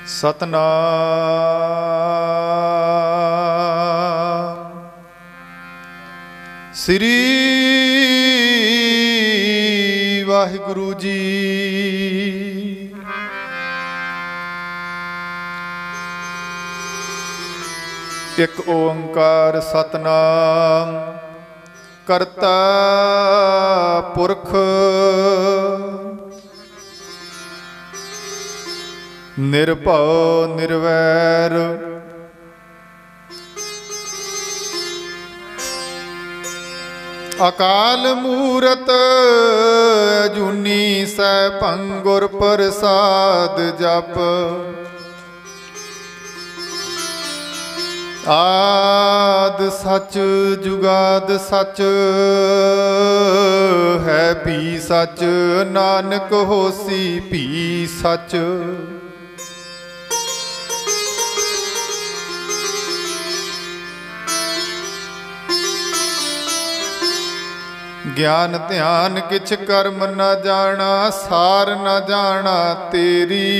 ਸਤਨਾਮ ਸ੍ਰੀ ਵਾਹਿਗੁਰੂ ਜੀ। ਇੱਕ ਓੰਕਾਰ ਸਤਨਾਮ ਕਰਤਾ ਪੁਰਖ ਨਿਰਭਉ ਨਿਰਵੈਰ ਅਕਾਲ ਮੂਰਤ ਅਜੂਨੀ ਸੈਭੰ ਗੁਰ ਪ੍ਰਸਾਦ ਜਪ। ਆਦ ਸਚ ਜੁਗਾਦ ਸਚ ਹੈ ਭੀ ਸਚ ਨਾਨਕ ਹੋਸੀ ਭੀ ਸਚ। ਗਿਆਨ ਧਿਆਨ ਕਿਛ ਕਰਮ ਨ ਜਾਣਾ ਸਾਰ ਨ ਜਾਣਾ ਤੇਰੀ।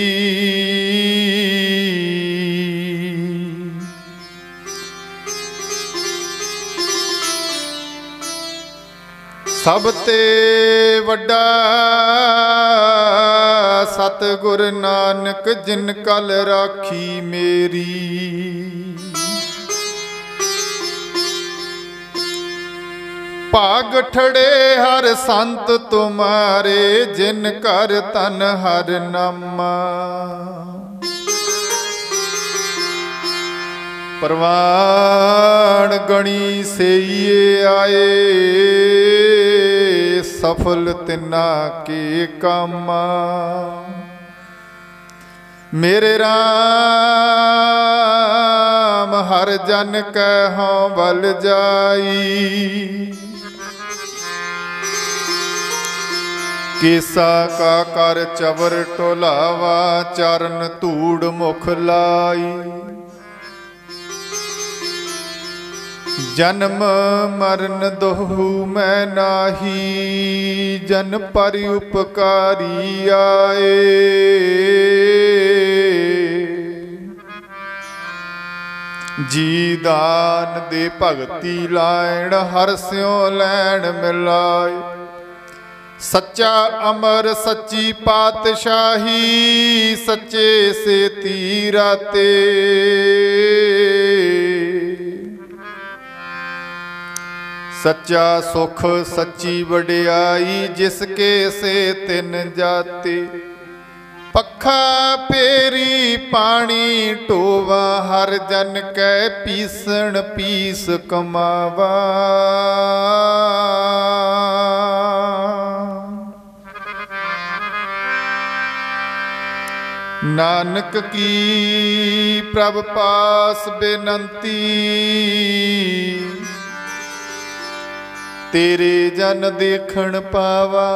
ਸਭ ਤੇ ਵੱਡਾ ਸਤਿਗੁਰ ਨਾਨਕ ਜਿਨ ਕਲ ਰਾਖੀ ਮੇਰੀ। ਭਾਗ ਠੜੇ ਹਰ ਸੰਤ ਤੁਮਾਰੇ ਜਿਨ ਕਰ ਤਨ ਹਰ ਨਾਮਾ। ਪ੍ਰਵਾਨ ਗਣੀ ਸਈਏ ਆਏ ਸਫਲ ਤਿਨਾ ਕੇ ਕਾਮਾ। ਮੇਰੇ ਰਾਮ ਹਰ ਜਨ ਕਹਿ ਬਲ ਜਾਈ। ਕੇਸਾ ਕਾ ਕਰ ਚਵਰ ਟੋਲਾਵਾ ਚਰਨ ਧੂੜ ਮੁਖ ਲਾਈ। ਜਨਮ ਮਰਨ ਦੋਹੂ ਮੈਂ ਨਾਹੀ ਜਨ ਪਰ ਉਪਕਾਰੀ ਆਏ। ਜੀ ਦਾਨ ਦੇ ਭਗਤੀ ਲਾਇਣ ਹਰ ਸਿਉ ਲੈਣ ਮਿਲਾਏ। ਸੱਚਾ ਅਮਰ ਸੱਚੀ ਪਾਤਸ਼ਾਹੀ ਸੱਚੇ ਸੇ ਤੀਰਾਤੇ। ਸੱਚਾ ਸੁਖ ਸੱਚੀ ਵਡਿਆਈ ਜਿਸ ਕੇ ਸੇ ਤਿਨ ਜਾਤੇ। ਪੱਖਾ ਪੇਰੀ ਪਾਣੀ ਢੋਵਾ ਹਰ ਜਨ ਕੈ ਪੀਸਣ ਪੀਸ ਕਮਾਵਾ। ਨਾਨਕ ਕੀ ਪ੍ਰਭ ਪਾਸ ਬੇਨੰਤੀ ਤੇਰੇ ਜਨ ਦੇਖਣ ਪਾਵਾ।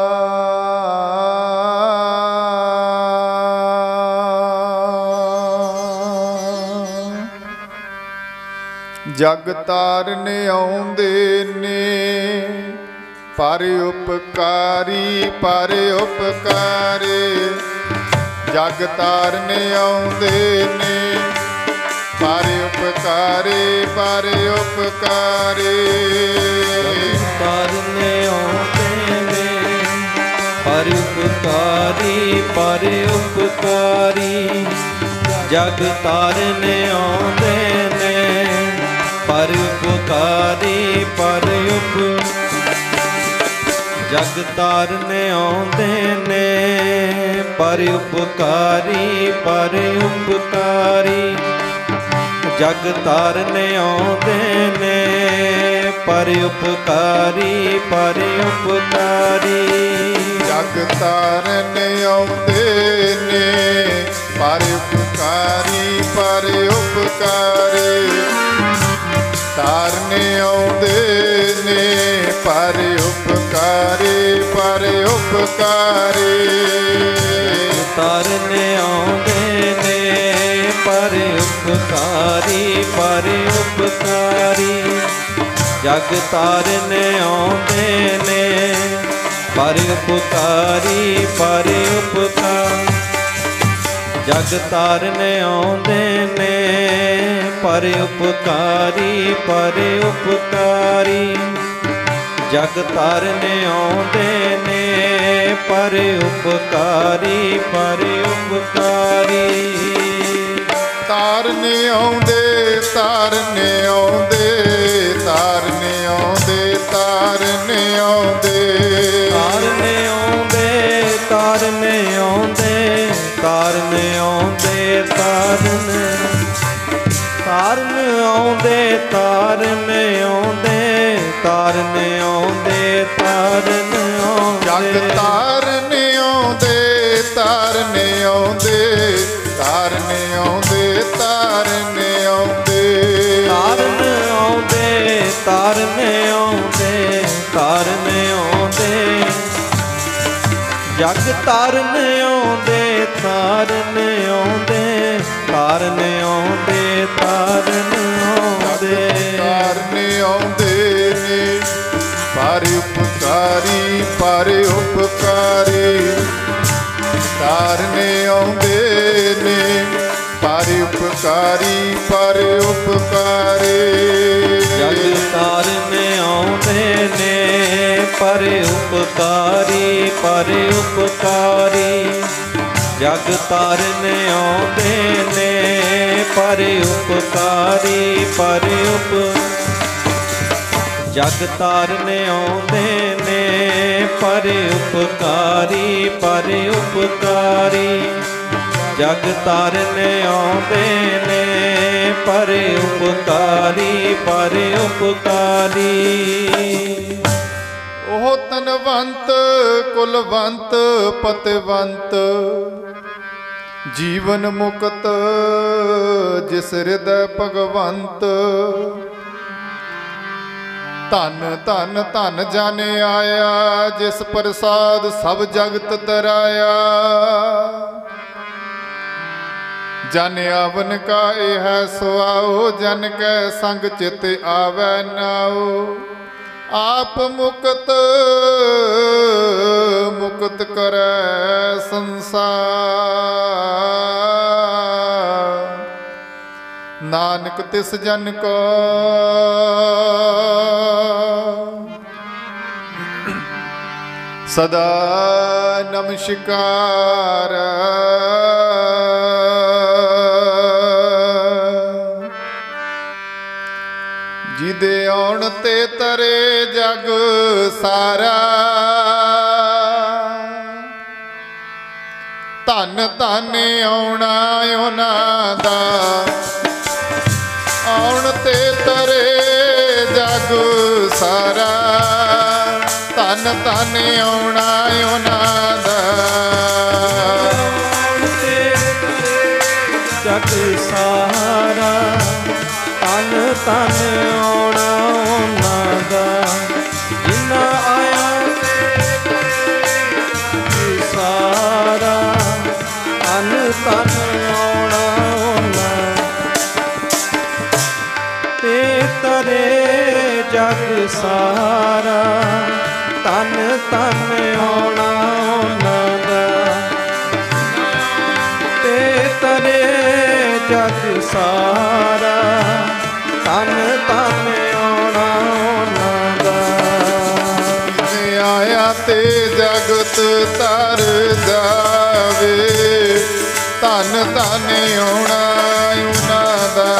ਜਗ ਤਾਰਨ ਆਉਂਦੇ ਨੇ ਪਰ ਉਪਕਾਰੀ ਪਰ ਉਪਕਾਰੇ। ਜਗ ਤਾਰਨ ਆਉਂਦੇ ਨੇ ਪਰ ਉਪਕਾਰੇ ਪਰ ਉਪਕਾਰੇ। ਤਾਰਨ ਆਉਂਦੇ ਨੇ ਪਰ ਉਪਕਾਰੀ ਪਰ ਉਪਕਾਰੀ। ਜਗ ਤਾਰਨ ਆਉਂਦੇ ਨੇ ਪਰ ਉਪਕਾਰੀ ਪਰ ਜਗ ਤਾਰਨ ਆਉਂਦੇ ਨੇ ਪਰ ਉਪਕਾਰੀ ਪਰ ਉਪਕਾਰੀ। ਜਗ ਤਾਰਨ ਆਉਂਦੇ ਨੇ ਪਰ ਉਪਕਾਰੀ ਪਰ ਉਪਕਾਰੀ। ਜਗ ਤਾਰਨ ਆਉਂਦੇ ਨੇ ਪਰ ਉਪਕਾਰੀ ਪਰ ਉਪਕਾਰੀ। ਤਾਰਨ ਆਉਂਦੇ ਨੇ ਪਰ ਉਪਕਾਰੀ ਪਰ ਉਪਕਾਰੀ। ਤਾਰਨ ਆਉਂਦੇ ਨੇ ਪਰ ਉਪਕਾਰੀ ਪਰ ਉਪਕਾਰੀ। ਜਗ ਤਾਰਨ ਆਉਂਦੇ ਨੇ ਪਰ ਉਪਕਾਰੀ ਪਰ ਉਪਕਾਰੀ। ਜਗ ਤਾਰਨ ਆਉਂਦੇ ਨੇ ਪਰ ਉਪਕਾਰੀ ਪਰ ਉਪਕਾਰੀ। ਜਗ ਤਾਰਨ ਆਉਂਦੇ ਨੇ ਪਰ ਉਪਕਾਰੀ ਪਰ ਉਪਕਾਰੀ। ਤਾਰਨ ਆਉਂਦੇ ਤਾਰਨ ਆਉਂਦੇ ਤਾਰਨ ਆਉਂਦੇ ਤਾਰਨ ਆਉਂਦੇ ਤਾਰਨ ਆਉਂਦੇ ਤਾਰਨ ਆਉਂਦੇ ਤਾਰਨ ਆਉਂਦੇ ਤਾਰਨ ਤਾਰਨ ਆਉਂਦੇ ਤਾਰਨ ਆਉਂਦੇ ਤਾਰਨ ਆਉਂਦੇ ਤਾਰਨ ਆਉਂਦੇ। ਜਗ ਤਾਰਨ ਆਉਂਦੇ ਤਾਰਨ ਆਉਂਦੇ ਤਾਰਨ ਆਉਂਦੇ ਤਾਰਨ ਆਉਂਦੇ ਤਾਰਨ ਆਉਂਦੇ ਤਾਰਨ ਆਉਂਦੇ ਤਾਰਨ ਆਉਂਦੇ। ਜਗ ਤਾਰਨ ਆਉਂਦੇ ਤਾਰਨ ਆਉਂਦੇ ਤਾਰਨ ਆਉਂਦੇ ਤਾਰਨ ਆਉਂਦੇ। ਤਾਰਨ ਆਉਂਦੇ ਨੇ ਪਰ ਉਪਕਾਰੀ ਪਰ ਉਪਕਾਰੀ। ਤਾਰਨ ਆਉਂਦੇ ਨੇ ਪਰ ਉਪਕਾਰੀ ਪਰ ਉਪਕਾਰੀ। ਜਗ ਤਾਰਨ ਆਉਂਦੇ ਨੇ ਪਰ ਉਪਕਾਰੀ ਪਰ ਉਪਕਾਰੀ। ਜਗ ਤਾਰਨ ਆਉਂਦੇ ਨੇ ਪਰ ਉਪਕਾਰੀ ਪਰ ਜਗ ਤਾਰਨ ਆਉਂਦੇ ਨੇ ਪਰ ਉਪਕਾਰੀ ਪਰ ਉਪਕਾਰੀ। ਜਗ ਤਾਰਨ ਆਉਂਦੇ ਨੇ ਪਰ ਉਪਕਾਰੀ ਪਰ ਉਪਕਾਰੀ। ਉਹ ਤਨਵੰਤ ਕੁਲਵੰਤ ਪਤਵੰਤ ਜੀਵਨ ਮੁਕਤ ਜਿਸ ਹਿਰਦੈ ਭਗਵੰਤ। ਧਨ ਧਨ ਧਨ ਜਨ ਆਇਆ ਜਿਸ ਪ੍ਰਸਾਦ ਸਭ ਜਗਤ ਤਰਾਇਆ। ਜਨ ਆਵਨ ਕਾ ਇਹ ਹੈ ਸੁਆਓ ਜਨ ਕੈ ਸੰਗ ਚਿਤ ਆਵੈ ਨਾਉ। ਆਪ ਮੁਕਤ ਮੁਕਤ ਕਰੈ ਸੰਸਾਰ। ਨਾਨਕ ਤਿਸ ਜਨ ਕੋ ਸਦਾ ਨਮਸਕਾਰ। ਜਿਹਦੇ ਆਉਣ ਤੇ ਤਰੇ ਜਗ ਸਾਰਾ। ਧਨ ਧਨ ਆਉਣਾ ਉਹਨਾਂ ਦਾ ਆਉਣ ਤੇ ਤਰੇ ਜਗ ਸਾਰਾ। ਧਨ ਧਨ ਆਉਣਾ ਉਹਨਾਂ ਦਾ ਆਉਣ ਤੇ ਤਰੇ ਜਗ ਸਾਰਾ। ਧਨ ਧਨ ਆਉਣਾ ਉਹਨਾਂ ਦਾ ਜਿਨ੍ਹਾਂ ਆਇਆ ਤੇ ਸਾਰਾ। ਧਨ ਧਨ ਆਉਣਾ ਉਹਨਾਂ ਤੇ ਤਰੇ ਜਗ ਸਾਰਾ। ਧਨ ਧਨ ਆਉਣਾ ਉਹਨਾਂ ਦਾ ਤੇ ਤਰੇ ਜਗ ਸਾਰਾ। ਧਨ ਧਨ ਆਉਣਾ ਉਹਨਾਂ ਦਾ। ਜਿਨੇ ਆਇਆ ਤੇ ਜਗਤ ਤਰ ਜਾਵੇ। ਧਨ ਧਨ ਆਉਣਾ ਉਹਨਾਂ ਦਾ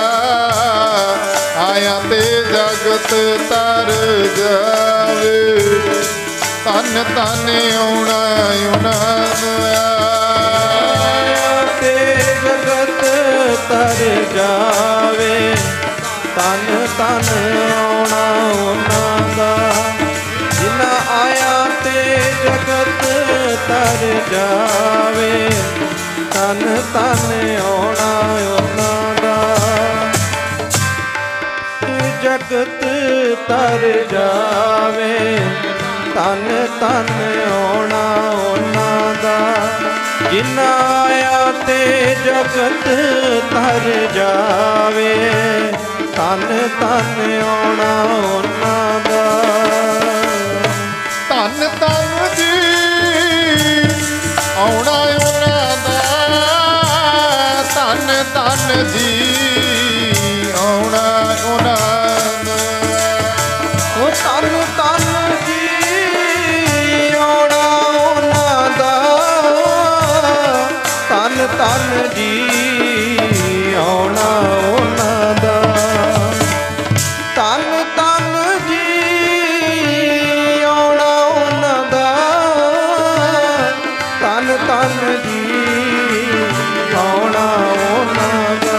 ਆਇਆ ਤੇ ਜਗਤ ਤਰ ਜਾਵੇ। ਧਨ ਧਨ ਆਉਣਾ ਉਹਨਾਂ ਦਾ ਆਇਆ ਤੇ ਜਗਤ ਤਰ ਜਾਵੇ। ਧਨ ਧਨ ਆਉਣਾ ਉਹਨਾਂ ਦਾ ਜਿਨ੍ਹਾਂ ਆਇਆ ਤੇ ਜਗਤ ਤਰ ਜਾਵੇ। ਧਨ ਧਨ ਆਉਣਾ ਉਹਨਾਂ ਦਾ ਜਗਤ ਤਰ ਜਾਵੇ। ਧਨ ਧਨ ਆਉਣਾ ਉਹਨਾਂ ਦਾ ਜਿਨ੍ਹਾਂ ਆਇਆ ਤੇ ਜਗਤ ਤਰ ਜਾਵੇ। ਧਨ ਧਨ ਆਉਣਾ ਉਹਨਾਂ ਦਾ। ਧਨ ਧਨ ਜੀ ਆਉਣਾ ਉਹਨਾਂ ਦਾ ਧਨ ਜੀ ਆਉਣਾ ਉਹਨਾਂ ਦਾ।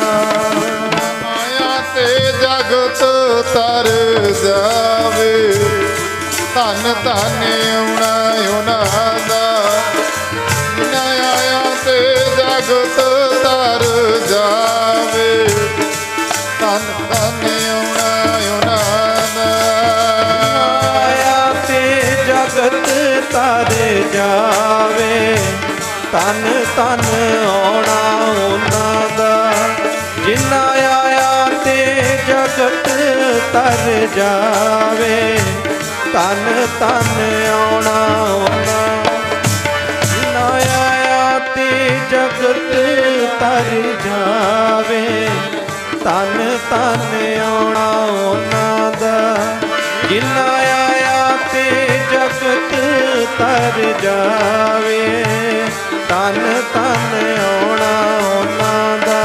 ਮਾਇਆ ਤੇ ਜਗਤ ਤਰ ਜਾਵੇ, ਧਨ ਧਨ ਆਉਣਾ ਉਹਨਾਂ ਦਾ। ਜਿਨ੍ਹਾਂ ਆਇਆ ਤੇ ਜਗਤ ਤਰ ਜਾਵੇ, ਧਨ ਧਨ ਆਉਣਾ ਉਹਨਾਂ ਦਾ। ਆਇਆ ਤੇ ਜਗਤ ਤਰ ਜਾਵੇ, ਧਨ ਧਨ ਆਉਣਾ ਉਹਨਾਂ ਦਾ। ਜਿਨ੍ਹਾਂ ਆਇਆ ਤੇ ਜਗਤ ਤਰ ਜਾਵੇ, ਧਨ ਧਨ ਆਉਣਾ ਉਹਨਾਂ। ਜਿਨ੍ਹਾਂ ਆਇਆ ਤੇ ਜਗਤ ਤਰ ਜਾਵੇ, ਧਨ ਧਨ ਆਉਣਾ ਉਹਨਾਂ ਦਾ। ਜਿਨ੍ਹਾਂ ਆਇਆ ਤੇ ਜਗਤ ਤਰ ਜਾਵੇ, ਧਨ ਧਨ ਆਉਣਾ ਉਹਨਾਂ ਦਾ।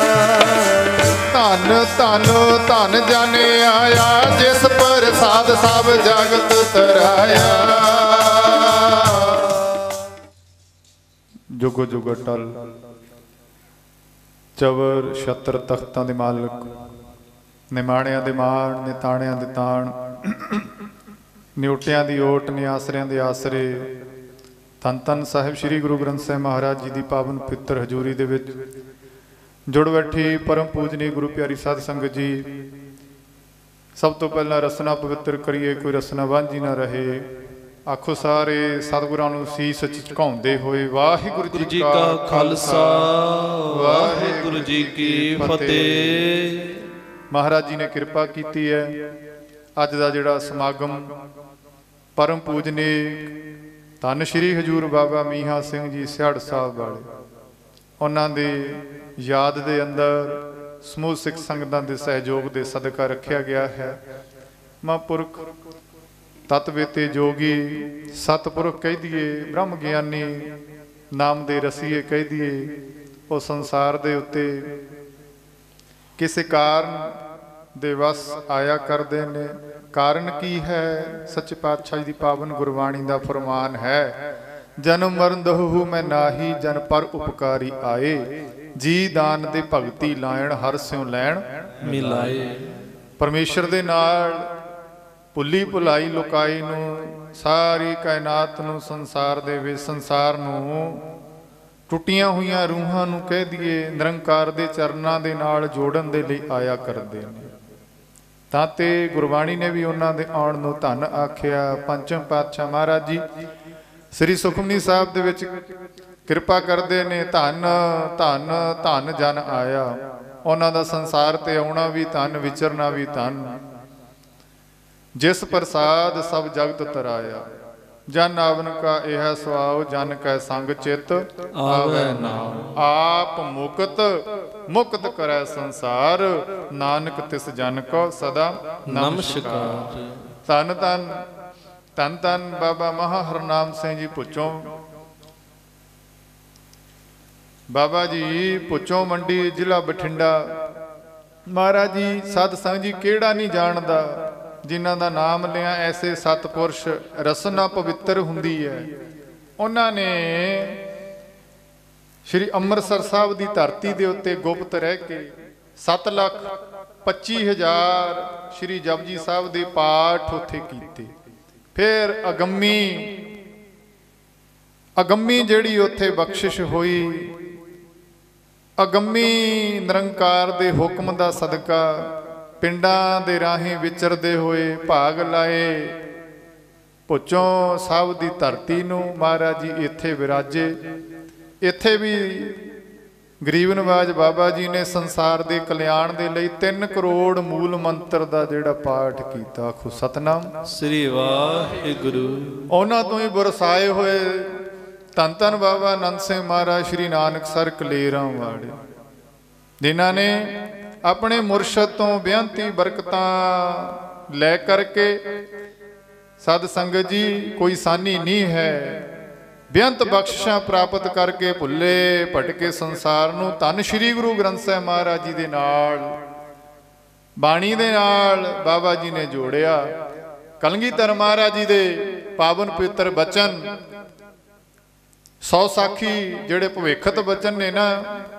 ਧਨ ਧਨ ਧਨ ਜਨ ਆਇਆ, ਜਿਸ ਪ੍ਰਸਾਦ ਸਭ ਜਗਤ ਤਰਾਇਆ। ਜੁਗ ਜੁਗ ਅਟਲ ਚਵਰ ਛਤਰ ਤਖਤਾਂ ਦੇ ਮਾਲਕ, ਨਿਮਾਣਿਆਂ ਦੇ ਮਾਣ, ਨਿਤਾਣਿਆਂ ਦੇ ਤਾਣ, ਨਿਉਟਿਆਂ ਦੀ ਓਟ, ਨਿਆਸਰਿਆਂ ਦੇ ਆਸਰੇ। ਧੰਨ ਧੰਨ ਸਾਹਿਬ ਸ੍ਰੀ ਗੁਰੂ ਗ੍ਰੰਥ ਸਾਹਿਬ ਮਹਾਰਾਜ ਜੀ ਦੀ ਪਾਵਨ ਪਵਿੱਤਰ ਹਜ਼ੂਰੀ ਦੇ ਵਿੱਚ ਜੁੜ ਬੈਠੀ ਪਰਮ ਪੂਜਨੀ ਗੁਰੂ ਪਿਆਰੀ ਸਾਧ ਸੰਗਤ ਜੀ, ਸਭ ਤੋਂ ਪਹਿਲਾਂ ਰਸਨਾ ਪਵਿੱਤਰ ਕਰੀਏ, ਕੋਈ ਰਸਨਾ ਵਾਂਝੀ ਨਾ ਰਹੇ। ਆਖੋ ਸਾਰੇ ਸਤਿਗੁਰਾਂ ਨੂੰ ਸੀਸ ਝੁਕਾਉਂਦੇ ਹੋਏ, ਵਾਹਿਗੁਰੂ ਜੀ ਕਾ ਖਾਲਸਾ, ਵਾਹਿਗੁਰੂ ਜੀ ਕੀ ਫਤਿਹ। ਮਹਾਰਾਜ ਜੀ ਨੇ ਕਿਰਪਾ ਕੀਤੀ ਹੈ। ਅੱਜ ਦਾ ਜਿਹੜਾ ਸਮਾਗਮ ਪਰਮ ਪੂਜਨੀ ਧੰਨ ਸ਼੍ਰੀ ਹਜ਼ੂਰ ਬਾਬਾ ਮੀਹਾਂ ਸਿੰਘ ਜੀ ਸਿਆੜ ਸਾਹਿਬ ਵਾਲੇ, ਉਹਨਾਂ ਦੀ ਯਾਦ ਦੇ ਅੰਦਰ ਸਮੂਹ ਸਿੱਖ ਸੰਗਤਾਂ ਦੇ ਸਹਿਯੋਗ ਦੇ ਸਦਕਾ ਰੱਖਿਆ ਗਿਆ ਹੈ। ਮਹਾਂਪੁਰਖ ਤਤਵੇਤੇ ਜੋਗੀ ਸਤਿਪੁਰਖ ਕਹਿ ਦਈਏ, ਬ੍ਰਹਮ ਗਿਆਨੀ ਨਾਮ ਦੇ ਰਸੀਏ ਕਹਿ ਦਈਏ, ਉਹ ਸੰਸਾਰ ਦੇ ਉੱਤੇ ਕਿਸੇ ਕਾਰਨ ਦੇ ਵਸ ਆਇਆ ਕਰਦੇ ਨੇ। ਕਾਰਨ ਕੀ ਹੈ? ਸੱਚੇ ਪਾਤਸ਼ਾਹ ਜੀ ਦੀ ਪਾਵਨ ਗੁਰਬਾਣੀ ਦਾ ਫਰਮਾਨ ਹੈ, ਜਨਮ ਮਰਨ ਦਹੂ ਮੈਂ ਨਾਹੀ, ਜਨ ਪਰ ਉਪਕਾਰੀ ਆਏ। ਜੀ ਦਾਨ ਦੇ ਭਗਤੀ ਲਾਇਣ, ਹਰ ਸਿਉ ਲੈਣ ਮਿਲਾਏ। ਪਰਮੇਸ਼ਰ ਦੇ ਨਾਲ ਭੁੱਲੀ ਭੁਲਾਈ ਲੁਕਾਈ ਨੂੰ, ਸਾਰੀ ਕਾਇਨਾਤ ਨੂੰ, ਸੰਸਾਰ ਦੇ ਵਿੱਚ ਸੰਸਾਰ ਨੂੰ, ਟੁੱਟੀਆਂ ਹੋਈਆਂ ਰੂਹਾਂ ਨੂੰ ਕਹਿ ਦਈਏ, ਨਿਰੰਕਾਰ ਦੇ ਚਰਨਾਂ ਦੇ ਨਾਲ ਜੋੜਨ ਦੇ ਲਈ ਆਇਆ ਕਰਦੇ ਨੇ। ਤਾਂ ਤੇ ਗੁਰਬਾਣੀ ਨੇ ਵੀ ਉਹਨਾਂ ਦੇ ਆਉਣ ਨੂੰ ਧੰਨ ਆਖਿਆ। ਪੰਚਮ ਪਾਤਸ਼ਾਹ ਮਹਾਰਾਜ ਜੀ ਸ੍ਰੀ ਸੁਖਮਨੀ ਸਾਹਿਬ ਦੇ ਵਿੱਚ ਕਿਰਪਾ ਕਰਦੇ ਨੇ, ਧੰਨ ਧੰਨ ਧੰਨ ਜਨ ਆਇਆ। ਉਹਨਾਂ ਦਾ ਸੰਸਾਰ ਤੇ ਆਉਣਾ ਵੀ ਧੰਨ, ਵਿਚਰਨਾ ਵੀ ਧੰਨ। ਜਿਸ ਪ੍ਰਸਾਦ ਸਭ ਜਗਤ ਤਰਾਇਆ, ਜਨ ਆਵਨ ਕਾ ਇਹ ਸੁਆਉ, ਜਨ ਕੈ ਸੰਗ ਚਿਤ ਆਵੈ ਨਾਉ। ਆਪ ਮੁਕਤ ਮੁਕਤ ਕਰੈ ਸੰਸਾਰ, ਨਾਨਕ ਤਿਸ ਜਨ ਕੋ ਸਦਾ ਨਮਸਕਾਰ। ਧੰਨ ਧੰਨ ਧੰਨ ਧੰਨ ਬਾਬਾ ਮਹਾ ਹਰਨਾਮ ਸਿੰਘ ਜੀ ਭੁੱਚੋਂ। ਬਾਬਾ ਜੀ ਭੁੱਚੋਂ ਮੰਡੀ, ਜ਼ਿਲ੍ਹਾ ਬਠਿੰਡਾ। ਮਹਾਰਾਜ ਜੀ ਸਾਧ ਸੰਗਤ ਜੀ ਕਿਹੜਾ ਨਹੀਂ ਜਾਣਦਾ ਜਿਨ੍ਹਾਂ ਦਾ ਨਾਮ ਲਿਆ। ਐਸੇ ਸਤਪੁਰਸ਼ ਰਸਨਾ ਪਵਿੱਤਰ ਹੁੰਦੀ ਹੈ। ਉਹਨਾਂ ਨੇ ਸ਼੍ਰੀ ਅੰਮ੍ਰਿਤਸਰ ਸਾਹਿਬ ਦੀ ਧਰਤੀ ਦੇ ਉੱਤੇ ਗੁਪਤ ਰਹਿ ਕੇ 7,25,000 ਸ਼੍ਰੀ ਜਪਜੀ ਸਾਹਿਬ ਦੇ ਪਾਠ ਉੱਥੇ ਕੀਤੇ। ਫਿਰ ਅਗੰਮੀ ਜਿਹੜੀ ਉੱਥੇ ਬਖਸ਼ਿਸ਼ ਹੋਈ, ਅਗੰਮੀ ਨਿਰੰਕਾਰ ਦੇ ਹੁਕਮ ਦਾ ਸਦਕਾ ਪਿੰਡਾਂ ਦੇ ਰਾਹੀਂ ਵਿਚਰਦੇ ਹੋਏ ਭਾਗ ਲਾਏ। ਭੁੱਚੋਂ ਸਾਹਿਬ ਦੀ ਧਰਤੀ ਨੂੰ ਮਹਾਰਾਜ ਜੀ ਇੱਥੇ ਵਿਰਾਜੇ। ਇੱਥੇ ਵੀ ਗਰੀਬ ਨਵਾਜ ਬਾਬਾ ਜੀ ਨੇ ਸੰਸਾਰ ਦੇ ਕਲਿਆਣ ਦੇ ਲਈ 3 ਕਰੋੜ ਮੂਲ ਮੰਤਰ ਦਾ ਜਿਹੜਾ ਪਾਠ ਕੀਤਾ। ਆਖੋ ਸਤਨਾਮ ਸ੍ਰੀ ਵਾਹਿਗੁਰੂ। ਉਹਨਾਂ ਤੋਂ ਹੀ ਬਰਸਾਏ ਹੋਏ ਧੰਨ ਧੰਨ ਬਾਬਾ ਆਨੰਦ ਸਿੰਘ ਮਹਾਰਾਜ ਸ਼੍ਰੀ ਨਾਨਕਸਰ ਕਲੇਰਾਂ ਵਾਲੇ, ਜਿਨ੍ਹਾਂ ਨੇ ਆਪਣੇ ਮੁਰਸ਼ਦ ਤੋਂ ਬੇਅੰਤੀ ਬਰਕਤਾਂ ਲੈ ਕਰਕੇ, ਸਦ ਸੰਗਤ ਜੀ ਕੋਈ ਸਾਨੀ ਨਹੀਂ ਹੈ, ਬੇਅੰਤ ਬਖਸ਼ਿਸ਼ਾਂ ਪ੍ਰਾਪਤ ਕਰਕੇ ਭੁੱਲੇ ਭਟਕੇ ਸੰਸਾਰ ਨੂੰ ਧੰਨ ਸ਼੍ਰੀ ਗੁਰੂ ਗ੍ਰੰਥ ਸਾਹਿਬ ਮਹਾਰਾਜ ਜੀ ਦੇ ਨਾਲ, ਬਾਣੀ ਦੇ ਨਾਲ ਬਾਬਾ ਜੀ ਨੇ ਜੋੜਿਆ। ਕਲਗੀਧਰ ਮਹਾਰਾਜ ਜੀ ਦੇ ਪਾਵਨ ਪਵਿੱਤਰ ਬਚਨ 100 ਸਾਖੀ ਜਿਹੜੇ ਭਵਿੱਖਤ ਬਚਨ ਨੇ ਨਾ,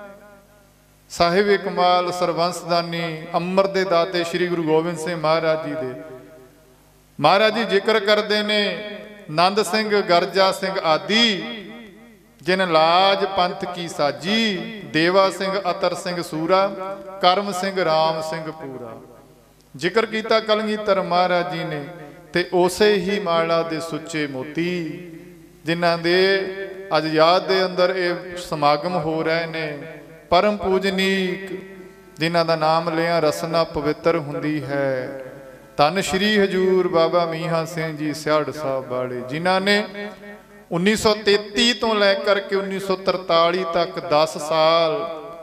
ਸਾਹਿਬ ਕਮਾਲ ਸਰਬੰਸਦਾਨੀ ਅੰਮ੍ਰਿਤ ਦੇ ਦਾਤੇ ਸ੍ਰੀ ਗੁਰੂ ਗੋਬਿੰਦ ਸਿੰਘ ਮਹਾਰਾਜ ਜੀ ਦੇ। ਮਹਾਰਾਜ ਜੀ ਜ਼ਿਕਰ ਕਰਦੇ ਨੇ, ਨੰਦ ਸਿੰਘ ਗਰਜਾ ਸਿੰਘ ਆਦਿ ਜਿਨ ਲਾਜ ਪੰਥ ਕੀ ਸਾਜੀ, ਦੇਵਾ ਸਿੰਘ ਅਤਰ ਸਿੰਘ ਸੂਰਾ, ਕਰਮ ਸਿੰਘ ਰਾਮ ਸਿੰਘ ਪੂਰਾ। ਜ਼ਿਕਰ ਕੀਤਾ ਕਲਗੀਧਰ ਮਹਾਰਾਜ ਜੀ ਨੇ। ਤੇ ਉਸੇ ਹੀ ਮਾਲਾ ਦੇ ਸੁੱਚੇ ਮੋਤੀ ਜਿਨ੍ਹਾਂ ਦੇ ਅੱਜ ਯਾਦ ਦੇ ਅੰਦਰ ਇਹ ਸਮਾਗਮ ਹੋ ਰਹੇ ਨੇ, ਪਰਮ ਪੂਜਨੀਕ ਜਿਨ੍ਹਾਂ ਦਾ ਨਾਮ ਲਿਆ ਰਸਨਾ ਪਵਿੱਤਰ ਹੁੰਦੀ ਹੈ। ਧੰਨ ਸ਼੍ਰੀ ਹਜੂਰ ਬਾਬਾ ਮੀਹਾਂ ਸਿੰਘ ਜੀ ਸਿਆੜ ਸਾਹਿਬ ਵਾਲੇ, ਜਿਨ੍ਹਾਂ ਨੇ 1933 ਤੋਂ ਲੈ ਕਰਕੇ 1943 ਤੱਕ 10 ਸਾਲ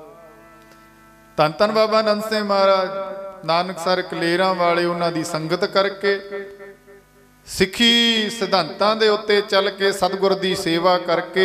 ਧੰਨ ਧੰਨ ਬਾਬਾ ਨੰਦ ਸਿੰਘ ਮਹਾਰਾਜ ਨਾਨਕਸਰ ਕਲੇਰਾਂ ਵਾਲੇ ਉਹਨਾਂ ਦੀ ਸੰਗਤ ਕਰਕੇ, ਸਿੱਖੀ ਸਿਧਾਂਤਾਂ ਦੇ ਉੱਤੇ ਚੱਲ ਕੇ, ਸਤਿਗੁਰ ਦੀ ਸੇਵਾ ਕਰਕੇ,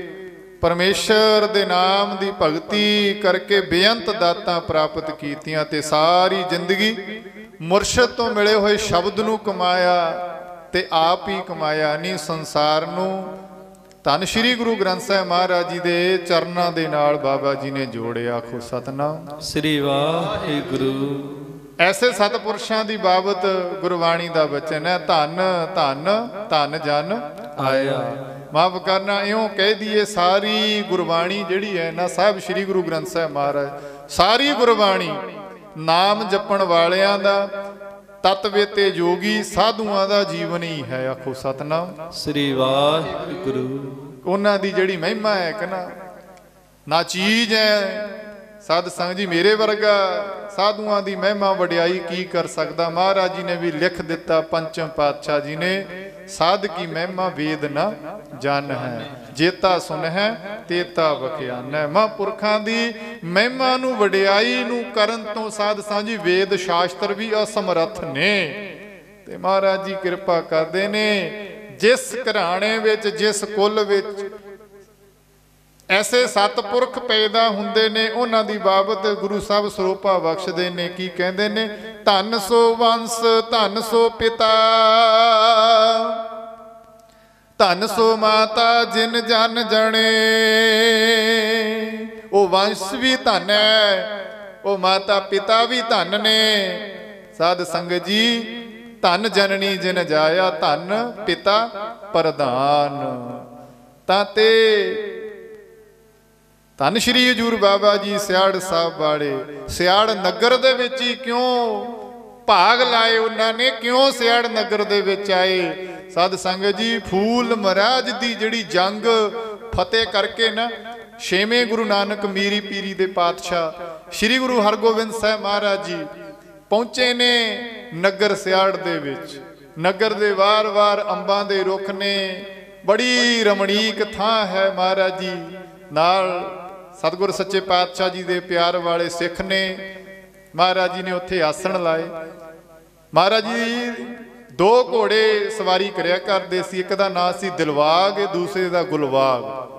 ਪਰਮੇਸ਼ਰ ਦੇ ਨਾਮ ਦੀ ਭਗਤੀ ਕਰਕੇ ਬੇਅੰਤ ਦਾਤਾਂ ਪ੍ਰਾਪਤ ਕੀਤੀਆਂ ਤੇ ਸਾਰੀ ਜ਼ਿੰਦਗੀ ਮੁਰਸ਼ਿਦ ਤੋਂ ਮਿਲੇ ਹੋਏ ਸ਼ਬਦ ਨੂੰ ਕਮਾਇਆ ਤੇ ਆਪ ਹੀ ਕਮਾਇਆ ਨਹੀਂ, ਸੰਸਾਰ ਨੂੰ ਧੰਨ ਸ਼੍ਰੀ ਗੁਰੂ ਗ੍ਰੰਥ ਸਾਹਿਬ ਮਹਾਰਾਜ ਜੀ ਦੇ ਚਰਨਾਂ ਦੇ ਨਾਲ ਬਾਬਾ ਜੀ ਨੇ ਜੋੜਿਆ। ਆਖੋ ਸਤਿਨਾਮ ਸ੍ਰੀ ਵਾਹਿਗੁਰੂ। ਐਸੇ ਸਤਿਪੁਰਸ਼ਾਂ ਦੀ ਬਾਬਤ ਗੁਰਬਾਣੀ ਦਾ ਬਚਨ ਹੈ, ਧੰਨ ਧੰਨ ਧੰਨ ਜਨ ਆਇਆ। ਮਾਫ ਕਰਨਾ, ਇਉਂ ਕਹਿ ਦਈਏ ਸਾਰੀ ਗੁਰਬਾਣੀ ਜਿਹੜੀ ਹੈ ਨਾ, ਸਾਹਿਬ ਸ਼੍ਰੀ ਗੁਰੂ ਗ੍ਰੰਥ ਸਾਹਿਬ ਮਹਾਰਾਜ, ਸਾਰੀ ਗੁਰਬਾਣੀ ਨਾਮ ਜਪਣ ਵਾਲਿਆਂ ਦਾ, ਤਤਵੇ ਤੇ ਜੋਗੀ ਸਾਧੂਆਂ ਦਾ ਜੀਵਨ ਹੀ ਹੈ। ਆਖੋ ਸਤਿਨਾਮ ਸ੍ਰੀ ਵਾਹਿਗੁਰੂ। ਉਹਨਾਂ ਦੀ ਜਿਹੜੀ ਮਹਿਮਾ ਹੈ ਕਿ ਨਾ ਚੀਜ਼ ਹੈ। ਸਾਧ ਸੰਗਤ ਜੀ, ਮੇਰੇ ਵਰਗਾ ਸਾਧੂਆਂ ਦੀ ਮਹਿਮਾ ਵਡਿਆਈ ਕੀ ਕਰ ਸਕਦਾ। ਮਹਾਰਾਜ ਜੀ ਨੇ ਵੀ ਲਿਖ ਦਿੱਤਾ, ਪੰਚਮ ਪਾਤਸ਼ਾਹ ਜੀ ਨੇ, ਸਾਧ ਕੀ ਮਹਿਮਾ ਵੇਦ ਨਾ ਜਨ ਹੈ, ਜੇਤਾ ਸੁਨ ਹੈ ਤੇਤਾ ਵਖਿਆਨ ਹੈ। ਮਹਾਂਪੁਰਖਾਂ ਦੀ ਮਹਿਮਾ ਨੂੰ ਵਡਿਆਈ ਨੂੰ ਕਰਨ ਤੋਂ ਸਾਧ ਸੰਗਤ ਜੀ ਵੇਦ ਸ਼ਾਸਤਰ ਵੀ ਅਸਮਰੱਥ ਨੇ। ਤੇ ਮਹਾਰਾਜ ਜੀ ਕਿਰਪਾ ਕਰਦੇ ਨੇ, ਜਿਸ ਘਰਾਣੇ ਵਿੱਚ, ਜਿਸ ਕੁੱਲ ਵਿੱਚ ਐਸੇ ਸਤਪੁਰਖ ਪੈਦਾ ਹੁੰਦੇ ਨੇ, ਉਹਨਾਂ ਦੀ ਬਾਬਤ ਗੁਰੂ ਸਾਹਿਬ ਸਰੋਪਾ ਬਖਸ਼ਦੇ ਨੇ। ਕੀ ਕਹਿੰਦੇ ਨੇ? ਧੰਨ ਸੋ ਵੰਸ ਧੰਨ ਸੋ ਪਿਤਾ, ਧੰਨ ਸੋ ਮਾਤਾ ਜਿਨ ਜਨ ਜਣੇ। ਉਹ ਵੰਸ਼ ਵੀ ਧਨ ਹੈ, ਉਹ ਮਾਤਾ ਪਿਤਾ ਵੀ ਧਨ ਨੇ। ਸਾਧ ਸੰਗਤ ਜੀ, ਧਨ ਜਨਨੀ ਜਿਨ ਜਾਇਆ, ਧਨ ਪਿਤਾ ਪ੍ਰਧਾਨ। ਤਾਂ ਤੇ ਧੰਨ ਸ਼੍ਰੀ ਹਜੂਰ ਬਾਬਾ ਜੀ ਸਿਆੜ ਸਾਹਿਬ ਵਾਲੇ, ਸਿਆੜ ਨਗਰ ਦੇ ਵਿੱਚ ਹੀ ਕਿਉਂ ਭਾਗ ਲਾਏ ਉਹਨਾਂ ਨੇ, ਕਿਉਂ ਸਿਆੜ ਨਗਰ ਦੇ ਵਿੱਚ ਆਏ? ਸਾਧ ਸੰਗਤ ਜੀ, ਫੂਲ ਮਹਾਰਾਜ ਦੀ ਜਿਹੜੀ ਜੰਗ ਫਤਿਹ ਕਰਕੇ ਨਾ, 6ਵੇਂ ਗੁਰੂ ਨਾਨਕ ਮੀਰੀ ਪੀਰੀ ਦੇ ਪਾਤਸ਼ਾਹ ਸ਼੍ਰੀ ਗੁਰੂ ਹਰਗੋਬਿੰਦ ਸਾਹਿਬ ਮਹਾਰਾਜ ਜੀ ਪਹੁੰਚੇ ਨੇ ਨਗਰ ਸਿਆੜ ਦੇ ਵਿੱਚ। ਨਗਰ ਦੇ ਵਾਰ-ਵਾਰ ਅੰਬਾਂ ਦੇ ਰੁੱਖ ਨੇ, ਬੜੀ ਰਮਣੀਕ ਥਾਂ ਹੈ। ਮਹਾਰਾਜ ਜੀ ਨਾਲ ਸਤਿਗੁਰ ਸੱਚੇ ਪਾਤਸ਼ਾਹ ਜੀ ਦੇ ਪਿਆਰ ਵਾਲੇ ਸਿੱਖ ਨੇ। ਮਹਾਰਾਜ ਜੀ ਨੇ ਉੱਥੇ ਆਸਣ ਲਾਏ। ਮਹਾਰਾਜ ਜੀ 2 ਘੋੜੇ ਸਵਾਰੀ ਕਰਿਆ ਕਰਦੇ ਸੀ। ਇੱਕ ਦਾ ਨਾਂ ਸੀ ਦਿਲਵਾਗ, ਦੂਸਰੇ ਦਾ ਗੁਲਵਾਗ।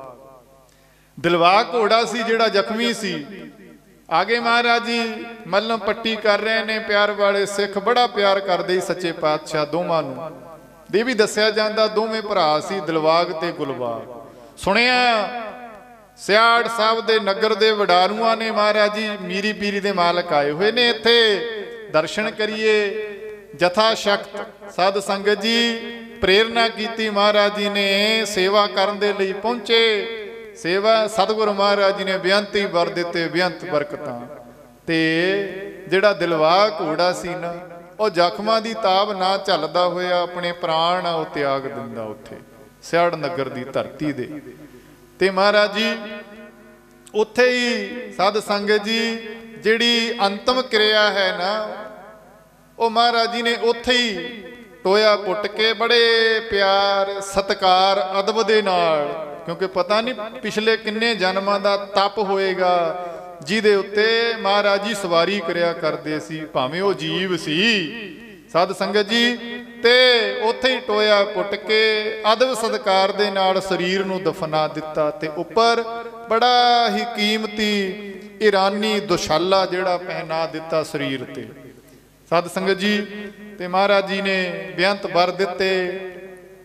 ਦਿਲਵਾਗ ਘੋੜਾ ਸੀ ਜਿਹੜਾ ਜ਼ਖਮੀ ਸੀ। ਆਗੇ ਮਹਾਰਾਜ ਜੀ ਮੱਲਮ ਪੱਟੀ ਕਰ ਰਹੇ ਨੇ। ਪਿਆਰ ਵਾਲੇ ਸਿੱਖ ਬੜਾ ਪਿਆਰ ਕਰਦੇ ਸੱਚੇ ਪਾਤਸ਼ਾਹ ਦੋਵਾਂ ਨੂੰ। ਇਹ ਵੀ ਦੱਸਿਆ ਜਾਂਦਾ ਦੋਵੇਂ ਭਰਾ ਸੀ, ਦਿਲਵਾਗ ਤੇ ਗੁਲਵਾਗ। ਸੁਣਿਆ ਸਿਆੜ ਸਾਹਿਬ ਦੇ ਨਗਰ ਦੇ ਵਡਾਰੂਆਂ ਨੇ, ਮਹਾਰਾਜ ਜੀ ਮੀਰੀ ਪੀਰੀ ਦੇ ਮਾਲਕ ਆਏ ਹੋਏ ਨੇ, ਇੱਥੇ ਦਰਸ਼ਨ ਕਰੀਏ। ਜਥਾ ਸ਼ਕਤ ਸਾਧ ਸੰਗਤ ਜੀ ਪ੍ਰੇਰਨਾ ਕੀਤੀ। ਮਹਾਰਾਜ ਜੀ ਨੇ ਸੇਵਾ ਕਰਨ ਦੇ ਲਈ ਪਹੁੰਚੇ। ਸੇਵਾ ਸਤਿਗੁਰੂ ਮਹਾਰਾਜ ਜੀ ਨੇ ਬੇਅੰਤ ਹੀ ਵਰ ਦਿੱਤੇ, ਬੇਅੰਤ ਬਰਕਤਾਂ। ਤੇ ਜਿਹੜਾ ਦਿਲਵਾਗ ਘੋੜਾ ਸੀ ਨਾ, ਉਹ ਜ਼ਖਮਾਂ ਦੀ ਤਾਬ ਨਾ ਝੱਲਦਾ ਹੋਇਆ ਆਪਣੇ ਪ੍ਰਾਣ ਉਹ ਤਿਆਗ ਦਿੰਦਾ ਉੱਥੇ ਸਿਆੜ ਨਗਰ ਦੀ ਧਰਤੀ ਦੇ। ਤੇ ਮਹਾਰਾਜ ਜੀ ਉੱਥੇ ਹੀ ਸਾਧ ਸੰਗਤ ਜੀ ਜਿਹੜੀ ਅੰਤਮ ਕਿਰਿਆ ਹੈ ਨਾ, ਉਹ ਮਹਾਰਾਜ ਜੀ ਨੇ ਉੱਥੇ ਹੀ ਟੋਇਆ ਪੁੱਟ ਕੇ ਬੜੇ ਪਿਆਰ ਸਤਿਕਾਰ ਅਦਬ ਦੇ ਨਾਲ, ਕਿਉਂਕਿ ਪਤਾ ਨਹੀਂ ਪਿਛਲੇ ਕਿੰਨੇ ਜਨਮਾਂ ਦਾ ਤਪ ਹੋਏਗਾ ਜਿਹਦੇ ਉੱਤੇ ਮਹਾਰਾਜ ਜੀ ਸਵਾਰੀ ਕਰਿਆ ਕਰਦੇ ਸੀ, ਭਾਵੇਂ ਉਹ ਜੀਵ ਸੀ। ਸਾਧ ਸੰਗਤ ਜੀ ਤੇ ਉੱਥੇ ਹੀ ਟੋਇਆ ਪੁੱਟ ਕੇ ਅਦਬ ਸਤਿਕਾਰ ਦੇ ਨਾਲ ਸਰੀਰ ਨੂੰ ਦਫਨਾ ਦਿੱਤਾ। ਤੇ ਉੱਪਰ ਬੜਾ ਹੀ ਕੀਮਤੀ ਈਰਾਨੀ ਦੁਸ਼ਾਲਾ ਜਿਹੜਾ ਪਹਿਨਾ ਦਿੱਤਾ ਸਰੀਰ ਤੇ। ਸਾਧ ਸੰਗਤ ਜੀ ਤੇ ਮਹਾਰਾਜ ਜੀ ਨੇ ਬੇਅੰਤ ਵਰ ਦਿੱਤੇ।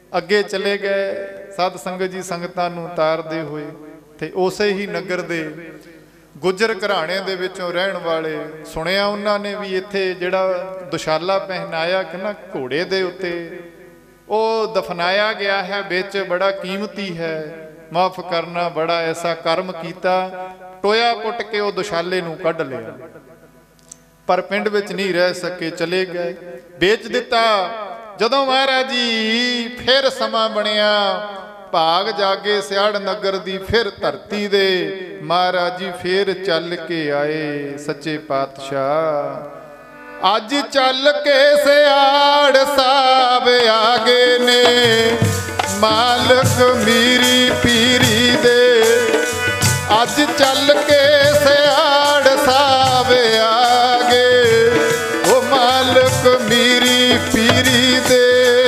ਅੱਗੇ ਚਲੇ ਗਏ। ਸਾਧ ਸੰਗਤ ਜੀ ਸੰਗਤਾਂ ਨੂੰ ਉਤਾਰਦੇ ਹੋਏ ਤੇ ਉਸੇ ਹੀ ਨਗਰ ਦੇ ਗੁੱਜਰ ਘਰਾਣਿਆਂ ਦੇ ਵਿੱਚੋਂ ਰਹਿਣ ਵਾਲੇ ਸੁਣਿਆ ਉਹਨਾਂ ਨੇ ਵੀ ਇੱਥੇ ਜਿਹੜਾ ਦੁਸ਼ਾਲਾ ਪਹਿਨਾਇਆ ਕਿ ਨਾ ਘੋੜੇ ਦੇ ਉੱਤੇ ਉਹ ਦਫਨਾਇਆ ਗਿਆ ਹੈ, ਵਿੱਚ ਬੜਾ ਕੀਮਤੀ ਹੈ, ਮਾਫ ਕਰਨਾ ਬੜਾ ਐਸਾ ਕਰਮ ਕੀਤਾ। ਟੋਇਆ ਪੁੱਟ ਕੇ ਉਹ ਦੁਸ਼ਾਲੇ ਨੂੰ ਕੱਢ ਲਿਆ, ਪਰ ਪਿੰਡ ਵਿੱਚ ਨਹੀਂ ਰਹਿ ਸਕੇ, ਚਲੇ ਗਏ, ਵੇਚ ਦਿੱਤਾ। ਜਦੋਂ ਮਹਾਰਾਜ ਜੀ ਫਿਰ ਸਮਾਂ ਬਣਿਆ, ਭਾਗ ਜਾਗੇ ਸਿਆੜ ਨਗਰ ਦੀ ਫਿਰ ਧਰਤੀ ਦੇ, ਮਹਾਰਾਜ ਜੀ ਫਿਰ ਚੱਲ ਕੇ ਆਏ ਸੱਚੇ ਪਾਤਸ਼ਾਹ। ਅੱਜ ਚੱਲ ਕੇ ਸਿਆੜ ਸਾਹਿਬ ਆ ਗਏ ਨੇ, ਮਾਲਕ ਮੀਰੀ ਪੀਰੀ ਦੇ। ਅੱਜ ਚੱਲ ਕੇ ਸਿਆੜ ਸਾਹਿਬ ਆ ਗਏ, ਉਹ ਮਾਲਕ ਮੀਰੀ ਪੀਰੀ ਦੇ।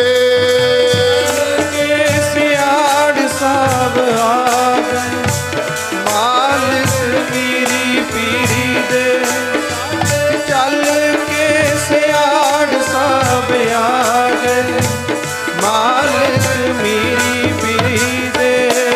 ਸਿਆੜ ਸਾਹਿਬ ਆ ਗਏ, ਮਾਲਕ ਮੀਰੀ ਪੀਰੀ ਦੇ। ਚੱਲ ਕੇ ਸਿਆੜ ਸਾਹਿਬ ਆ ਗਏ, ਮਾਲਕ ਮੀਰੀ ਪੀਰੀ ਦੇ।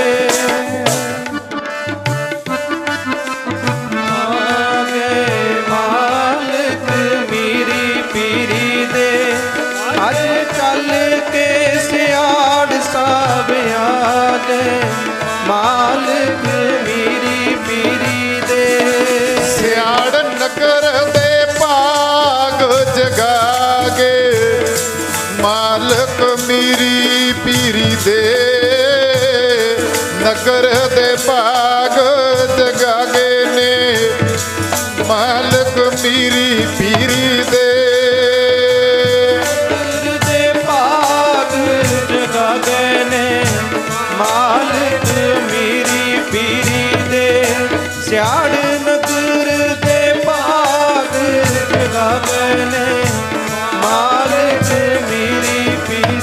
ਆ ਗਏ ਮਾਲਕ ਮੀਰੀ ਪੀਰੀ ਦੇ। ਅੱਜ ਚੱਲ ਕੇ ਸਿਆੜ ਸਾਹਿਬ ਆ ਗਏ, ਮਾਲਕ ਮੀਰੀ ਪੀਰੀ ਦੇ। ਸਿਆੜ ਨਗਰ ਦੇ ਭਾਗ ਜਗਾ ਕੇ, ਮਾਲਕ ਮੀਰੀ ਪੀਰੀ ਦੇ। ਨਗਰ ਦੇ ਭਾਗ ਜਗਾ ਗਏ ਨੇ, ਮਾਲਕ ਮੀਰੀ ਪੀਰੀ ਦੇ। ਦੇ ਭਾਗ ਜਗਾ ਗਏ ਨੇ, ਮਾਲਕ ਮੀਰੀ ਪੀਰੀ ਦੇ। ਸਿਆੜ ਨਗਰ ਦੇ ਭਾਗ ਜਗਾ ਗਏ ਨੇ, ਮਾਲਕ ਮੀਰੀ ਪੀਰੀ।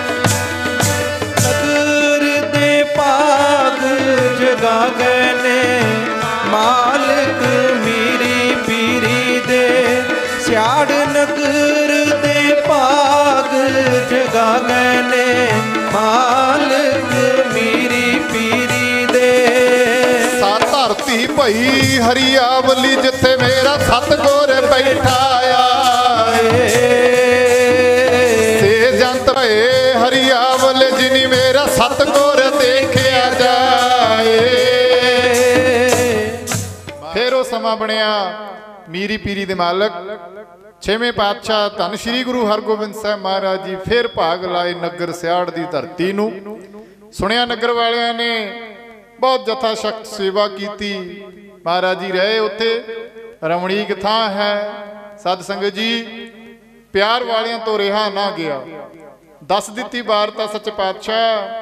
ਨਗਰ ਦੇ ਭਾਗ ਜਗਾ ਗਏ ਨੇ, ਮਾਲਕ ਮੀਰੀ ਪੀਰੀ ਦੇ। ਸਿਆੜ ਨਗਰ ਦੇ ਭਾਗ ਜਗਾ ਗਏ ਨੇ, ਮਾਲਕ ਮੀਰੀ ਪੀਰੀ ਦੇ। ਸਾ ਧਰਤੀ ਭਈ ਹਰੀਆਵਲੀ, ਜਿੱਥੇ ਮੇਰਾ ਸਤਿਗੁਰ ਬੈਠਾ ਆਏ। ਸੇ ਜੰਤ ਭਏ ਹਰੀਆਵਲ, ਜਿਨੀ ਮੇਰਾ ਸਤਿਗੁਰ ਦੇਖਿਆ ਜਾਏ। ਫਿਰ ਉਹ ਸਮਾਂ ਬਣਿਆ ਮੀਰੀ ਪੀਰੀ ਦੇ ਮਾਲਕ ਛੇਵੇਂ ਪਾਤਸ਼ਾਹ ਧੰਨ ਸ਼੍ਰੀ ਗੁਰੂ ਹਰਗੋਬਿੰਦ ਸਾਹਿਬ ਮਹਾਰਾਜ ਜੀ ਫਿਰ ਭਾਗ ਲਾਏ ਨਗਰ ਸਿਆੜ ਦੀ ਧਰਤੀ ਨੂੰ। ਸੁਣਿਆ ਨਗਰ ਵਾਲਿਆਂ ਨੇ ਬਹੁਤ ਜਥਾ ਸ਼ਕਤ ਸੇਵਾ ਕੀਤੀ। ਮਹਾਰਾਜ ਜੀ ਰਹੇ ਉੱਥੇ, ਰਮਣੀਕ ਥਾਂ ਹੈ। ਸਾਧ ਸੰਗਤ ਜੀ ਪਿਆਰ ਵਾਲਿਆਂ ਤੋਂ ਰਿਹਾ ਨਾ ਗਿਆ। ਦੱਸ ਦਿੱਤੀ ਵਾਰਤਾ ਸੱਚੇ ਪਾਤਸ਼ਾਹ,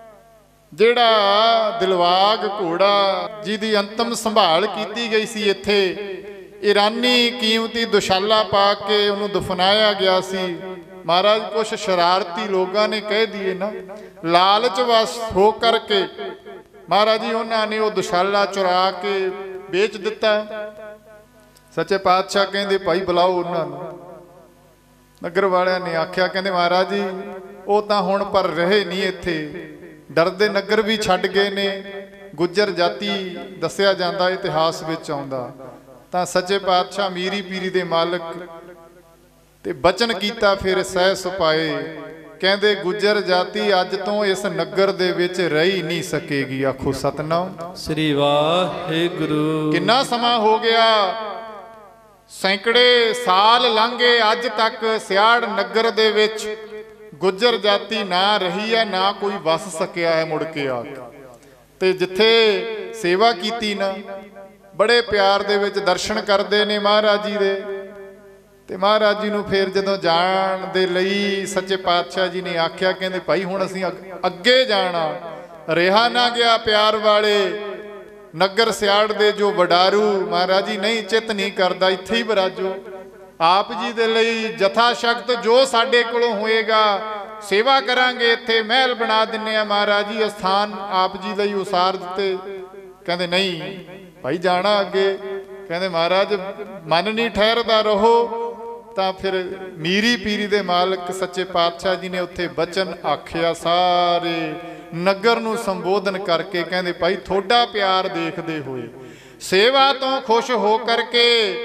ਜਿਹੜਾ ਦਿਲਵਾਗ ਘੋੜਾ ਜਿਹਦੀ ਅੰਤਮ ਸੰਭਾਲ ਕੀਤੀ ਗਈ ਸੀ ਇੱਥੇ, ਈਰਾਨੀ ਕੀਮਤੀ ਦੁਸ਼ਾਲਾ ਪਾ ਕੇ ਉਹਨੂੰ ਦਫਨਾਇਆ ਗਿਆ ਸੀ। ਮਹਾਰਾਜ ਕੁਛ ਸ਼ਰਾਰਤੀ ਲੋਕਾਂ ਨੇ ਕਹਿ ਦੀਏ ਨਾ, ਲਾਲਚ ਵਸ ਹੋ ਕਰਕੇ ਮਹਾਰਾਜ ਜੀ ਉਹਨਾਂ ਨੇ ਉਹ ਦੁਸ਼ਾਲਾ ਚੁਰਾ ਕੇ ਵੇਚ ਦਿੱਤਾ। ਸੱਚੇ ਪਾਤਸ਼ਾਹ ਕਹਿੰਦੇ ਭਾਈ ਬੁਲਾਓ ਉਹਨਾਂ ਨੂੰ। ਨਗਰ ਵਾਲਿਆਂ ਨੇ ਆਖਿਆ, ਕਹਿੰਦੇ ਮਹਾਰਾਜ ਜੀ ਉਹ ਤਾਂ ਹੁਣ ਪਰ ਰਹੇ ਨਹੀਂ ਇੱਥੇ, ਡਰਦੇ ਨਗਰ ਵੀ ਛੱਡ ਗਏ ਨੇ। ਗੁੱਜਰ ਜਾਤੀ ਦੱਸਿਆ ਜਾਂਦਾ, ਇਤਿਹਾਸ ਵਿੱਚ ਆਉਂਦਾ। ਤਾਂ ਸੱਚੇ ਪਾਤਸ਼ਾਹ ਮੀਰੀ ਪੀਰੀ ਦੇ ਮਾਲਕ ਤੇ ਬਚਨ ਕੀਤਾ, ਫਿਰ ਸਹਿ ਸੁਪਾਏ। ਕਹਿੰਦੇ ਗੁੱਜਰ ਜਾਤੀ ਅੱਜ ਤੋਂ ਇਸ ਨਗਰ ਦੇ ਵਿੱਚ ਰਹਿ ਨਹੀਂ ਸਕੇਗੀ। ਆਖੋ ਸਤਨਾਮ ਸ੍ਰੀ ਵਾਹਿਗੁਰੂ। ਕਿੰਨਾ ਸਮਾਂ ਹੋ ਗਿਆ, ਸੈਂਕੜੇ ਸਾਲ ਲੰਘੇ, ਅੱਜ ਤੱਕ ਸਿਆੜ ਨਗਰ ਦੇ ਵਿੱਚ ਗੁੱਜਰ ਜਾਤੀ ਨਾ ਰਹੀ ਹੈ, ਨਾ ਕੋਈ ਵਸ ਸਕਿਆ ਹੈ ਮੁੜ ਕੇ ਆ ਕੇ। ਤੇ ਜਿੱਥੇ ਸੇਵਾ ਕੀਤੀ ਨਾ, ਬੜੇ ਪਿਆਰ ਦੇ ਵਿੱਚ ਦਰਸ਼ਨ ਕਰਦੇ ਨੇ ਮਹਾਰਾਜ ਜੀ ਦੇ। ਤੇ ਮਹਾਰਾਜ ਜੀ ਨੂੰ ਫਿਰ ਜਦੋਂ ਜਾਣ ਦੇ ਲਈ ਸੱਚੇ ਪਾਤਸ਼ਾਹ ਜੀ ਨੇ ਆਖਿਆ, ਕਹਿੰਦੇ ਭਾਈ ਹੁਣ ਅਸੀਂ ਅੱਗੇ ਜਾਣਾ। ਰਿਹਾ ਨਾ ਗਿਆ ਪਿਆਰ ਵਾਲੇ ਨਗਰ ਸਿਆੜ ਦੇ ਜੋ ਵਡਾਰੂ। ਮਹਾਰਾਜ ਜੀ ਨਹੀਂ, ਚਿੱਤ ਨਹੀਂ ਕਰਦਾ, ਇੱਥੇ ਹੀ ਬਰਾਜੋ। ਆਪ ਜੀ ਦੇ ਲਈ ਜਥਾ ਸ਼ਕਤ ਜੋ ਸਾਡੇ ਕੋਲੋਂ ਹੋਏਗਾ ਸੇਵਾ ਕਰਾਂਗੇ। ਇੱਥੇ ਮਹਿਲ ਬਣਾ ਦਿੰਨੇ ਆ ਮਹਾਰਾਜ ਜੀ, ਅਸਥਾਨ ਆਪ ਜੀ ਲਈ ਉਸਾਰ ਦਿੱਤੇ। ਕਹਿੰਦੇ ਨਹੀਂ ਭਾਈ ਜਾਣਾ ਅੱਗੇ। ਕਹਿੰਦੇ ਮਹਾਰਾਜ ਮਨ ਨਹੀਂ ਠਹਿਰਦਾ, ਰਹੋ। ਤਾਂ ਫਿਰ ਮੀਰੀ ਪੀਰੀ ਦੇ ਮਾਲਕ ਸੱਚੇ ਪਾਤਸ਼ਾਹ ਜੀ ਨੇ ਉੱਥੇ ਬਚਨ ਆਖਿਆ। ਸਾਰੇ ਨਗਰ ਨੂੰ ਸੰਬੋਧਨ ਕਰਕੇ ਕਹਿੰਦੇ ਭਾਈ ਤੁਹਾਡਾ ਪਿਆਰ ਦੇਖਦੇ ਹੋਏ, ਸੇਵਾ ਤੋਂ ਖੁਸ਼ ਹੋ ਕਰਕੇ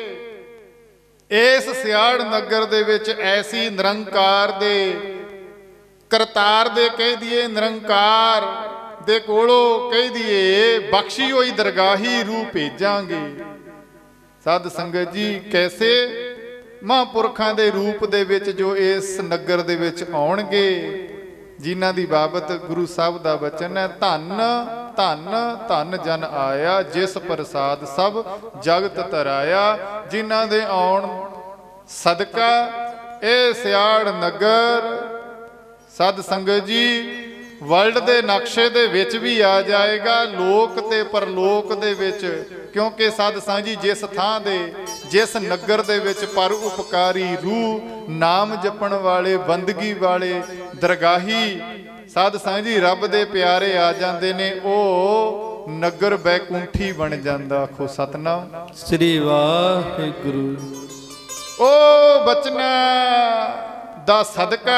ਇਸ ਸਿਆੜ ਨਗਰ ਦੇ ਵਿੱਚ ਐਸੀ ਨਿਰੰਕਾਰ ਦੇ ਕਰਤਾਰ ਦੇ ਕਹਿ ਦਈਏ, ਨਿਰੰਕਾਰ ਦੇ ਕੋਲੋਂ ਕਹਿ ਦਈਏ ਬਖਸ਼ੀ ਹੋਈ ਦਰਗਾਹੀ ਰੂਹ ਭੇਜਾਂਗੇ। ਸਾਧ ਸੰਗਤ ਜੀ, ਕੈਸੇ ਮਹਾਂਪੁਰਖਾਂ ਦੇ ਰੂਪ ਦੇ ਵਿੱਚ ਜੋ ਇਸ ਨਗਰ ਦੇ ਵਿੱਚ ਆਉਣਗੇ, ਜਿਨ੍ਹਾਂ ਦੀ ਬਾਬਤ ਗੁਰੂ ਸਾਹਿਬ ਦਾ ਬਚਨ ਹੈ, ਧੰਨ ਧੰਨ ਧੰਨ ਜਨ ਆਇਆ, ਜਿਸ ਪ੍ਰਸਾਦ ਸਭ ਜਗਤ ਤਰਾਇਆ। ਜਿਨ੍ਹਾਂ ਦੇ ਆਉਣ ਸਦਕਾ ਇਹ ਸਿਆੜ ਨਗਰ ਸਾਧ ਸੰਗਤ ਜੀ ਵਰਲਡ ਦੇ ਨਕਸ਼ੇ ਦੇ ਵਿੱਚ ਵੀ ਆ ਜਾਏਗਾ, ਲੋਕ ਤੇ ਪਰਲੋਕ ਦੇ ਵਿੱਚ। ਕਿਉਂਕਿ ਸਾਧ ਸੰਗਤ ਜੀ ਜਿਸ ਥਾਂ ਦੇ, ਜਿਸ ਨਗਰ ਦੇ ਵਿੱਚ ਪਰ ਉਪਕਾਰੀ ਰੂਹ, ਨਾਮ ਜਪਣ ਵਾਲੇ, ਬੰਦਗੀ ਵਾਲੇ, ਦਰਗਾਹੀ ਸਾਧ ਸੰਗਤ ਜੀ ਰੱਬ ਦੇ ਪਿਆਰੇ ਆ ਜਾਂਦੇ ਨੇ, ਉਹ ਨਗਰ ਬੈਕੁੰਠੀ ਬਣ ਜਾਂਦਾ। ਆਖੋ ਸਤਨਾਮ ਸ੍ਰੀ ਵਾਹਿਗੁਰੂ। ਉਹ ਬਚਨਾ ਦਾ ਸਦਕਾ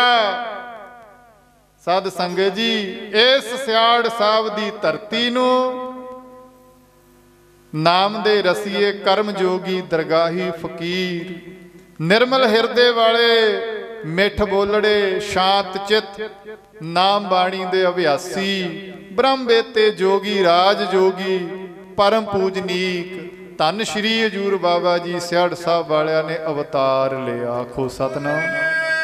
ਸਾਧ ਸੰਗਤ ਜੀ ਇਸ ਸਿਆੜ ਸਾਹਿਬ ਦੀ ਧਰਤੀ ਨੂੰ ਨਾਮ ਦੇ ਰਸੀਏ, ਕਰਮ ਜੋਗੀ, ਦਰਗਾਹੀ ਫਕੀਰ, ਨਿਰਮਲ ਹਿਰਦੇ ਵਾਲੇ, ਮਿੱਠ ਬੋਲੜੇ, ਸ਼ਾਂਤ ਚਿੱਤ, ਨਾਮ ਬਾਣੀ ਦੇ ਅਭਿਆਸੀ, ਬ੍ਰਹਮ ਬੇਤੇ ਜੋਗੀ, ਰਾਜ ਜੋਗੀ, ਪਰਮ ਪੂਜਨੀਕ ਧੰਨ ਸ਼੍ਰੀ ਹਜੂਰ ਬਾਬਾ ਜੀ ਸਿਆੜ ਸਾਹਿਬ ਵਾਲਿਆਂ ਨੇ ਅਵਤਾਰ ਲਿਆ। ਆਖੋ ਸਤਨਾਮ।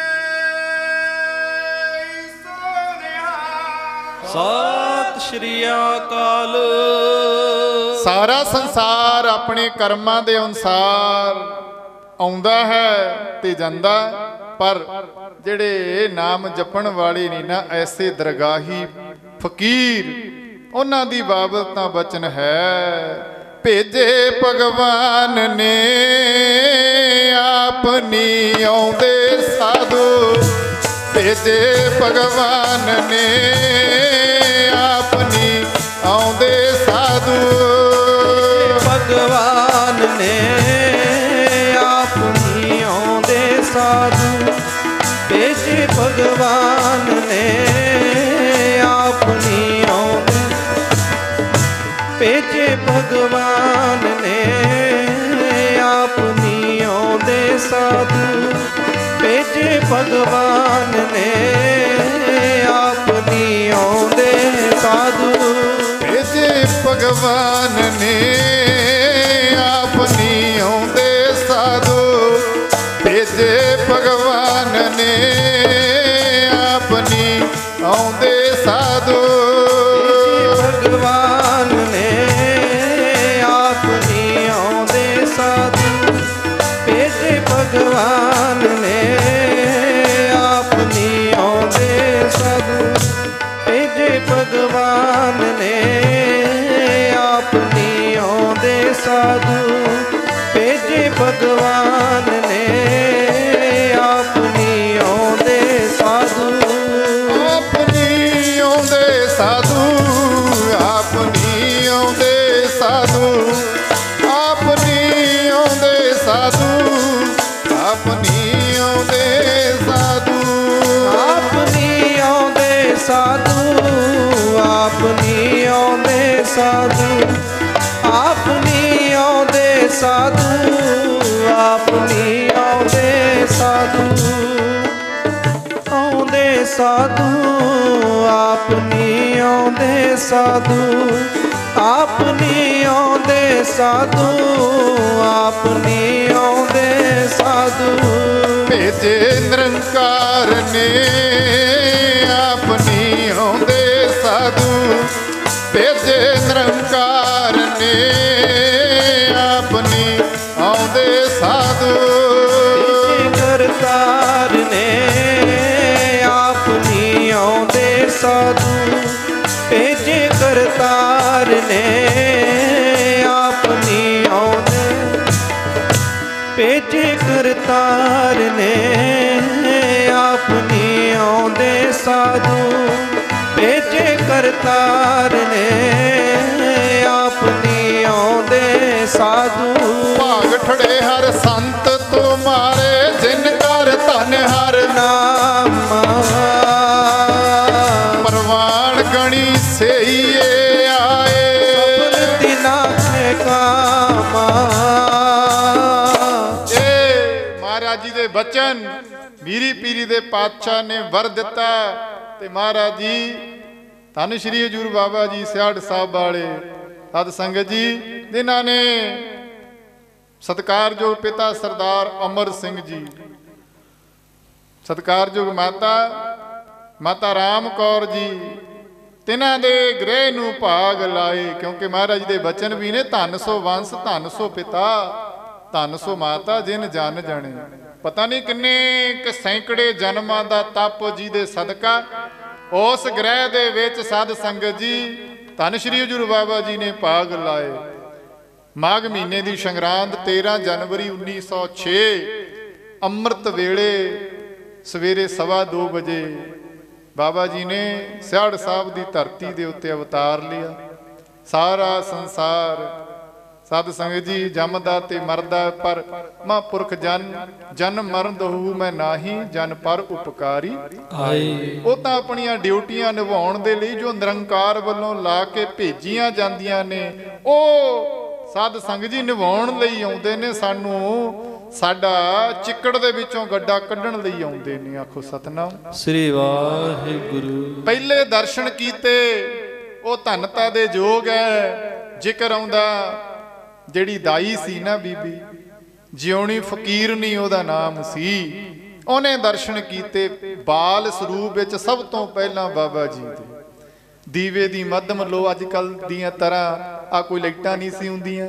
ਸਤਿ ਸ਼੍ਰੀ ਅਕਾਲ। ਸਾਰਾ ਸੰਸਾਰ ਆਪਣੇ ਕਰਮਾਂ ਦੇ ਅਨੁਸਾਰ ਆਉਂਦਾ ਹੈ ਤੇ ਜਾਂਦਾ, ਪਰ ਜਿਹੜੇ ਨਾਮ ਜਪਣ ਵਾਲੇ ਨਹੀਂ ਨਾ, ਐਸੇ ਦਰਗਾਹੀ ਫਕੀਰ, ਉਹਨਾਂ ਦੀ ਬਾਬਤ ਤਾਂ ਬਚਨ ਹੈ। ਭੇਜੇ ਭਗਵਾਨ ਨੇ ਆਪਨੀ ਆਉਂਦੇ ਸਾਧੂ, ਭੇਜੇ ਭਗਵਾਨ ਨੇ ਆਪਨੀ ਆਉਂਦੇ ਸਾਧੂ। ਭਗਵਾਨ ਨੇ ਆਪਨੀ ਆਉਂਦੇ ਸਾਧੂ, ਭੇਜੇ ਭਗਵਾਨ ਨੇ ਆਪਨੀ ਆਉਂਦੇ, ਭੇਜੇ ਭਗਵਾਨ ਨੇ ਆਪਨੀ ਆਉਂਦੇ ਸਾਧੂ, ਭੇਜੇ ਭਗਵਾਨ ਨੇ ਆਪਨੀ ਆਉਂਦੇ ਸਾਧੂ। ਭੇਜੇ ਭਗਵਾਨ ਨੇ ਆਪਨੀ ਆਉਂਦੇ ਸਾਧੂ, ਭੇਜੇ ਭਗਵਾਨ ਨੇ ਆਪਨੀ ਆਉਂਦੇ ਸਾਧੂ। ਭਗਵਾਨ ਨੇ ਆਪਨੀ ਆਉਂਦੇ ਸਾਧੂ, ਭੇਜੇ ਭਗਵਾਨ ਨੇ ਆਪਨੀ ਆਉਂਦੇ ਸਾਧੂ, ਭੇਜੇ ਭਗਵਾਨ ਨੇ ਆਪਨੀ ਆਉਂਦੇ ਸਾਧੂ, ਭੇਜੇ ਭਗਵਾਨ ਨੇ ਆਪਨੀ ਆਉਂਦੇ ਸਾਧੂ। ਆਪਨੀ ਆਉਂਦੇ ਸਾਧੂ, ਆਪਨੀ ਆਉਂਦੇ ਸਾਧੂ, ਆਪਨੀ ਆਉਂਦੇ ਸਾਧੂ, ਆਪਨੀ ਆਉਂਦੇ ਸਾਧੂ, ਆਪਨੀ ਆਉਂਦੇ ਸਾਧੂ, ਆਪਨੀ ਆਉਂਦੇ ਸਾਧੂ, ਆਪਨੀ ਆਉਂਦੇ ਸਾਧੂ, ਆਪਨੀ ਆਉਂਦੇ ਸਾਧੂ, ਆਉਂਦੇ ਸਾਧੂ, ਆਪਨੀ ਆਉਂਦੇ ਸਾਧੂ, ਆਪਨੀ ਆਉਂਦੇ ਸਾਧੂ, ਆਪਨੀ ਆਉਂਦੇ ਸਾਧੂ। ਭੇਜੇ ਨਿਰੰਕਾਰ ਨੇ ਆਪਨੀ ਆਉਂਦੇ ਸਾਧੂ, ਭੇਜੇ ਨਿਰੰਕਾਰ ਨੇ ਆਪਨੀ ਆਉਂਦੇ ਸਾਧੂ। ਕਰਤਾਰ ਨੇ ਆਪਨੀ ਆਉਂਦੇ ਸਾਧੂ, ਭੇਜੇ ਕਰਤਾਰ ਨੇ ਆਪਨੀ ਆਉਂਦੇ, ਭੇਜੇ ਕਰਤਾਰ ਨੇ ਆਪਨੀ ਆਉਂਦੇ ਸਾਧੂ, ਭੇਜੇ ਕਰਤਾਰ ਨੇ ਆਪਨੀ ਆਉਂਦੇ ਸਾਧੂ। ਭਾਗ ਠੜੇ ਹਰ ਸੰਤ ਤੁਮਾਰੇ, ਜਿਨ ਮੰਗਣੀ ਸਈਏ ਆਏ ਸਫਲ ਤਿਨਾ ਕੇ ਕਾਮਾ। ਇਹ ਮਹਾਰਾਜ ਜੀ ਦੇ ਬਚਨ ਮੀਰੀ ਪੀਰੀ ਦੇ ਪਾਤਸ਼ਾਹ ਨੇ ਵਰ ਦਿੱਤਾ। ਤੇ ਮਹਾਰਾਜ ਜੀ ਧੰਨ ਸ਼੍ਰੀ ਹਜ਼ੂਰ ਬਾਬਾ ਜੀ ਸਿਆੜ ਸਾਹਿਬ ਵਾਲੇ ਸਤ ਸੰਗਤ ਜੀ, ਜਿਨ੍ਹਾਂ ਨੇ ਸਤਿਕਾਰਯੋਗ ਪਿਤਾ ਸਰਦਾਰ ਅਮਰ ਸਿੰਘ ਜੀ, ਸਤਿਕਾਰਯੋਗ ਮਾਤਾ ਰਾਮ ਕੌਰ ਜੀ, ਤਿਨਾਂ ਦੇ ਗ੍ਰਹਿ ਨੂੰ ਭਾਗ ਲਾਏ। ਕਿਉਂਕਿ ਮਹਾਰਾਜ ਦੇ ਬਚਨ ਵੀ ਨੇ, ਧੰਨ ਸੋ ਵੰਸ ਧੰਨ ਸੋ ਪਿਤਾ ਧੰਨ ਸੋ ਮਾਤਾ ਜਿਨ ਜਨ ਜਾਣੇ। ਪਤਾ ਨਹੀਂ ਕਿੰਨੇ ਸੈਂਕੜੇ ਜਨਮਾਂ ਦਾ ਤਪ ਜੀ ਦੇ ਸਦਕਾ ਉਸ ਗ੍ਰਹਿ ਦੇ ਵਿੱਚ ਸਾਧ ਸੰਗਤ ਜੀ ਧੰਨ ਸ਼੍ਰੀ ਹਜ਼ੂਰ ਬਾਬਾ ਜੀ ਨੇ ਭਾਗ ਲਾਏ। ਮਾਘ ਮਹੀਨੇ ਦੀ ਸੰਗਰਾਂਦ 13 ਜਨਵਰੀ 1906 ਅੰਮ੍ਰਿਤ ਵੇਲੇ ਸਵੇਰੇ 2:15 ਵਜੇ ਬਾਬਾ ਜੀ ਨੇ ਸਿਆੜ ਸਾਹਿਬ ਦੀ ਧਰਤੀ ਦੇ ਉੱਤੇ ਅਵਤਾਰ ਲਿਆ। ਸਾਰਾ ਸੰਸਾਰ ਸਾਧ ਸੰਗਤ ਜੀ ਜੰਮਦਾ ਤੇ ਮਰਦਾ, ਪਰ ਮਹਾਂਪੁਰਖ ਜਨ ਮਰਨ ਦਹੂ ਮੈਂ ਨਾਹੀ, ਜਨ ਪਰ ਉਪਕਾਰੀ ਆਏ। ਉਹ ਤਾਂ ਆਪਣੀਆਂ ਡਿਊਟੀਆਂ ਨਿਭਾਉਣ ਦੇ ਲਈ ਜੋ ਨਿਰੰਕਾਰ ਵੱਲੋਂ ਲਾ ਕੇ ਭੇਜੀਆਂ ਜਾਂਦੀਆਂ ਨੇ, ਉਹ ਸਾਧ ਸੰਗਤ ਜੀ ਨਿਭਾਉਣ ਲਈ ਆਉਂਦੇ ਨੇ। ਸਾਨੂੰ ਸਾਡਾ ਚਿੱਕੜ ਦੇ ਵਿੱਚੋਂ ਗੱਡਾ ਕੱਢਣ ਲਈ ਆਉਂਦੇ ਨੇ। ਆਖੋ ਸਤਨਾਮ ਸ੍ਰੀ ਵਾਹਿਗੁਰੂ। ਪਹਿਲੇ ਦਰਸ਼ਨ ਕੀਤੇ ਉਹ ਧੰਨਤਾ ਦੇ ਯੋਗ ਹੈ। ਜ਼ਿਕਰ ਆਉਂਦਾ ਜਿਹੜੀ ਦਾਈ ਸੀ ਨਾ ਬੀਬੀ ਜਿਉਣੀ ਫਕੀਰਨੀ ਉਹਦਾ ਨਾਮ ਸੀ, ਉਹਨੇ ਦਰਸ਼ਨ ਕੀਤੇ ਬਾਲ ਸਰੂਪ ਵਿੱਚ। ਸਭ ਤੋਂ ਪਹਿਲਾਂ ਬਾਬਾ ਜੀ ਦੇ ਦੀਵੇ ਦੀ ਮੱਧਮ ਲੋ, ਅੱਜ ਕੱਲ ਦੀਆਂ ਤਰ੍ਹਾਂ ਆ ਕੋਈ ਲਾਈਟਾਂ ਨਹੀਂ ਸੀ ਹੁੰਦੀਆਂ,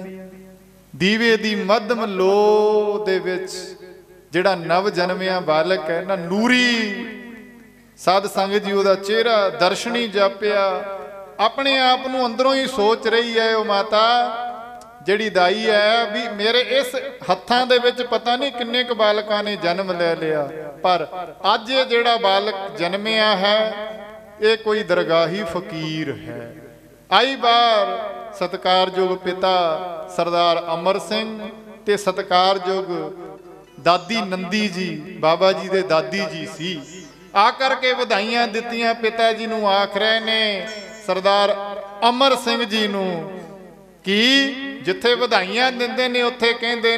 ਦੀਵੇ ਦੀ ਮੱਧਮ ਲੋ ਦੇ ਵਿੱਚ ਜਿਹੜਾ ਨਵ ਜਨਮਿਆ ਬਾਲਕ ਹੈ ਨਾ, ਨੂਰੀ ਸਾਧ ਸੰਗਤ ਜੀ ਉਹਦਾ ਚਿਹਰਾ ਦਰਸ਼ਨੀ ਜਾਪਿਆ। ਆਪਣੇ ਆਪ ਨੂੰ ਅੰਦਰੋਂ ਹੀ ਸੋਚ ਰਹੀ ਹੈ ਉਹ ਮਾਤਾ ਜਿਹੜੀ ਦਾਈ ਹੈ ਵੀ ਮੇਰੇ ਇਸ ਹੱਥਾਂ ਦੇ ਵਿੱਚ ਪਤਾ ਨਹੀਂ ਕਿੰਨੇ ਕੁ ਬਾਲਕਾਂ ਨੇ ਜਨਮ ਲੈ ਲਿਆ, ਪਰ ਅੱਜ ਇਹ ਜਿਹੜਾ ਬਾਲਕ ਜਨਮਿਆ ਹੈ ਇਹ ਕੋਈ ਦਰਗਾਹੀ ਫਕੀਰ ਹੈ। ਆਈ ਬਾਰ ਸਤਿਕਾਰਯੋਗ ਪਿਤਾ ਸਰਦਾਰ ਅਮਰ ਸਿੰਘ ਤੇ ਸਤਿਕਾਰਯੋਗ ਦਾਦੀ ਨੰਦੀ ਜੀ, ਬਾਬਾ ਜੀ ਦੇ ਦਾਦੀ ਜੀ ਸੀ। ਆ ਕਰਕੇ ਵਧਾਈਆਂ ਦਿੱਤੀਆਂ ਪਿਤਾ ਜੀ ਨੂੰ। ਆਖ ਰਹੇ ਨੇ ਸਰਦਾਰ ਅਮਰ ਸਿੰਘ ਜੀ ਨੂੰ ਕਿ ਜਿੱਥੇ ਵਧਾਈਆਂ ਦਿੰਦੇ ਨੇ ਉੱਥੇ ਕਹਿੰਦੇ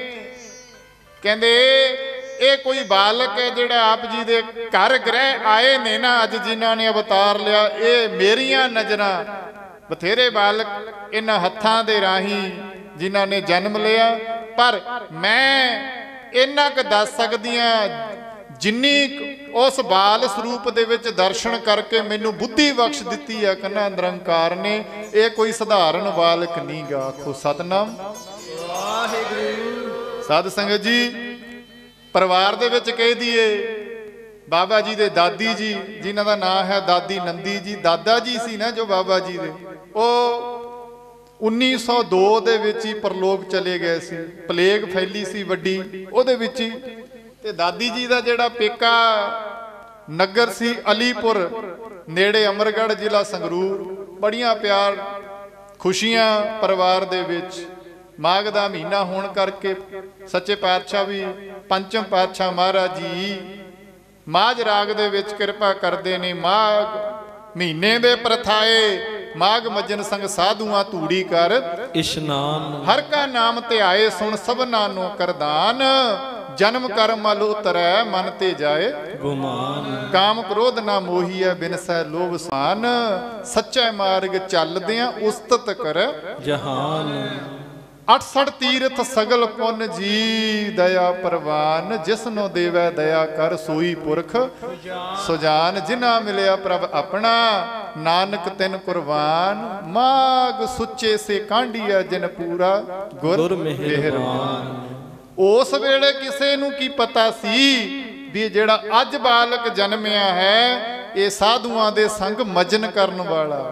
ਇਹ ਕੋਈ ਬਾਲਕ ਹੈ ਜਿਹੜਾ ਆਪ ਜੀ ਦੇ ਘਰ ਗ੍ਰਹਿ ਆਏ ਨੇ ਨਾ ਅੱਜ, ਜਿਨ੍ਹਾਂ ਨੇ ਅਵਤਾਰ ਲਿਆ, ਇਹ ਮੇਰੀਆਂ ਨਜ਼ਰਾਂ ਬਥੇਰੇ ਬਾਲਕ ਇਹਨਾਂ ਹੱਥਾਂ ਦੇ ਰਾਹੀਂ ਜਿਨ੍ਹਾਂ ਨੇ ਜਨਮ ਲਿਆ, ਪਰ ਮੈਂ ਇੰਨਾ ਕੁ ਦੱਸ ਸਕਦੀਆਂ ਜਿੰਨੀ ਉਸ ਬਾਲ ਸਰੂਪ ਦੇ ਵਿੱਚ ਦਰਸ਼ਨ ਕਰਕੇ ਮੈਨੂੰ ਬੁੱਧੀ ਬਖਸ਼ ਦਿੱਤੀ ਹੈ ਕਹਿੰਦਾ ਨਿਰੰਕਾਰ ਨੇ, ਇਹ ਕੋਈ ਸਧਾਰਨ ਬਾਲਕ ਨਹੀਂ ਗਾ। ਆਖੋ ਸਤਨਾਮ ਵਾਹਿਗੁਰੂ। ਸਾਧ ਸੰਗਤ ਜੀ ਪਰਿਵਾਰ ਦੇ ਵਿੱਚ ਕਹਿ ਦਈਏ ਬਾਬਾ ਜੀ ਦੇ ਦਾਦੀ ਜੀ, ਜਿਨ੍ਹਾਂ ਦਾ ਨਾਮ ਹੈ ਦਾਦੀ ਨੰਦੀ ਜੀ, ਦਾਦਾ ਜੀ ਸੀ ਨਾ ਜੋ ਬਾਬਾ ਜੀ ਦੇ, ਉਹ 1902 ਦੇ ਵਿੱਚ ਹੀ ਪਰਲੋਕ ਚਲੇ ਗਏ ਸੀ। ਪਲੇਗ ਫੈਲੀ ਸੀ ਵੱਡੀ, ਉਹਦੇ ਵਿੱਚ ਹੀ। ਤੇ ਦਾਦੀ ਜੀ ਦਾ ਜਿਹੜਾ ਪੇਕਾ ਨਗਰ ਸੀ ਅਲੀਪੁਰ ਨੇੜੇ ਅਮਰਗੜ੍ਹ ਜ਼ਿਲ੍ਹਾ ਸੰਗਰੂਰ। ਬੜੀਆਂ ਪਿਆਰ ਖੁਸ਼ੀਆਂ ਪਰਿਵਾਰ ਦੇ ਵਿੱਚ। ਮਾਘ ਦਾ ਮਹੀਨਾ ਹੋਣ ਕਰਕੇ ਸੱਚੇ ਪਾਤਸ਼ਾਹ ਵੀ ਪੰਚਮ ਪਾਤਸ਼ਾਹ ਮਹਾਰਾਜ ਜੀ ਮਾਝ ਰਾਗ ਦੇ ਵਿੱਚ ਕਿਰਪਾ ਕਰਦੇ ਨੇ। ਮਾਘ ਮਹੀਨੇ ਦੇ ਪ੍ਰਥਾਏ ਮਾਘ ਮੱਜਨ ਸੰਗ ਸਾਧੂਆਂ ਧੂੜੀ ਕਰ ਇਸ਼ਨਾਨ, ਹਰ ਕਾ ਨਾਮ ਧਿਆਏ ਸੁਣ ਸਭਨਾਂ ਨੂੰ ਕਰਦਾਨ, ਜਨਮ ਕਰਮ ਮਲ ਉਤਰੈ ਮਨ ਤੇ ਜਾਏ ਗੁਮਾਨ, ਕਾਮ ਕ੍ਰੋਧ ਨਾ ਮੋਹੀਐ ਬਿਨਸੈ ਲੋਭ ਸਾਨ, ਸੱਚੇ ਮਾਰਗ ਚੱਲਦਿਆਂ ਉਸਤਤ ਕਰ ਜਹਾਨ, 68 ਤੀਰਥ ਸਗਲ ਪੁੰਨ ਜੀ ਦਇਆ ਪ੍ਰਵਾਨ, ਜਿਸਨੋ ਦੇਵੈ ਦਇਆ ਕਰ ਸੋਈ ਪੁਰਖ ਸੁਜਾਨ, ਜਿਨਾ ਮਿਲਿਆ ਪ੍ਰਭ ਆਪਣਾ ਨਾਨਕ ਤਿਨ ਕੁਰਬਾਨ, ਮਾਗ ਸੁੱਚੇ ਸੇ ਕਾਂਢੀਐ ਜਿਨ ਪੂਰਾ ਗੁਰ ਮਿਹਰਬਾਨ। ਉਸ ਵੇਲੇ ਕਿਸੇ ਨੂੰ ਕੀ ਪਤਾ ਸੀ ਵੀ ਜਿਹੜਾ ਅੱਜ ਬਾਲਕ ਜਨਮਿਆ ਹੈ ਇਹ ਸਾਧੂਆਂ ਦੇ ਸੰਗ ਮਜਨ ਕਰਨ ਵਾਲਾ,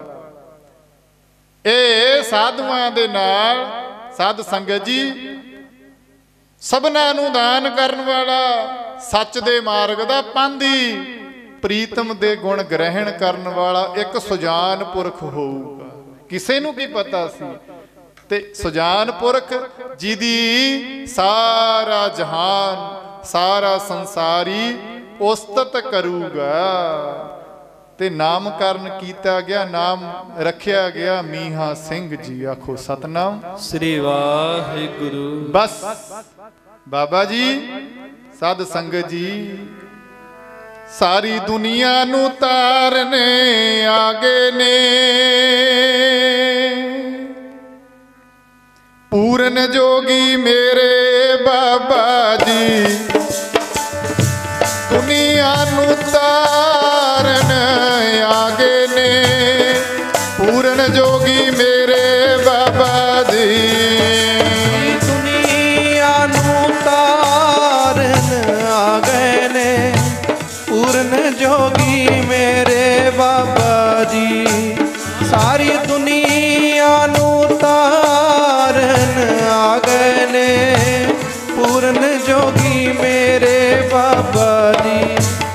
ਇਹ ਸਾਧੂਆਂ ਦੇ ਨਾਲ ਸਾਧ ਸੰਗਤ ਜੀ ਸਭਨਾਂ ਨੂੰ ਦਾਨ ਕਰਨ ਵਾਲਾ, ਸੱਚ ਦੇ ਮਾਰਗ ਦਾ ਪਾਂਧੀ, ਪ੍ਰੀਤਮ ਦੇ ਗੁਣ ਗ੍ਰਹਿਣ ਕਰਨ ਵਾਲਾ ਇੱਕ ਸੁਜਾਨ ਪੁਰਖ ਹੋਊਗਾ। ਕਿਸੇ ਨੂੰ ਕੀ ਪਤਾ ਸੀ। ਤੇ ਸੁਜਾਨ ਪੁਰਖ ਜਿਹਦੀ ਸਾਰਾ ਜਹਾਨ ਸਾਰਾ ਸੰਸਾਰੀ ਉਸਤਤ ਕਰੂਗਾ। ਤੇ ਨਾਮਕਰਨ ਕੀਤਾ ਗਿਆ, ਨਾਮ ਰੱਖਿਆ ਗਿਆ ਮੀਹਾ ਸਿੰਘ ਜੀ। ਆਖੋ ਸਤਨਾਮ ਸ੍ਰੀ ਵਾਹਿਗੁਰੂ। ਬਸ ਬਾਬਾ ਜੀ ਸਾਧ ਸੰਗਤ ਜੀ ਸਾਰੀ ਦੁਨੀਆ ਨੂੰ ਤਾਰਨੇ ਆ ਗਏ ਨੇ। ਪੂਰਨ ਜੋਗੀ ਮੇਰੇ ਬਾਬਾ ਜੀ ਦੁਨੀਆ ਨੂੰ ਤਾਰਨ ਆ ਗਏ ਨੇ। ਪੂਰਨ ਜੋਗੀ ਮੇਰੇ ਬਾਬਾ ਜੀ ਦੁਨੀਆ ਨੂੰ ਤਾਰਨ ਆ ਗਏ ਨੇ। ਪੂਰਨ ਜੋਗੀ ਮੇਰੇ ਬਾਬਾ ਜੀ ਸਾਰੀ ਦੁਨੀਆ ਨੂੰ ਤਾਰਨ ਆ ਗਏ ਨੇ। ਪੂਰਨ ਜੋਗੀ ਮੇਰੇ ਬਾਬਾ ਜੀ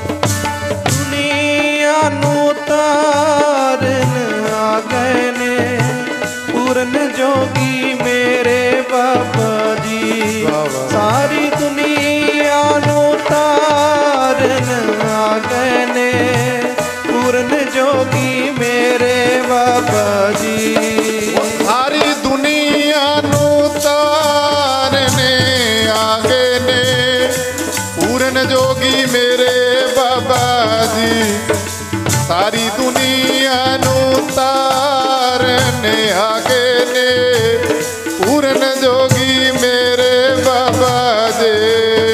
ਦੁਨੀਆ ਨੂੰ ਤਾਰਨ ਆ ਗਏ ਨੇ। ਪੂਰਨ ਜੋਗੀ ਮੇਰੇ ਬਾਬਾ ਜੀ ਸਾਰੀ ਦੁਨੀਆ ਨੂੰ ਤਾਰਨ ਆ ਗਏ ਨੇ। ਪੂਰਨ ਜੋਗੀ ਮੇਰੇ ਬਾਬਾ ਜੀ ਸਾਰੀ ਦੁਨੀਆ ਨੂੰ ਤਾਰਨੇ ਆ ਗਏ ਨੇ। ਪੂਰਨ ਜੋਗੀ ਮੇਰੇ ਬਾਬਾ ਜੀ ਸਾਰੀ ਦੁਨੀਆ ਨੂੰ ਤਾਰਨੇ ਆ ਗਏ ਨੇ। ਪੂਰਨ ਜੋਗੀ ਮੇਰੇ ਬਾਬਾ ਜੀ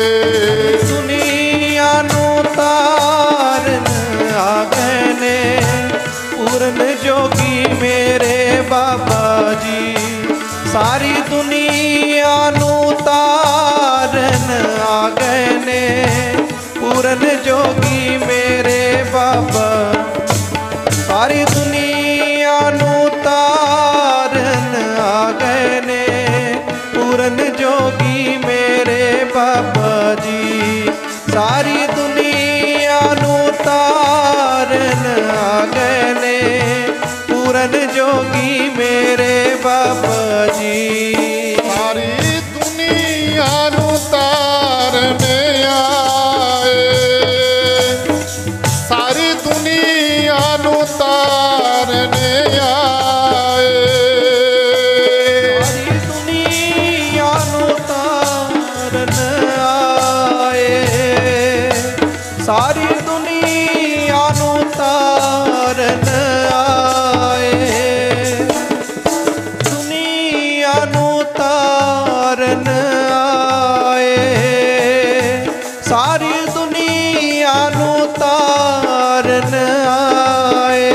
ਦੁਨੀਆ ਨੂੰ ਤਾਰਨ ਆ ਗਏ ਨੇ। ਪੂਰਨ ਜੋਗੀ ਮੇਰੇ ਬਾਬਾ ਜੀ ਸਾਰੀ ਦੁਨੀਆ ਨੂੰ ਤਾਰਨ ਆ ਗਏ ਨੇ। ਪੂਰਨ ਜੋਗੀ ਮੇਰੇ ਬਾਬਾ ਸਾਰੀ ਦੁਨੀਆ ਨੂੰ ਤਾਰਨ ਆ ਗਏ ਨੇ। ਪੂਰਨ ਜੋਗੀ ਮੇਰੇ ਬਾਬਾ ਜੀ ਸਾਰੀ ਦੁਨੀਆ ਨੂੰ ਤਾਰਨ ਆ ਗਏ ਨੇ। ਪੂਰਨ ਜੋਗੀ ਮੇਰੇ ਬਾਬਾ ਜੀ ਸਾਰੀ ਦੁਨੀਆ ਨੂੰ ਤਾਰਨ ਆਏ। ਸਾਰੀ ਦੁਨੀਆ ਨੂੰ ਤਾਰਨ ਆਏ। ਸਾਰੀ ਦੁਨੀਆ ਨੂੰ ਤਾਰਨ ਆਏ। ਸਾਰੀ ਦੁਨੀਆ ਨੂੰ ਤਾਰਨ ਆਏ। ਦੁਨੀਆ ਨੂੰ ਤਾਰਨ ਆਏ। ਸਾਰੀ ਦੁਨੀਆ ਨੂੰ ਤਾਰਨ ਆਏ।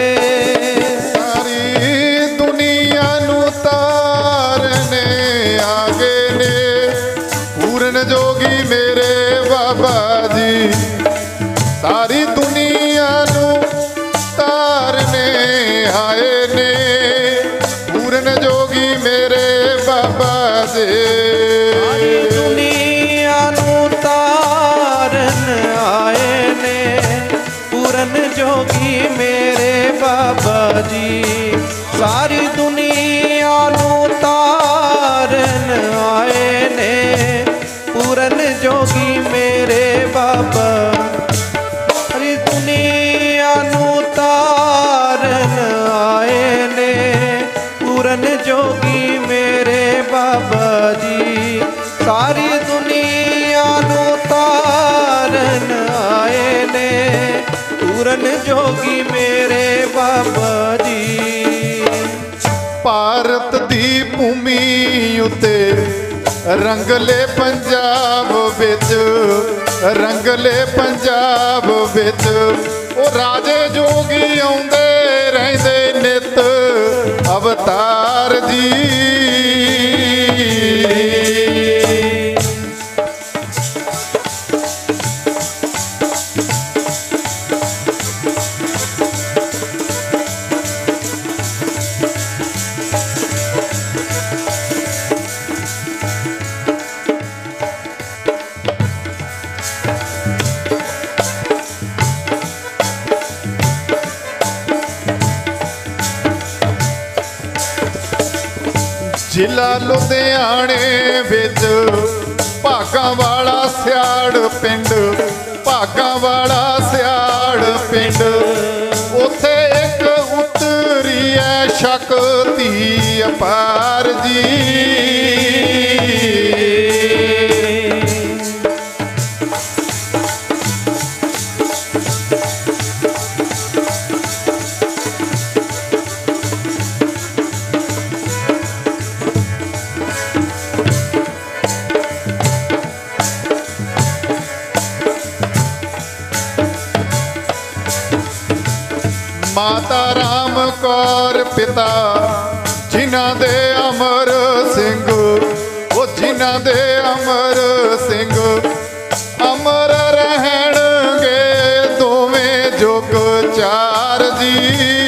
ਸਾਰੀ ਦੁਨੀਆ ਨੂੰ ਤਾਰਨ ਆ ਗਏ ਨੇ। ਪੂਰਨ ਜੋਗੀ ਮੇਰੇ ਬਾਬਾ ਜੀ ਸਾਰੀ ਦੁਨੀਆ ਨੂੰ ਤਾਰਨੇ ਆਏ ਨੇ। ਪੂਰਨ ਜੋਗੀ ਮੇਰੇ ਬਾਬਾ ਜੀ ਸਾਰੀ ਦੁਨੀਆ ਨੂੰ ਤਾਰਨ ਆਏ ਨੇ। ਪੂਰਨ ਜੋਗੀ ਮੇਰੇ ਬਾਬਾ ਜੀ ਸਾਰੀ ਦੁਨੀਆ ਨੂੰ ਤਾਰਨ ਆਏ ਨੇ। ਪੂਰਨ ਜੋਗੀ ਮੇਰੇ ਬਾਬਾ ਸਾਰੀ ਦੁਨੀਆ ਨੂੰ ਤਾਰਨ ਆਏ ਨੇ। ਪੂਰਨ ਜੋਗੀ ਮੇਰੇ ਬਾਬਾ ਜੀ ਸਾਰੀ ਦੁਨੀਆ ਨੂੰ ਤਾਰਨ ਆਏ ਨੇ। ਪੂਰਨ ਜੋਗੀ ਮੇਰੇ ਬਾਬਾ ਜੀ ਭਾਰਤ ਦੀ ਭੂਮੀ ਉੱਤੇ ਰੰਗਲੇ ਪੰਜਾਬ ਵਿੱਚ ਰੰਗਲੇ ਪੰਜਾਬ ਵਿੱਚ ਉਹ ਰਾਜੇ ਜੋਗੀ ਆਉਂਦੇ ਰਹਿੰਦੇ ਨਿਤ ਅਵਤਾਰ ਜੀ। ਜ਼ਿਲ੍ਹਾ ਲੁਧਿਆਣੇ ਵਿੱਚ ਭਾਗਾਂ ਵਾਲਾ ਸਿਆੜ ਪਿੰਡ ਭਾਗਾਂ ਵਾਲਾ ਸਿਆੜ ਪਿੰਡ ਸ਼ਕਤੀ ਅਪਾਰ ਜੀ। माता राम कौर पिता जिन्हां दे अमर सिंह, वो जिन्हां दे अमर सिंह अमर रहणगे दोवें जुग चार जी।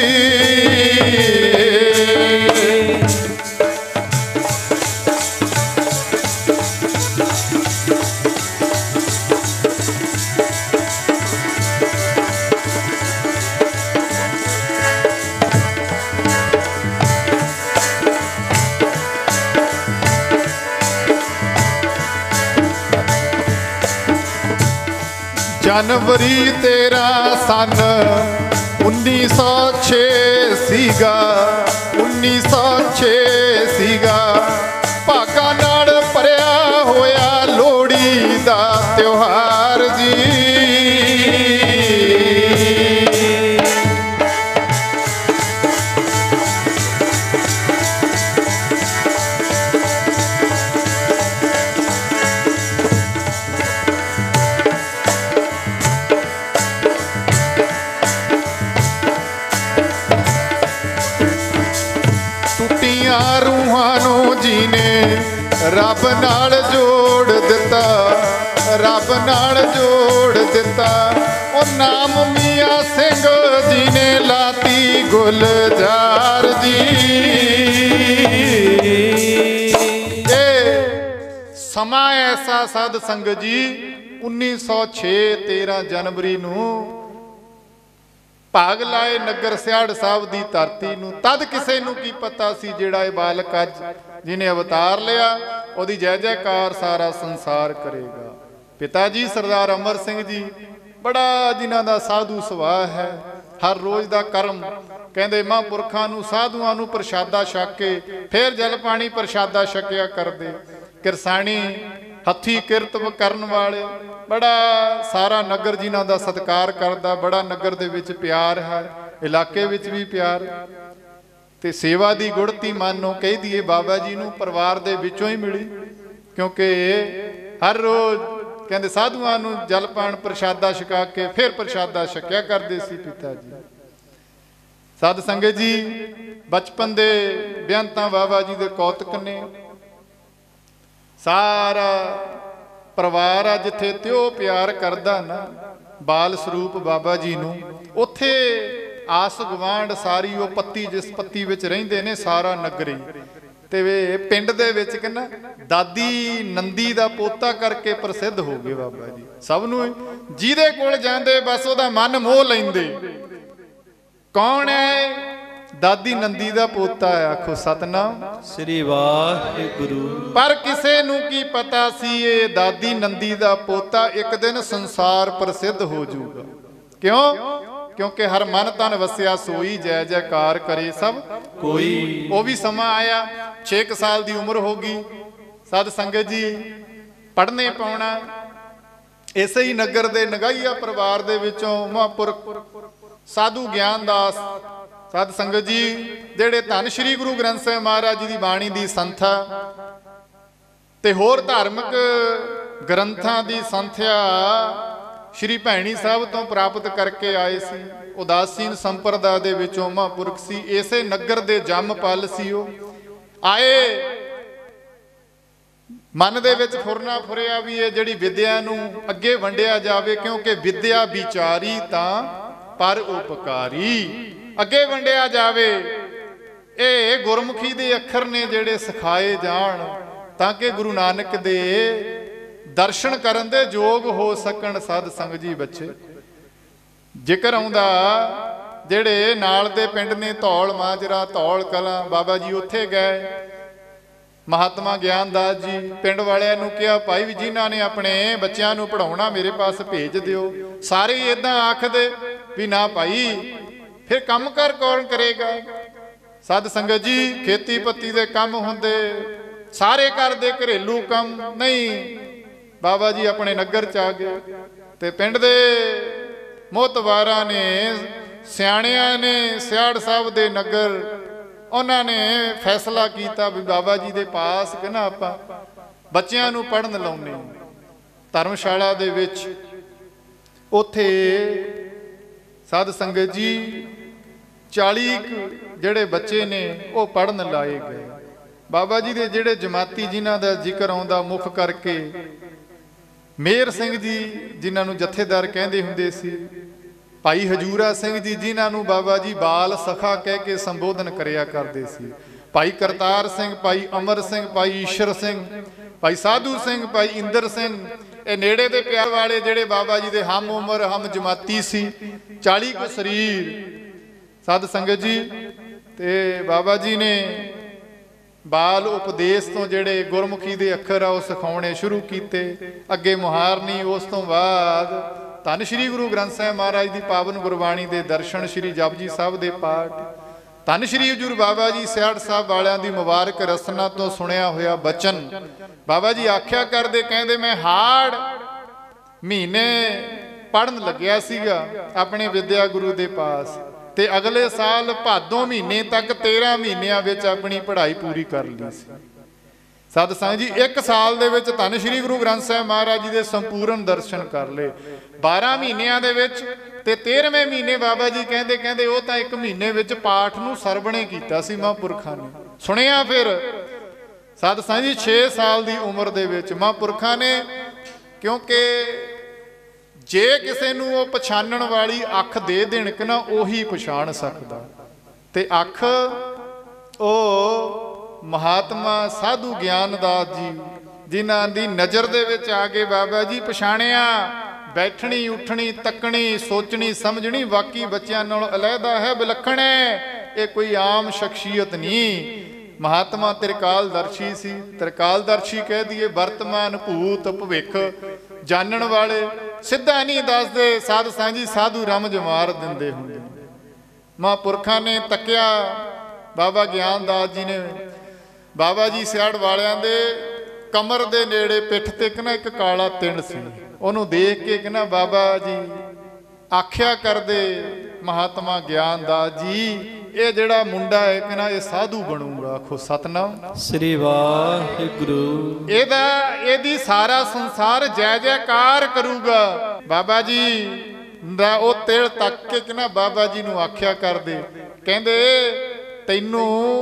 जनवरी 13 सन 1906 सीगा, 1906 सीगा। भागा नाल भरिया होया लोहड़ी दा त्योहार जी। रूहां नूं जी ने रब नाल जोड़ दिता, रब नाल जोड़ दिता। ओ नाम मियां सिंह जी ने लाती गुलजार जी। समा ऐसा साध संगत जी 1906 13 जनवरी नूं भाग लाए नगर सियाड़ साहब की धरती नूं। तद किसे नूं की पता सी जिहड़ा ये बालक अज जिन्हें अवतार लिया ओदी जय जयकार सारा संसार करेगा। पिता जी सरदार अमर सिंह जी बड़ा जिन्हां दा साधु सुभाअ है। हर रोज़ दा कर्म कहंदे महापुरखां नूं साधुआं नूं प्रशादा छक के फिर जल पानी प्रशादा छकिया करदे। किरसानी हथी किरत करन वाले बड़ा सारा नगर जिन्हां दा सत्कार करदा। बड़ा नगर दे विच प्यार है, इलाके विच भी प्यार ते सेवा दी गुड़ती मानो कह दीए बाबा जी नूं परिवार दे विचों ही मिली। क्योंकि हर रोज़ कहंदे साधुआं नूं जल पान प्रशादा छका के फिर प्रशादा छकिया करदे सी पिता जी। साध संगत जी बचपन दे बेअंतां बाबा जी दे कौतक ने। सारा परिवार आ जिथे त्यो प्यार करदा ना बाल स्वरूप बाबा जी नूं, उथे आस गवांढ सारी वो पत्ती जिस पत्ती विच रहिंदे ने सारा नगरी ते वे पिंड दे विच कहना दादी नंदी दा पोता करके प्रसिद्ध हो गए बाबा जी। सब नूं जिहदे कोल जांदे बस ओदा मन मोह लैंदे। कौन है? दादी नंदी दा पोता है। आखो सतनाम श्री वाहिगुरु। पर किसे नूं की पता सी ये दादी नंदी दा पोता एक दिन संसार प्रसिद्ध हो जाऊगा। क्यों? क्योंकि हर मन तन वसिया सोई जय जयकार करे सब कोई। वो भी समा आया 6 साल की उम्र होगी। साध संगत जी पढ़ने पाउणा इसे ही नगर दे नगाईया परिवार दे विचों महापुरख साधु ज्ञानदास साध संगत जी जेड़े धन श्री गुरु ग्रंथ साहिब महाराज जी की बाणी की संथा ते होर धार्मिक ग्रंथां की संथ्या श्री भैणी साहब तो प्राप्त करके आए सी। उदासीन संप्रदाय दे विचों महापुरख सी। इसे नगर दे जम पल सी। आए मन दे विच फुरना फुरिया भी है जिहड़ी विद्या नूं अगे वंडिया जावे। क्योंकि विद्या विचारी तां पर उपकारी अगे वंडिया जावे। ये गुरमुखी दे अखर ने जिहड़े सिखाए जाण ताकि गुरु नानक दे दर्शन करन दे योग हो सकन। साध संगत जी बच्चे जिक्र आउंदा जिहड़े नाल दे पिंड ने धौल माजरा धौल कलां बाबा जी उत्थे गए। महात्मा ज्ञानदास जी पिंड वालियां नूं कहा भाई भी जिन्हां ने अपने बच्चों नूं पढ़ाउणा मेरे पास भेज दिओ। सारे इदां आखदे भी ना भाई फिर काम कर कौन करेगा। साध संगत जी खेती पत्ती दे काम हुंदे, सारे करदे घरेलू काम नहीं। बाबा जी अपने नगर च आ गए ते पिंड दे मोहतवारां ने सियाणियां ने सियाड़ साहब दे नगर उन्होंने फैसला किया भी बाबा जी दे पास कि ना आपां बच्चियां नूं पढ़न लाउने। धर्मशाला दे विच उत्थे साध संगत जी 40 ਜਿਹੜੇ ਬੱਚੇ ਨੇ ਉਹ ਪੜਨ ਲਾਏ ਗਏ। ਬਾਬਾ ਜੀ ਦੇ ਜਿਹੜੇ ਜਮਾਤੀ ਜਿਨ੍ਹਾਂ ਦਾ ਜ਼ਿਕਰ ਆਉਂਦਾ ਮੁੱਖ ਕਰਕੇ ਮੇਹਰ ਸਿੰਘ ਜੀ ਜਿਨ੍ਹਾਂ ਨੂੰ ਜਥੇਦਾਰ ਕਹਿੰਦੇ ਹੁੰਦੇ ਸੀ, ਭਾਈ ਹਜੂਰਾ ਸਿੰਘ ਜੀ ਜਿਨ੍ਹਾਂ ਨੂੰ ਬਾਬਾ ਜੀ ਬਾਲ ਸਖਾ ਕਹਿ ਕੇ ਸੰਬੋਧਨ ਕਰਿਆ ਕਰਦੇ ਸੀ, ਭਾਈ ਕਰਤਾਰ ਸਿੰਘ, ਭਾਈ ਅਮਰ ਸਿੰਘ, ਭਾਈ ਈਸ਼ਰ ਸਿੰਘ, ਭਾਈ ਸਾਧੂ ਸਿੰਘ, ਭਾਈ ਇੰਦਰ ਸਿੰਘ, ਇਹ ਨੇੜੇ ਦੇ ਪਿਆਰ ਵਾਲੇ ਜਿਹੜੇ ਬਾਬਾ ਜੀ ਦੇ ਹਮ ਉਮਰ ਹਮ ਜਮਾਤੀ ਸੀ। 40 ਕੁ ਸਰੀਰ साध संगत जी ते बाबा जी ने बाल उपदेश तो जेड़े गुरमुखी दे अखर आ सिखाने शुरू किए। अगे मुहारनी, उस तो बाद धन श्री गुरु ग्रंथ साहिब महाराज की पावन गुरबाणी के दर्शन, श्री जपजी साहब के पाठ, धन श्री हजूर बाबा जी सियाड़ साहब वालियां दी मुबारक रसना तो सुनिया होया बचन। बाबा जी आख्या करदे, कहंदे मैं हाड़ महीने पढ़न लग्या सीगा अपने विद्या गुरु दे पास ते अगले साल भादों महीने तक 13 महीनों विच अपनी पढ़ाई पूरी कर ली सी। साध संगत जी 1 साल दे विच धन श्री गुरु ग्रंथ साहिब महाराज जी दे संपूर्ण दर्शन कर ले। 12 महीनों दे विच ते 13वें महीने बाबा जी कहंदे कहंदे वो तां 1 महीने विच पाठ नूं सरवणे कीता सी महापुरखां ने सुनिया। फिर साध संगत जी 6 साल दी उम्र दे विच महापुरखां ने, क्योंकि जे किसी नूं वो पछाणन वाली अख दे देण कि ना उही पछाण सकदा। ते अख ओ महात्मा साधु ज्ञानदास जी जिन्हां दी नज़र दे विच आ गए बाबा जी पछाणिया। बैठनी उठनी तकनी सोचनी समझनी वाकई बच्चों नालों अलहदा है, विलखण है, ये कोई आम शख्सियत नहीं। महात्मा त्रिकालदर्शी सी। त्रिकालदर्शी कह दिए वर्तमान भूत भविख जानन वाले, सिद्धा नहीं दसदे। साध संगत जी साधु रमज मार दिंदे हुंदे। महापुरखां ने तकिया, बाबा ज्ञानदास जी ने बाबा जी सियाड़ वालियां दे कमर दे नेड़े पिठ ते कि ना एक काला तिण सी, उहनूं देख के कि ना बाबा जी आख्या करदे महात्मा ज्ञानदास जी ये जिहड़ा मुंडा है कि ना ये साधु बनूंगा। आखो सतनाम श्री वाहिगुरु। एदा एदी सारा संसार जय जयकार करूगा। बाबा जी दा ओ तिल तक के कि ना बाबा जी नूं आख्या करदे, कहंदे तैनू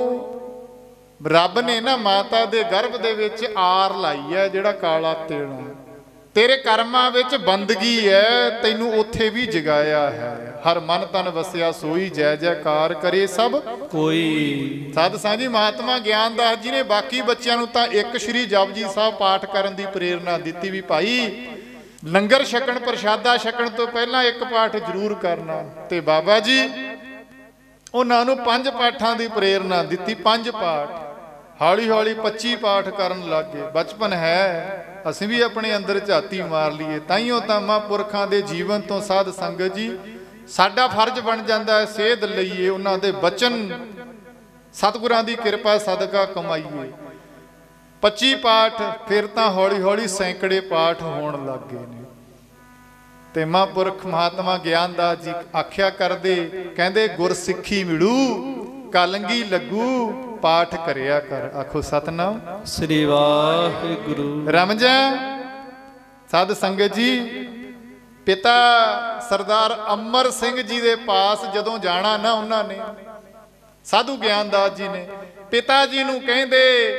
रब ने ना माता दे गर्भ दे विच आर लाई है जिहड़ा काला तिल, तेरे कर्मां विच बंदगी है, तैनू उत्थे भी जगाया है। हर मन तन वसिया सोई जय जयकार करे सब कोई। साध संगत जी महात्मा ज्ञानदास जी ने बाकी बच्चों नूं तां एक श्री जपजी साहब पाठ करन दी प्रेरणा दित्ती भी भाई लंगर छकण प्रशादा छकण तो पहला एक पाठ जरूर करना। ते बाबा जी उन्हां नूं 5 पाठां दी प्रेरणा दित्ती। 5 पाठ हौली हौली 25 पाठ करन लग गए। बचपन है, असीं भी अपने अंदर झाती मार लीए। ताइयों तां महापुरखां दे जीवन तो साध संगत जी साडा फर्ज बन जाता है सेध लईए, उन्हां दे बचन सतगुरां दी कृपा सदका कमाईए। 25 पाठ फिर तां हौली हौली सैकड़े पाठ होण लग गए ने। ते महापुरख महात्मा ज्ञानदास जी आख्या करदे, कहंदे गुरसिੱਖੀ मिलू कलंगी लगू पाठ करिया कर। आखो सतनाम श्री वाहिगुरु। रमजा साध संगत जी पिता सरदार अमर सिंह जी दे पास जदों जाना ना उन्होंने साधु ज्ञानदास जी ने पिता जी नूं कहंदे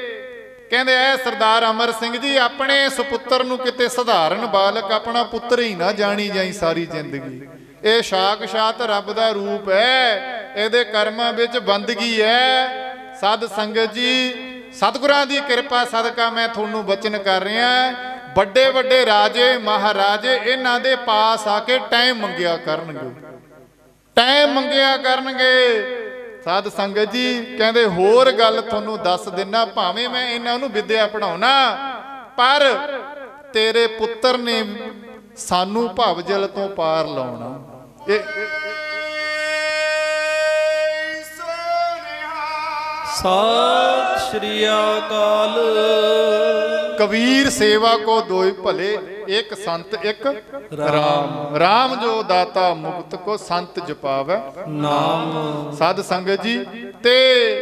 ऐ सरदार अमर सिंह जी अपने सुपुत्र नूं किते सधारण बालक अपना पुत्र ही ना जानी जाई सारी जिंदगी। ये साक्षात रब दा रूप है, इहदे कर्मां विच बंदगी है। साध संगत जी सतगुरां दी कृपा सदका मैं तुहानूं बचन कर रहा, बड़े बड़े राजे महाराजे इन्हां दे पास आके टाइम मंगिया करनगे, टाइम मंगिया करनगे। साध संगत जी कहंदे होर गल तुहानूं दस दिना, भावें मैं इन्हां नूं विद्या पढ़ाउणा पर तेरे पुत्र ने सानू भवजल तो पार लाउणा। ਸਤਿ ਸ਼੍ਰੀ ਅਕਾਲ। कबीर सेवा को दोय भले, एक संत एक राम। राम जो दाता मुक्त को संत जपावे ਨਾਮ। साध संगत जी ते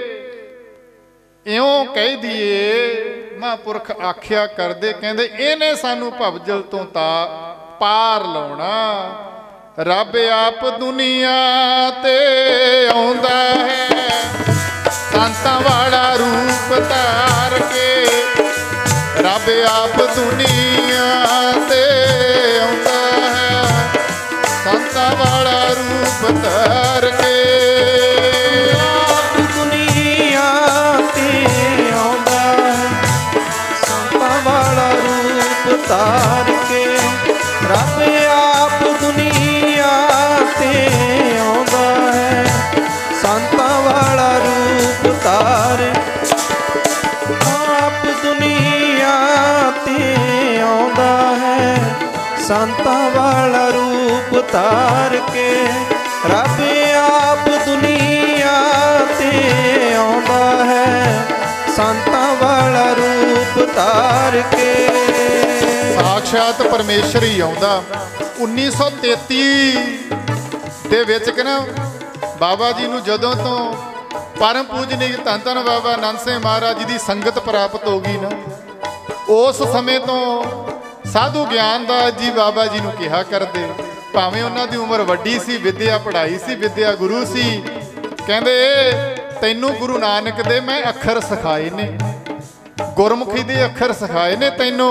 इउं कह दिए महापुरख आख्या करदे कहंदे इहने सानू भवजल तो पार लाउणा। रब आप दुनिया ते आउंदा है, संतां वाला रूप धार के। रब आप दुनिया ते आउंदा है, संतां वाला रूप धार के। आप दुनिया ते आउंदा है, संतां वाला रूप धार के। रब आप दुनिया ते आउंदा है, संतां वाला रूप धार। आप दुनिया ते आउंदा है, संतां वाला रूप धार के। रब आप दुनिया ते आउंदा है, संतां वाला रूप धार के। साक्षात परमेश्वर ही आउंदा। 1933 ਦੇ ਵਿੱਚ ਕਿ ਨਾ ਬਾਬਾ ਜੀ ਨੂੰ ਜਦੋਂ ਤੋਂ परम पूजनीय धन धन बाबा नंद सिंह महाराज जी की संगत प्राप्त हो गई ना, उस समय तो साधु ज्ञानदास जी बाबा जी नूं कहा करते, भावें उन्हां दी उम्र वड्डी सी, विद्या पढ़ाई सी, विद्या गुरु सी, कहंदे तैनूं गुरु नानक दे मैं अखर सिखाए ने, गुरमुखी दे अखर सिखाए ने तैनूं,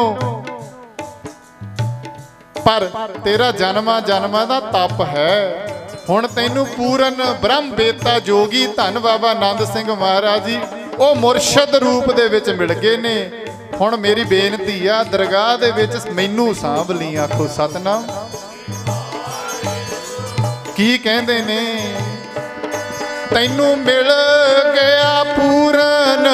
पर तेरा जन्मा जन्मा दा तप है। हुण तैनूं पूरन ब्रह्म बेता जोगी धन बाबा नंद सिंह महाराज जी वो मुरशद रूप दे विच मिल गए ने। हुण मेरी बेनती आ दरगाह दे विच मैनूं सांभ ली। आखो सतनाम। की कहंदे ने, तैनूं मिल गया पूरन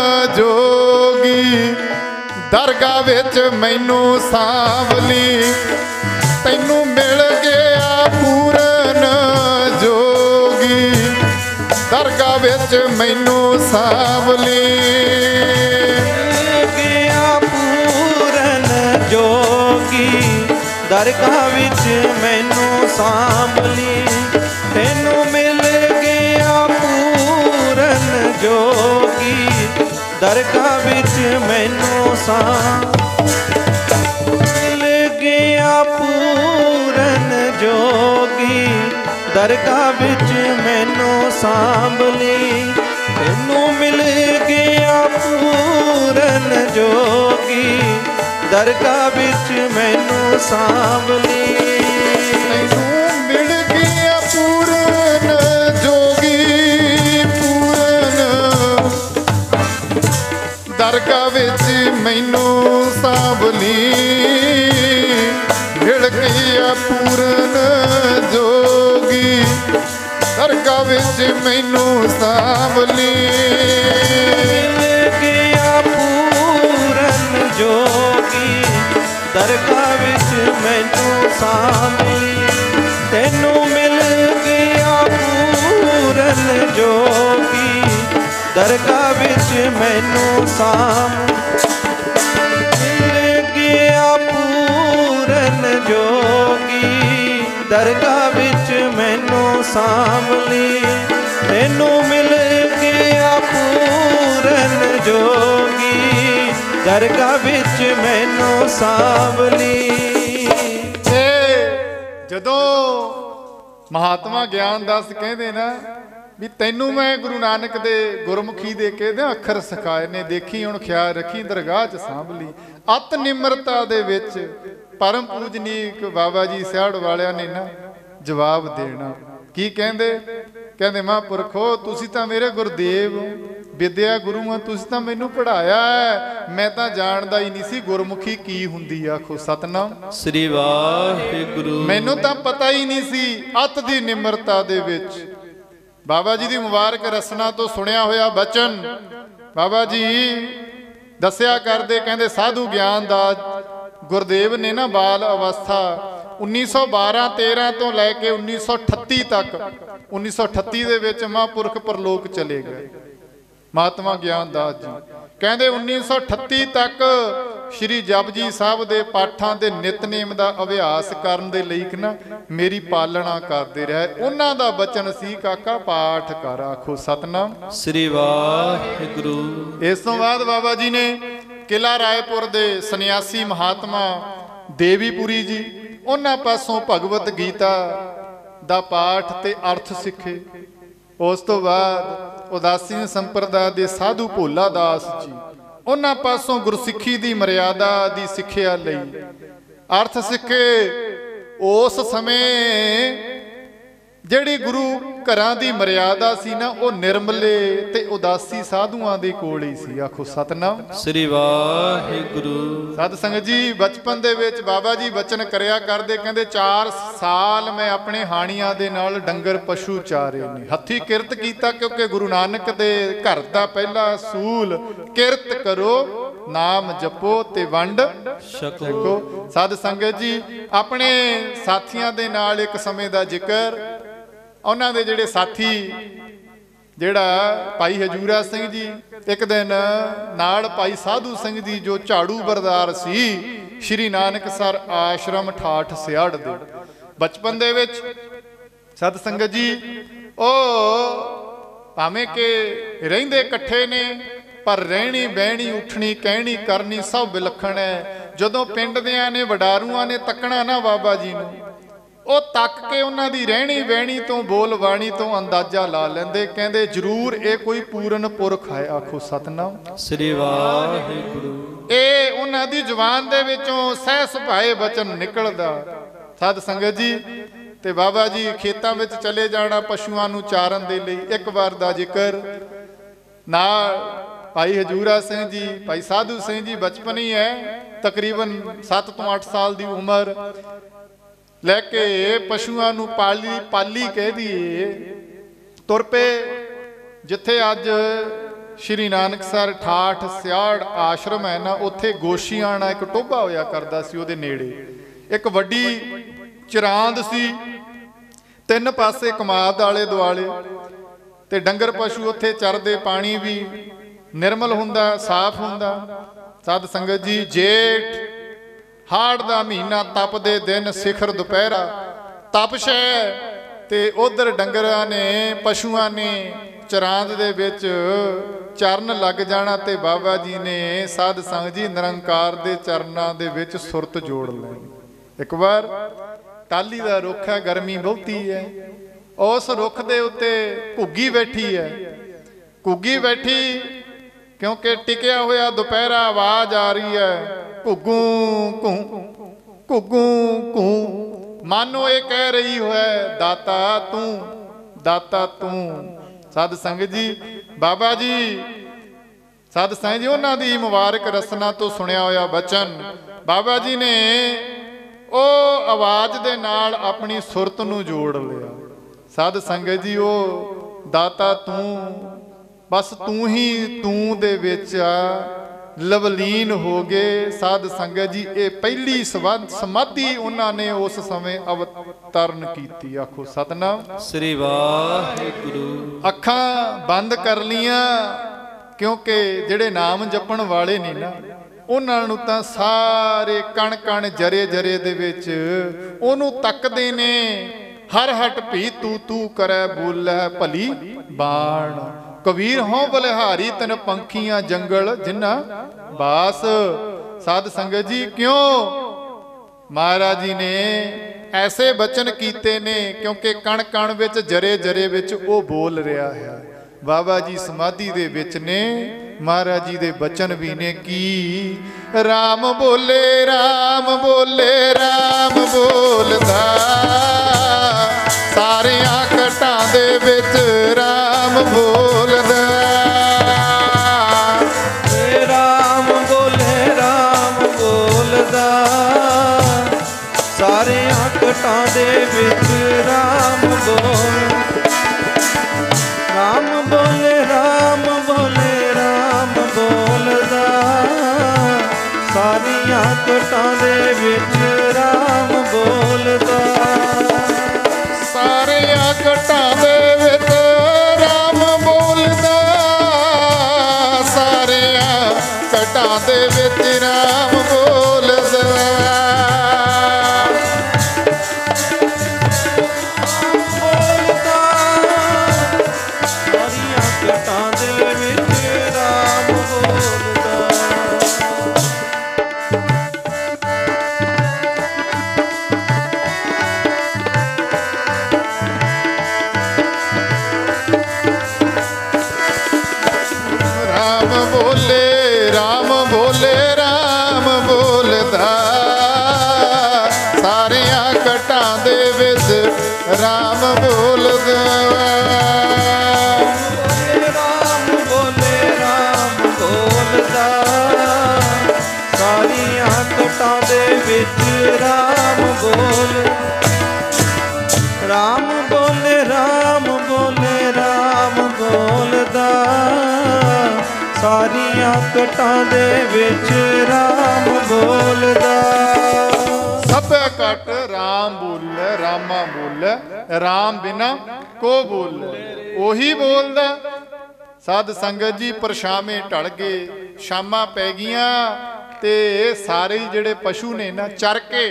जोगी, दरगाह विच मैनूं सांभ ली। तैनूं मिल गया पूरन जोगी, दरगाह विच मैनूं सांभ ली। गया पूरन जोगी, दरगाह विच मैनूं सांभ ली। तैनूं मिल गया पूरन जोगी, दरगाह विच मैनूं सांभ। मिल गया पूरन जोगी, दरगाह विच मैनूं सांभ ली। तैनूं मिल गया पूरन जोगी, दरगाह विच मैनूं सांभ ली। तैनूं मिल गया पूरन जोगी, पूरन दरगाह विच मैनूं सांभ ली। मिल गया पूरन जोगी, दरगाह विच मैनूं सांभ ली। मिल गया पूरन जोगी, दरगाह विच मैनूं सांभ ली। तैनूं मिल गया पूरन जोगी, दरगाह विच मैनूं सांभ। मिल गया पूरन जोगी, दरगाह विच मैनूं सांभ ली। तैनूं मिल गया पूरन जोगी, दरगाह विच मैनूं सांभ ली। ਜਦੋਂ महात्मा ज्ञानदास कहते ना भी तैनूं मैं गुरु नानक दे गुरमुखी दे कहदे अखर सिखाए ने, देखी हुण ख्याल रखी दरगाह च सांभ ली। अत निमरता दे विच परम पूजनीक बाबा जी सियाड़ वालियां ने ना जवाब देना। की कहंदे, कहंदे महापुरखो तुसीं तां मेरे गुरदेव विद्या गुरु आ, तुसीं तां मैनूं पढ़ाया है, मैं तां जाणदा ही नहीं सी गुरमुखी की हुंदी। आखो सतनाम श्री वाहिगुरू। मैनूं तां पता ही नहीं सी। अत दी निमरता दे विच बाबा जी दी मुबारक रसना तो सुनिया होया बचन बाबा जी दस्या करदे, कहंदे साधु ज्ञानदास गुरदेव ने ना बाल अवस्था 1912-13 तो लैके 1938 तक 1938 ਦੇ ਵਿੱਚ ਮਹਾਂਪੁਰਖ ਪਰਲੋਕ ਚਲੇ ਗਏ। ਮਹਾਤਮਾ ਗਿਆਨ ਦਾਸ ਜੀ ਕਹਿੰਦੇ 1938 ਤੱਕ ਸ਼੍ਰੀ ਜਪਜੀ ਸਾਹਿਬ ਦੇ ਪਾਠਾਂ ਦੇ ਨਿਤਨੇਮ ਦਾ ਅਭਿਆਸ ਕਰਨ ਦੇ ਲਈ ਕਿ ਨਾ ਮੇਰੀ ਪਾਲਣਾ ਕਰਦੇ ਰਹੇ। ਉਹਨਾਂ ਦਾ ਬਚਨ ਸੀ ਕਾਕਾ ਪਾਠ ਕਰ, ਆਖੋ ਸਤਨਾਮ ਸ੍ਰੀ ਵਾਹਿਗੁਰੂ। ਇਸ ਤੋਂ ਬਾਅਦ ਬਾਬਾ ਜੀ ਨੇ ਕਿਲਾ ਰਾਏਪੁਰ ਦੇ ਸੰਨਿਆਸੀ ਮਹਾਤਮਾ ਦੇਵੀਪੁਰੀ ਜੀ, ਉਹਨਾਂ ਪਾਸੋਂ ਭਗਵਤ ਗੀਤਾ ਦਾ ਪਾਠ ਤੇ ਅਰਥ ਸਿੱਖੇ। ਉਸ ਤੋਂ ਬਾਅਦ ਉਦਾਸੀਨ ਸੰਪਰਦਾ ਦੇ ਸਾਧੂ ਭੋਲਾ ਦਾਸ ਜੀ, ਉਹਨਾਂ ਪਾਸੋਂ ਗੁਰਸਿੱਖੀ ਦੀ ਮਰਿਆਦਾ ਦੀ ਸਿੱਖਿਆ ਲਈ ਅਰਥ ਸਿੱਖੇ। ਉਸ ਸਮੇਂ ਜਿਹੜੀ ਗੁਰੂ ਘਰਾਂ ਦੀ ਮਰਿਆਦਾ ਸੀ ਨਾ, ਉਹ ਨਿਰਮਲੇ ਤੇ ਉਦਾਸੀ ਸਾਧੂਆਂ ਦੇ ਕੋਲ ਹੀ ਸੀ, ਆਖੋ ਸਤਨਾਮ ਸ੍ਰੀ ਵਾਹਿਗੁਰੂ। ਸਾਧ ਸੰਗਤ ਜੀ, ਬਚਪਨ ਦੇ ਵਿੱਚ ਬਾਬਾ ਜੀ ਬਚਨ ਕਰਿਆ ਕਰਦੇ, ਕਹਿੰਦੇ 4 ਸਾਲ ਮੈਂ ਆਪਣੇ ਹਾਣੀਆਂ ਦੇ ਨਾਲ ਡੰਗਰ ਪਸ਼ੂ ਚਾਰੇ ਨੇ, ਹੱਥੀਂ ਕਿਰਤ ਕੀਤਾ, ਕਿਉਂਕਿ ਗੁਰੂ ਨਾਨਕ ਦੇ ਘਰ ਦਾ ਪਹਿਲਾ ਅਸੂਲ ਕਿਰਤ ਕਰੋ, ਨਾਮ ਜਪੋ ਤੇ ਵੰਡ ਛਕੋ। ਸਾਧ ਸੰਗਤ ਜੀ, ਆਪਣੇ ਸਾਥੀਆਂ ਦੇ ਨਾਲ ਇੱਕ ਸਮੇਂ ਦਾ ਜ਼ਿਕਰ, ਉਹਨਾਂ ਦੇ ਜਿਹੜੇ ਸਾਥੀ ਜਿਹੜਾ ਭਾਈ ਹਜੂਰਾ ਸਿੰਘ ਜੀ, ਇੱਕ ਦਿਨ ਨਾਲ ਭਾਈ ਸਾਧੂ ਸਿੰਘ ਜੀ ਜੋ ਝਾੜੂ ਬਰਦਾਰ ਸੀ ਸ਼੍ਰੀ ਨਾਨਕਸਰ ਆਸ਼ਰਮ ਠਾਠ ਸਿਆੜ ਦੇ। ਬਚਪਨ ਦੇ ਵਿੱਚ ਸਤ ਸੰਗਤ ਜੀ, ਉਹ ਭਾਵੇਂ ਕਿ ਰਹਿੰਦੇ ਇਕੱਠੇ ਨੇ, ਪਰ ਰਹਿਣੀ ਬਹਿਣੀ ਉੱਠਣੀ ਕਹਿਣੀ ਕਰਨੀ ਸਭ ਵਿਲੱਖਣ ਹੈ। ਜਦੋਂ ਪਿੰਡ ਦਿਆਂ ਨੇ ਵਡਾਰੂਆਂ ਨੇ ਤੱਕਣਾ ਨਾ ਬਾਬਾ ਜੀ ਨੂੰ, ਉਹ ਤੱਕ ਕੇ ਉਹਨਾਂ ਦੀ ਰਹਿਣੀ ਬਹਿਣੀ ਤੋਂ ਬੋਲ ਬਾਣੀ ਤੋਂ ਅੰਦਾਜ਼ਾ ਲਾ ਲੈਂਦੇ, ਕਹਿੰਦੇ ਜ਼ਰੂਰ ਇਹ ਕੋਈ ਪੂਰਨ ਪੁਰਖ ਹੈ, ਆਖੋ ਸਤਨਾਮ ਸ੍ਰੀ ਵਾਹਿਗੁਰੂ। ਇਹ ਉਹਨਾਂ ਦੀ ਜ਼ੁਬਾਨ ਦੇ ਵਿੱਚੋਂ ਸਹਿ ਸੁਭਾਏ ਬਚਨ ਨਿਕਲਦਾ। ਸਾਧ ਸੰਗਤ ਜੀ, ਤੇ ਬਾਬਾ ਜੀ ਖੇਤਾਂ ਵਿੱਚ ਚਲੇ ਜਾਣਾ ਪਸ਼ੂਆਂ ਨੂੰ ਚਾਰਨ ਦੇ ਲਈ। ਇੱਕ ਵਾਰ ਦਾ ਜ਼ਿਕਰ, ਨਾਲ ਭਾਈ ਹਜੂਰਾ ਸਿੰਘ ਜੀ, ਭਾਈ ਸਾਧੂ ਸਿੰਘ ਜੀ ਬਚਪਨ ਹੀ ਹੈ, ਤਕਰੀਬਨ 7 ਤੋਂ 8 ਸਾਲ ਦੀ ਉਮਰ, ਲੈ ਕੇ ਪਸ਼ੂਆਂ ਨੂੰ ਪਾਲੀ ਕਹਿ ਦਈਏ, ਤੁਰ ਪਏ ਜਿੱਥੇ ਅੱਜ ਸ਼੍ਰੀ ਨਾਨਕਸਰ ਠਾਠ ਸਿਆੜ ਆਸ਼ਰਮ ਹੈ ਨਾ, ਉੱਥੇ ਗੋਸ਼ੀਆਣਾ ਇੱਕ ਟੋਭਾ ਹੋਇਆ ਕਰਦਾ ਸੀ, ਉਹਦੇ ਨੇੜੇ ਇੱਕ ਵੱਡੀ ਚਰਾਂਦ ਸੀ, 3 ਪਾਸੇ ਕਮਾਦ ਆਲੇ ਦੁਆਲੇ, ਤੇ ਡੰਗਰ ਪਸ਼ੂ ਉੱਥੇ ਚਰਦੇ, ਪਾਣੀ ਵੀ ਨਿਰਮਲ ਹੁੰਦਾ, ਸਾਫ਼ ਹੁੰਦਾ। ਸਾਧ ਸੰਗਤ ਜੀ, ਜੇਠ ਹਾੜ ਦਾ ਮਹੀਨਾ, ਤਪਦੇ ਦਿਨ, ਸਿਖਰ ਦੁਪਹਿਰਾ, ਤਪਸ਼ ਹੈ, ਤੇ ਉਧਰ ਡੰਗਰਾਂ ਨੇ ਪਸ਼ੂਆਂ ਨੇ ਚਰਾਂਦ ਦੇ ਵਿੱਚ ਚਰਨ ਲੱਗ ਜਾਣਾ, ਤੇ ਬਾਬਾ ਜੀ ਨੇ ਸਾਧ ਸੰਗਤ ਜੀ ਨਿਰੰਕਾਰ ਦੇ ਚਰਨਾਂ ਦੇ ਵਿੱਚ ਸੁਰਤ ਜੋੜ ਲੈਣੀ। ਇੱਕ ਵਾਰ ਟਾਹਲੀ ਦਾ ਰੁੱਖ ਹੈ, ਗਰਮੀ ਬਹੁਤੀ ਹੈ, ਉਸ ਰੁੱਖ ਦੇ ਉੱਤੇ ਘੁੱਗੀ ਬੈਠੀ ਹੈ। ਘੁੱਗੀ ਬੈਠੀ ਕਿਉਂਕਿ ਟਿਕਿਆ ਹੋਇਆ ਦੁਪਹਿਰਾ, ਆਵਾਜ਼ ਆ ਰਹੀ ਹੈ ਘੁੱਗੂ ਘੂ ਘੁੱਗੂ ਘੂ, ਮਾਨੋ ਇਹ ਕਹਿ ਰਹੀ ਹੈ ਦਾਤਾ ਤੂੰ, ਦਾਤਾ ਤੂੰ। ਸਾਧ ਸੰਗਤ ਜੀ, ਬਾਬਾ ਜੀ ਸਾਧ ਸੰਗਤ ਜੀ, ਉਹਨਾਂ ਦੀ ਮੁਬਾਰਕ ਰਸਨਾ ਤੋਂ ਸੁਣਿਆ ਹੋਇਆ ਬਚਨ, ਬਾਬਾ ਜੀ ਨੇ ਉਹ ਆਵਾਜ਼ ਦੇ ਨਾਲ ਆਪਣੀ ਸੁਰਤ ਨੂੰ ਜੋੜ ਲਿਆ। ਸਾਧ ਸੰਗਤ ਜੀ, ਉਹ ਦਾਤਾ ਤੂੰ, ਬਸ ਤੂੰ ਹੀ ਤੂੰ ਦੇ ਵਿੱਚ ਲਵਲੀਨ ਹੋ ਗਏ। ਸਾਧ ਸੰਗਤ ਜੀ, ਇਹ ਪਹਿਲੀ ਸਮਾਧੀ ਉਹਨਾਂ ਨੇ ਉਸ ਸਮੇਂ ਅਵਤਰਨ ਕੀਤੀ, ਆਖੋ ਸਤਨਾਮ ਸ੍ਰੀ ਵਾਹਿਗੁਰੂ। ਅੱਖਾਂ ਬੰਦ ਕਰ ਲੀਆਂ, ਕਿਉਂਕਿ ਜਿਹੜੇ ਨਾਮ ਜਪਣ ਵਾਲੇ ਨੇ ਨਾ, ਉਹਨਾਂ ਨੂੰ ਤਾਂ ਸਾਰੇ ਕਣ ਕਣ ਜਰੇ ਜਰੇ ਦੇ ਵਿੱਚ ਉਹਨੂੰ ਤੱਕਦੇ ਨੇ। ਹਰ ਹਟ ਭੀ ਤੂੰ ਤੂੰ ਕਰੈ ਬੋਲੇ ਭਲੀ ਬਾਣ, ਕਬੀਰ ਹੋਂ ਬਲਿਹਾਰੀ ਤਨ ਪੰਖੀਆਂ ਜੰਗਲ ਜਿਨ੍ਹਾਂ ਬਾਸ। ਸਾਧ ਸੰਗਤ ਜੀ, ਕਿਉਂ ਮਹਾਰਾਜ ਜੀ ਨੇ ਐਸੇ ਬਚਨ ਕੀਤੇ ਨੇ, ਕਿਉਂਕਿ ਕਣ ਕਣ ਵਿੱਚ ਜਰੇ ਜਰੇ ਵਿੱਚ ਉਹ ਬੋਲ ਰਿਹਾ ਹੈ। ਬਾਬਾ ਜੀ ਸਮਾਧੀ ਦੇ ਵਿੱਚ ਨੇ, ਮਹਾਰਾਜ ਜੀ ਦੇ ਬਚਨ ਵੀ ਨੇ ਕੀ, ਰਾਮ ਬੋਲੇ ਰਾਮ ਬੋਲੇ ਰਾਮ ਬੋਲਦਾ, ਸਾਰਿਆਂ ਘਟਾਂ ਦੇ ਵਿੱਚ ਰਾਮ ਬੋਲਦਾ। ਰਾਮ ਬੋਲੇ ਰਾਮ ਬੋਲਦਾ, ਸਾਰਿਆਂ ਘਟਾਂ ਦੇ ਵਿੱਚ ਰਾਮ ਬੋਲ। ਰਾਮ ਬੋਲੇ ਰਾਮ ਬੋਲੇ ਰਾਮ ਬੋਲਦਾ, ਸਾਰੀਆਂ ਘਟਾਂ ਦੇ ਵਿੱਚ ਰਾਮ ਬੋਲਦਾ। ਸਾਰਿਆਂ ਘਟਾਂ ਦੇ ਵਿੱਚ ਰਾਮ ਬੋਲਦਾ, ਘਟਾਂ ਦੇ ਵਿੱਚ ਰਾਮ ਬੋਲਦਾ। ਰਾਮ ਬੋਲਦਾ। ਰਾਮ ਬੋਲੇ ਰਾਮ ਬੋਲਦਾ, ਸਾਰੀਆਂ ਘਟਾਂ ਦੇ ਵਿੱਚ ਰਾਮ ਬੋਲ। ਰਾਮ ਬੋਲੇ ਰਾਮ ਬੋਲੇ ਰਾਮ ਬੋਲਦਾ, ਸਾਰੀਆਂ ਘਟਾਂ ਦੇ ਵਿੱਚ ਰਾਮ ਬੋਲਦਾ। ਸਭ ਘਟ ਰਾਮ ਬੋਲੇ, ਰਾਮਾ ਬੋਲੇ, ਰਾਮ ਬਿਨਾ ਕੋ ਬੋਲੇ। ਉਹੀ ਬੋਲਦਾ। ਸਾਧ ਸੰਗਤ ਜੀ ਪਰਛਾਵੇਂ ਢਲ ਗਏ, ਸ਼ਾਮਾਂ ਪੈ ਗਈਆਂ ਤੇ ਸਾਰੇ ਜਿਹੜੇ ਪਸ਼ੂ ਨੇ ਨਾ ਚਰ ਕੇ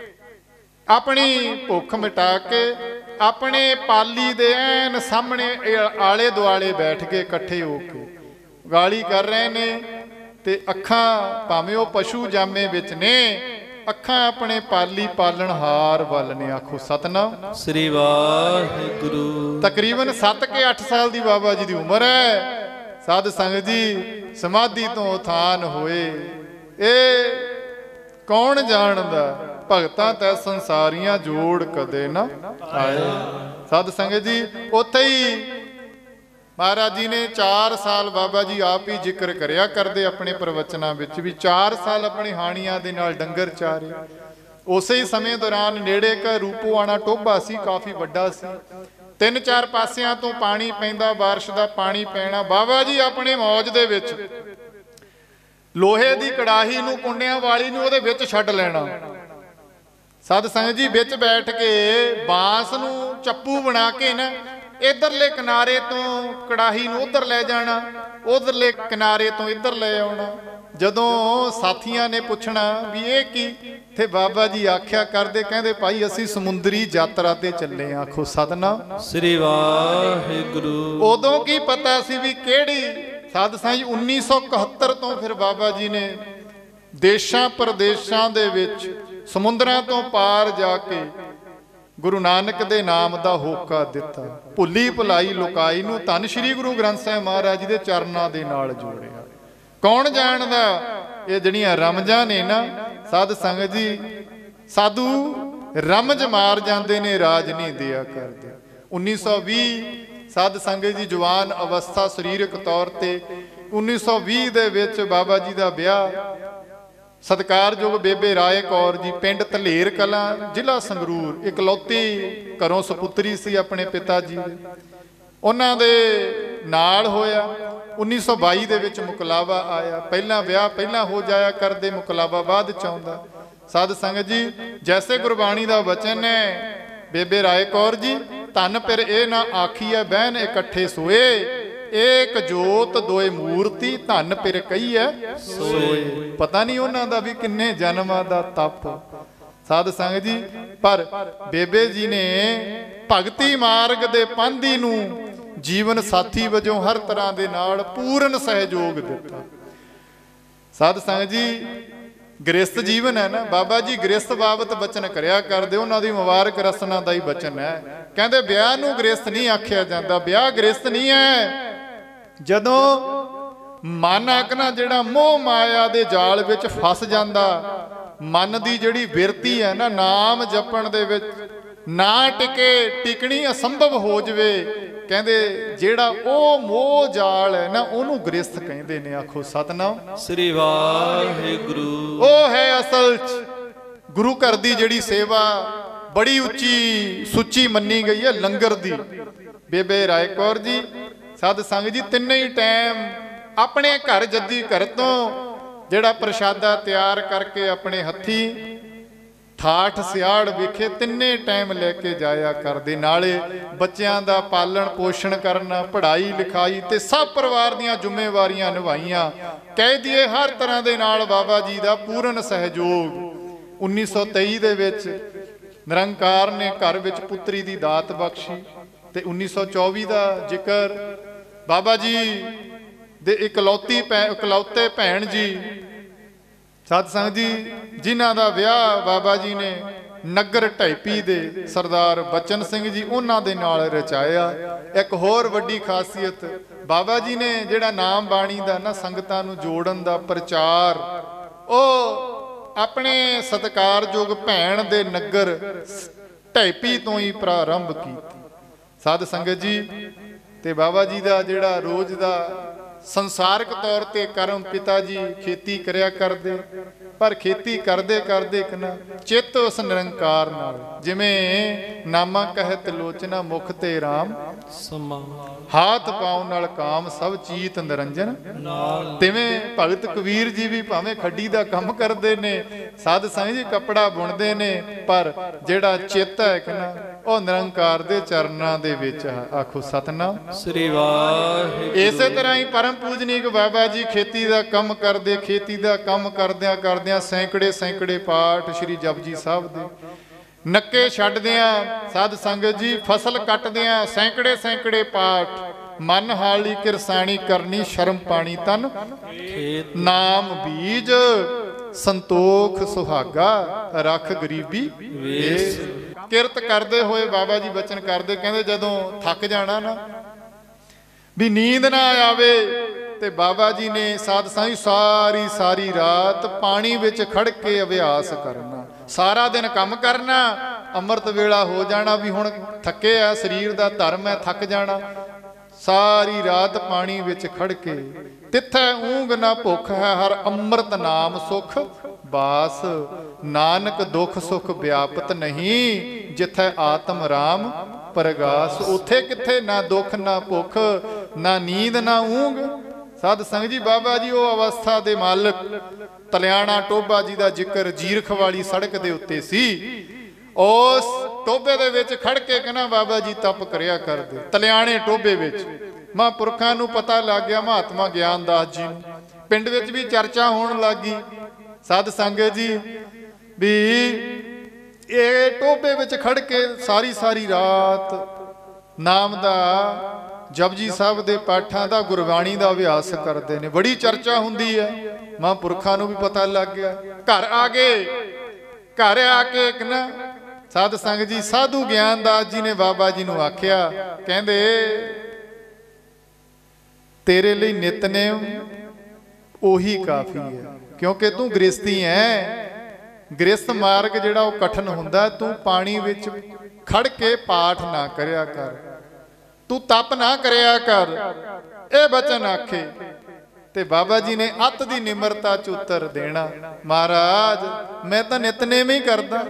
ਆਪਣੀ ਭੁੱਖ ਮਿਟਾ ਕੇ ਆਪਣੇ ਪਾਲੀ ਦੇ ਐਨ ਸਾਹਮਣੇ ਆਲੇ ਦੁਆਲੇ ਬੈਠ ਕੇ ਇਕੱਠੇ ਹੋ ਕੇ ਗਾਲੀ ਕਰ ਰਹੇ ਨੇ। ਤੇ ਅੱਖਾਂ ਭਾਵੇਂ ਉਹ ਪਸ਼ੂ ਜਾਮੇ ਵਿੱਚ ਨੇ, ਅੱਖਾਂ ਆਪਣੇ ਪਾਲੀ ਪਾਲਣਹਾਰ ਵੱਲ ਨੇ। ਆਖੋ ਸਤਨਾਮ ਸ੍ਰੀ ਵਾਹਿਗੁਰੂ। ਤਕਰੀਬਨ 7 ਕੇ 8 ਸਾਲ ਦੀ ਬਾਬਾ ਜੀ ਦੀ ਉਮਰ ਹੈ। ਸਾਧ ਸੰਗਤ ਜੀ ਸਮਾਧੀ ਤੋਂ ਉਥਾਨ ਹੋਏ। ਇਹ ਕੌਣ ਜਾਣਦਾ, ਭਗਤਾਂ ਤੈ ਸੰਸਾਰੀਆਂ ਜੋੜ ਕਦੇ ਨਾ ਆਏ। ਸਾਧ ਸੰਗਤ ਜੀ ਉੱਥੇ ਹੀ ਮਹਾਰਾਜ ਜੀ ਨੇ 4 ਸਾਲ ਬਾਬਾ ਜੀ ਆਪ ਹੀ ਜ਼ਿਕਰ ਕਰਿਆ ਕਰਦੇ ਆਪਣੇ ਪ੍ਰਵਚਨਾਂ ਵਿੱਚ ਵੀ 4 ਸਾਲ ਆਪਣੀ ਹਾਣੀਆਂ ਦੇ ਨਾਲ ਡੰਗਰ ਚਾਰੇ। ਉਸੇ ਹੀ ਸਮੇਂ ਦੌਰਾਨ ਨੇੜੇ ਇੱਕ ਰੂਪੋਆਣਾ ਟੋਭਾ ਸੀ, ਕਾਫੀ ਵੱਡਾ ਸੀ। 3-4 ਪਾਸਿਆਂ ਤੋਂ ਪਾਣੀ ਪੈਂਦਾ, ਬਾਰਿਸ਼ ਦਾ ਪਾਣੀ ਪੈਣਾ। ਬਾਬਾ ਜੀ ਆਪਣੇ ਮੌਜ ਦੇ ਵਿੱਚ ਲੋਹੇ ਦੀ ਕੜਾਹੀ ਨੂੰ, ਕੁੰਡਿਆਂ ਵਾਲੀ ਨੂੰ ਉਹਦੇ ਵਿੱਚ ਛੱਡ ਲੈਣਾ। ਸਾਧ ਸੰਗਤ ਜੀ ਵਿੱਚ ਬੈਠ ਕੇ ਬਾਂਸ ਨੂੰ ਚੱਪੂ ਬਣਾ ਕੇ ਨਾ ਇਧਰਲੇ ਕਿਨਾਰੇ ਤੋਂ ਕੜਾਹੀ ਨੂੰ ਉਧਰ ਲੈ ਜਾਣਾ, ਉਧਰਲੇ ਕਿਨਾਰੇ ਤੋਂ ਇੱਧਰ ਲੈ ਆਉਣਾ। ਜਦੋਂ ਸਾਥੀਆਂ ਨੇ ਪੁੱਛਣਾ ਵੀ ਇਹ ਕੀ, ਤੇ ਬਾਬਾ ਜੀ ਆਖਿਆ ਕਰਦੇ, ਕਹਿੰਦੇ ਭਾਈ ਅਸੀਂ ਸਮੁੰਦਰੀ ਯਾਤਰਾ ਤੇ ਚੱਲੇ ਆਂ। ਆਖੋ ਸਤਨਾਮ ਸ੍ਰੀ ਵਾਹਿਗੁਰੂ। ਉਦੋਂ ਕੀ ਪਤਾ ਸੀ ਵੀ ਕਿਹੜੀ। ਸਾਧ ਸੰਗਤ 1971 ਤੋਂ ਫਿਰ ਬਾਬਾ ਜੀ ਨੇ ਦੇਸ਼ਾਂ ਪ੍ਰਦੇਸ਼ਾਂ ਦੇ ਵਿੱਚ ਸਮੁੰਦਰਾਂ ਤੋਂ ਪਾਰ ਜਾ ਕੇ ਗੁਰੂ ਨਾਨਕ ਦੇ ਨਾਮ ਦਾ ਹੋਕਾ ਦਿੱਤਾ। ਭੁੱਲੀ ਭੁਲਾਈ ਲੁਕਾਈ ਨੂੰ ਧੰਨ ਸ਼੍ਰੀ ਗੁਰੂ ਗ੍ਰੰਥ ਸਾਹਿਬ ਮਹਾਰਾਜ ਜੀ ਦੇ ਚਰਨਾਂ ਦੇ ਨਾਲ ਜੋੜਿਆ। ਕੌਣ ਜਾਣਦਾ ਇਹ ਜਿਹੜੀਆਂ ਰਮਜਾਂ ਨੇ ਨਾ ਸਾਧ ਸੰਗਤ ਜੀ, ਸਾਧੂ ਰਮਜ ਮਾਰ ਜਾਂਦੇ ਨੇ, ਰਾਜ ਨਹੀਂ ਦਿਆ ਕਰਦੇ। 1920 ਸਾਧ ਸੰਗਤ ਜੀ ਜਵਾਨ ਅਵਸਥਾ ਸਰੀਰਕ ਤੌਰ ਤੇ 1920 ਦੇ ਵਿੱਚ ਬਾਬਾ ਜੀ ਦਾ ਵਿਆਹ ਸਤਿਕਾਰਯੋਗ ਬੇਬੇ ਰਾਏ ਕੌਰ ਜੀ, ਪਿੰਡ ਧਲੇਰ ਕਲਾਂ, ਜ਼ਿਲ੍ਹਾ ਸੰਗਰੂਰ, ਇਕਲੌਤੀ ਘਰੋਂ ਸਪੁੱਤਰੀ ਸੀ ਆਪਣੇ ਪਿਤਾ ਜੀ ਦੇ, ਉਹਨਾਂ ਦੇ ਨਾਲ ਹੋਇਆ। 1922 ਦੇ ਵਿੱਚ ਮੁਕਲਾਵਾ ਆਇਆ। ਪਹਿਲਾਂ ਵਿਆਹ ਪਹਿਲਾਂ ਹੋ ਜਾਇਆ ਕਰਦੇ, ਮੁਕਲਾਵਾ ਬਾਅਦ ਚ ਆਉਂਦਾ। ਸਾਧ ਸੰਗਤ ਜੀ ਜੈਸੇ ਗੁਰਬਾਣੀ ਦਾ ਵਚਨ ਹੈ, ਬੇਬੇ ਰਾਏ ਕੌਰ ਜੀ ਧੰਨ ਫਿਰ ਇਹ ਨਾ ਆਖੀਐ ਬਹਿਨ ਇਕੱਠੇ ਸੋਏ, ਏਕ ਜੋਤ ਦੋਏ ਮੂਰਤੀ ਧੰਨ ਫਿਰ ਕਹੀਐ ਸੋਏ। ਪਤਾ ਨਹੀਂ ਉਹਨਾਂ ਦਾ ਵੀ ਕਿੰਨੇ ਜਨਮਾਂ ਦਾ ਤਪ। ਸਾਧ ਸੰਗਤ ਜੀ ਪਰ ਬੇਬੇ ਜੀ ਨੇ ਭਗਤੀ ਮਾਰਗ ਦੇ ਪਾਂਧੀ ਨੂੰ ਜੀਵਨ ਸਾਥੀ ਵਜੋਂ ਹਰ ਤਰ੍ਹਾਂ ਦੇ ਨਾਲ ਪੂਰਨ ਸਹਿਯੋਗ ਦਿੱਤਾ। ਸਾਧ ਸੰਗਤ ਜੀ ਗ੍ਰਸਤ ਜੀਵਨ ਹੈ ਨਾ, ਬਾਬਾ ਜੀ ਗ੍ਰਸਤ ਬਾਬਤ ਬਚਨ ਕਰਿਆ ਕਰਦੇ, ਉਹਨਾਂ ਦੀ ਮੁਬਾਰਕ ਰਸਨਾ ਦਾ ਹੀ ਬਚਨ ਹੈ। ਕਹਿੰਦੇ ਵਿਆਹ ਨੂੰ ਗ੍ਰਸਤ ਨਹੀਂ ਆਖਿਆ ਜਾਂਦਾ, ਵਿਆਹ ਗ੍ਰਸਤ ਨਹੀਂ ਹੈ। ਜਦੋਂ ਮਨ ਆਖਣਾ ਜਿਹੜਾ ਮੋਹ ਮਾਇਆ ਦੇ ਜਾਲ ਵਿੱਚ ਫਸ ਜਾਂਦਾ, ਮਨ ਦੀ ਜਿਹੜੀ ਬਿਰਤੀ ਹੈ ਨਾ ਨਾਮ ਜਪਣ ਦੇ ਵਿੱਚ ਨਾ ਟਿਕੇ, ਟਿਕਣੀ ਅਸੰਭਵ ਹੋ ਜਵੇ, ਕਹਿੰਦੇ ਜਿਹੜਾ ਉਹ ਮੋਹ ਜਾਲ ਹੈ ਨਾ ਉਹਨੂੰ ਗ੍ਰਸਤ ਕਹਿੰਦੇ ਨੇ। ਆਖੋ ਸਤਨਾਮ ਸ੍ਰੀ ਵਾਹਿਗੁਰੂ। ਉਹ ਹੈ ਅਸਲ ਚ ਗੁਰੂ ਘਰ ਦੀ ਜਿਹੜੀ ਸੇਵਾ ਬੜੀ ਉੱਚੀ ਸੁੱਚੀ ਮੰਨੀ ਗਈ ਹੈ, ਲੰਗਰ ਦੀ। ਬੇਬੇ ਰਾਏ ਕੌਰ ਜੀ ਸਾਧ ਸੰਗਤ ਜੀ ਤਿੰਨੇ ਹੀ ਟਾਈਮ ਆਪਣੇ ਘਰ ਜੱਦੀ ਘਰ ਤੋਂ ਜਿਹੜਾ ਪ੍ਰਸ਼ਾਦਾ ਤਿਆਰ ਕਰਕੇ ਆਪਣੇ ਹੱਥੀਂ ਠਾਠ ਸਿਆੜ ਵਿਖੇ ਤਿੰਨੇ ਟਾਈਮ ਲੈ ਕੇ ਜਾਇਆ ਕਰਦੇ। ਨਾਲੇ ਬੱਚਿਆਂ ਦਾ ਪਾਲਣ ਪੋਸ਼ਣ ਕਰਨਾ, ਪੜ੍ਹਾਈ ਲਿਖਾਈ ਤੇ ਸਭ ਪਰਿਵਾਰ ਦੀਆਂ ਜ਼ਿੰਮੇਵਾਰੀਆਂ ਨਿਭਾਈਆਂ। ਕਹਿ ਦਈਏ ਹਰ ਤਰ੍ਹਾਂ ਦੇ ਨਾਲ ਬਾਬਾ ਜੀ ਦਾ ਪੂਰਨ ਸਹਿਯੋਗ। 1923 ਦੇ ਵਿੱਚ ਨਿਰੰਕਾਰ ਨੇ ਘਰ ਵਿੱਚ ਪੁੱਤਰੀ ਦੀ ਦਾਤ ਬਖਸ਼ੀ ਤੇ 1924 ਦਾ ਜ਼ਿਕਰ ਬਾਬਾ ਜੀ ਦੇ ਇਕਲੌਤੇ ਭੈਣ ਜੀ ਸਤ ਸੰਗਤ ਜੀ, ਜਿਨ੍ਹਾਂ ਦਾ ਵਿਆਹ ਬਾਬਾ ਜੀ ਨੇ ਨਗਰ ਢੈਪੀ ਦੇ ਸਰਦਾਰ ਬਚਨ ਸਿੰਘ ਜੀ ਉਹਨਾਂ ਦੇ ਨਾਲ ਰਚਾਇਆ। ਇੱਕ ਹੋਰ ਵੱਡੀ ਖਾਸੀਅਤ ਬਾਬਾ ਜੀ ਨੇ ਜਿਹੜਾ ਨਾਮ ਬਾਣੀ ਦਾ ਨਾ ਸੰਗਤਾਂ ਨੂੰ ਜੋੜਨ ਦਾ ਪ੍ਰਚਾਰ ਉਹ ਆਪਣੇ ਸਤਿਕਾਰਯੋਗ ਭੈਣ ਦੇ ਨਗਰ ਢੈਪੀ ਤੋਂ ਹੀ ਪ੍ਰਾਰੰਭ ਕੀਤੀ। ਸਾਧ ਸੰਗਤ ਜੀ, ਤੇ ਬਾਬਾ ਜੀ ਦਾ ਜਿਹੜਾ ਰੋਜ਼ ਦਾ ਸੰਸਾਰਿਕ ਤੌਰ ਤੇ ਕਰਮ, ਪਿਤਾ ਜੀ ਖੇਤੀ ਕਰਿਆ ਕਰਦੇ, ਪਰ ਖੇਤੀ ਕਰਦੇ ਕਰਦੇ ਇੱਕ ਨਾ ਚਿੱਤ ਉਸ ਨਿਰੰਕਾਰ ਨਾਲ, ਜਿਵੇਂ ਨਾਮਾ ਕਹਿਤ ਲੋਚਨਾ ਮੁਖ ਤੇ ਰਾਮ ਸਮਾ, ਹਾਥ ਪਾਉ ਨਾਲ ਕਾਮ ਸਭ ਚੀਤ ਨਿਰੰਜਨ ਨਾਲ, ਤਿਵੇਂ ਭਗਤ ਕਬੀਰ ਜੀ ਵੀ ਭਾਵੇਂ ਖੱਡੀ ਦਾ ਕੰਮ ਕਰਦੇ ਨੇ, ਸਾਧ ਸੰਗਤ ਜੀ ਕੱਪੜਾ ਬੁਣਦੇ ਨੇ, ਪਰ ਜਿਹੜਾ ਚਿੱਤ ਹੈ ਕਿ ਨਾ ਉਹ ਨਿਰੰਕਾਰ ਦੇ ਚਰਨਾਂ ਦੇ ਵਿੱਚ ਹੈ। ਆਖੋ ਸਤਨਾਮ ਸ੍ਰੀ ਵਾਹਿਗੁਰੂ। ਇਸੇ ਤਰ੍ਹਾਂ ਹੀ ਪਰਮ ਪੂਜਨੀਕ ਬਾਬਾ ਜੀ ਖੇਤੀ ਦਾ ਕੰਮ ਕਰਦੇ, ਖੇਤੀ ਦਾ ਕੰਮ ਕਰਦਿਆਂ ਕਰਦਿਆਂ ਸੈਂਕੜੇ ਪਾਠ ਸ਼੍ਰੀ ਜਪਜੀ ਸਾਹਿਬ ਦੇ ਨੱਕੇ ਛੱਡਦਿਆਂ, ਸਾਧ ਸੰਗਤ ਜੀ ਫਸਲ ਕੱਟਦਿਆਂ ਸੈਂਕੜੇ ਪਾਠ, ਮਨ ਹਾਲੀ ਕਿਰਸਾਣੀ ਕਰਨੀ, ਸ਼ਰਮ ਪਾਣੀ ਤਨ ਨਾਮ ਬੀਜ, ਸੰਤੋਖ ਸੁਹਾਗਾ ਰੱਖ ਗਰੀਬੀ ਵੇਸ। ਕਿਰਤ ਕਰਦੇ ਹੋਏ ਬਾਬਾ ਜੀ ਬਚਨ ਕਰਦੇ, ਕਹਿੰਦੇ ਜਦੋਂ ਥੱਕ ਜਾਣਾ ਨਾ, ਵੀ ਨੀਂਦ ਨਾ ਆਵੇ, ਤੇ ਬਾਬਾ ਜੀ ਨੇ ਸਾਧ ਸੰਗਤ ਸਾਰੀ ਰਾਤ ਪਾਣੀ ਵਿੱਚ ਖੜ ਕੇ ਅਭਿਆਸ ਕਰਨਾ। ਸਾਰਾ ਦਿਨ ਕੰਮ ਕਰਨਾ, ਅੰਮ੍ਰਿਤ ਵੇਲਾ ਹੋ ਜਾਣਾ ਵੀ ਹੁਣ ਥੱਕੇ ਆ, ਸਰੀਰ ਦਾ ਧਰਮ ਹੈ ਥੱਕ ਜਾਣਾ। ਸਾਰੀ ਰਾਤ ਪਾਣੀ ਵਿੱਚ ਖੜ ਕੇ, ਤਿੱਥੈ ਊਂਗ ਨਾ ਭੁੱਖ ਹੈ, ਹਰ ਅੰਮ੍ਰਿਤ ਨਾਮ ਸੁਖ ਬਾਸ, ਨਾਨਕ ਦੁੱਖ ਸੁਖ ਵਿਆਪਤ ਨਹੀਂ, ਜਿੱਥੈ ਆਤਮ ਰਾਮ ਪ੍ਰਗਾਸ। ਉੱਥੇ ਕਿੱਥੇ ਨਾ ਦੁੱਖ ਨਾ ਭੁੱਖ ਨਾ ਨੀਂਦ ਨਾ ਊਂਗ। ਸਾਧ ਸੰਗਤ ਜੀ, ਬਾਬਾ ਜੀ ਉਹ ਅਵਸਥਾ ਦੇ ਮਾਲਕ। ਤਲਿਆਣਾ ਟੋਭਾ ਜੀ ਦਾ ਜ਼ਿਕਰ ਜੀਰਖ ਵਾਲੀ ਸੜਕ ਦੇ ਉੱਤੇ ਸੀ। ਉਸ ਟੋਭੇ ਦੇ ਵਿੱਚ ਖੜ ਕੇ ਕਹਿੰਦਾ ਬਾਬਾ ਜੀ ਤਪ ਕਰਿਆ ਕਰਦੇ, ਤਲਿਆਣੇ ਟੋਭੇ ਵਿੱਚ। ਮਹਾਂਪੁਰਖਾਂ ਨੂੰ ਪਤਾ ਲੱਗ ਗਿਆ, ਮਹਾਤਮਾ ਗਿਆਨਦਾਸ ਜੀ ਨੂੰ, ਪਿੰਡ ਵਿੱਚ ਵੀ ਚਰਚਾ ਹੋਣ ਲੱਗ ਗਈ। ਸਾਧ ਸੰਗਤ ਜੀ ਵੀ ਇਹ ਟੋਭੇ ਵਿੱਚ ਖੜ ਕੇ ਸਾਰੀ ਰਾਤ ਨਾਮ ਦਾ, ਜਪਜੀ ਸਾਹਿਬ ਦੇ ਪਾਠਾਂ ਦਾ, ਗੁਰਬਾਣੀ ਦਾ ਅਭਿਆਸ ਕਰਦੇ ਨੇ। ਬੜੀ ਚਰਚਾ ਹੁੰਦੀ ਹੈ, ਮਹਾਂਪੁਰਖਾਂ ਨੂੰ ਵੀ ਪਤਾ ਲੱਗ ਗਿਆ। ਘਰ ਆ ਕੇ ਇੱਕ ਨਾ ਸਾਧ ਸੰਗਤ ਜੀ, ਸਾਧੂ ਗਿਆਨਦਾਸ ਜੀ ਨੇ ਬਾਬਾ ਜੀ ਨੂੰ ਆਖਿਆ, ਕਹਿੰਦੇ ਤੇਰੇ ਲਈ ਨਿਤਨੇਮ ਉਹੀ ਕਾਫੀ ਹੈ, ਕਿਉਂਕਿ ਤੂੰ ਗ੍ਰਸਤੀ ਹੈ। ਗ੍ਰਸਤ ਮਾਰਗ ਜਿਹੜਾ ਉਹ ਕਠਨ ਹੁੰਦਾ, ਤੂੰ ਪਾਣੀ ਵਿੱਚ ਖੜ ਕੇ ਪਾਠ ਨਾ ਕਰਿਆ ਕਰ, ਤੂੰ ਤਪ ਨਾ ਕਰਿਆ ਕਰ। ਇਹ ਬਚਨ ਆਖੇ ਤੇ ਬਾਬਾ ਜੀ ਨੇ ਅੱਤ ਦੀ ਨਿਮਰਤਾ ਚ ਉੱਤਰ ਦੇਣਾ, ਮਹਾਰਾਜ ਮੈਂ ਤਾਂ ਨਿਤਨੇਮ ਹੀ ਕਰਦਾ,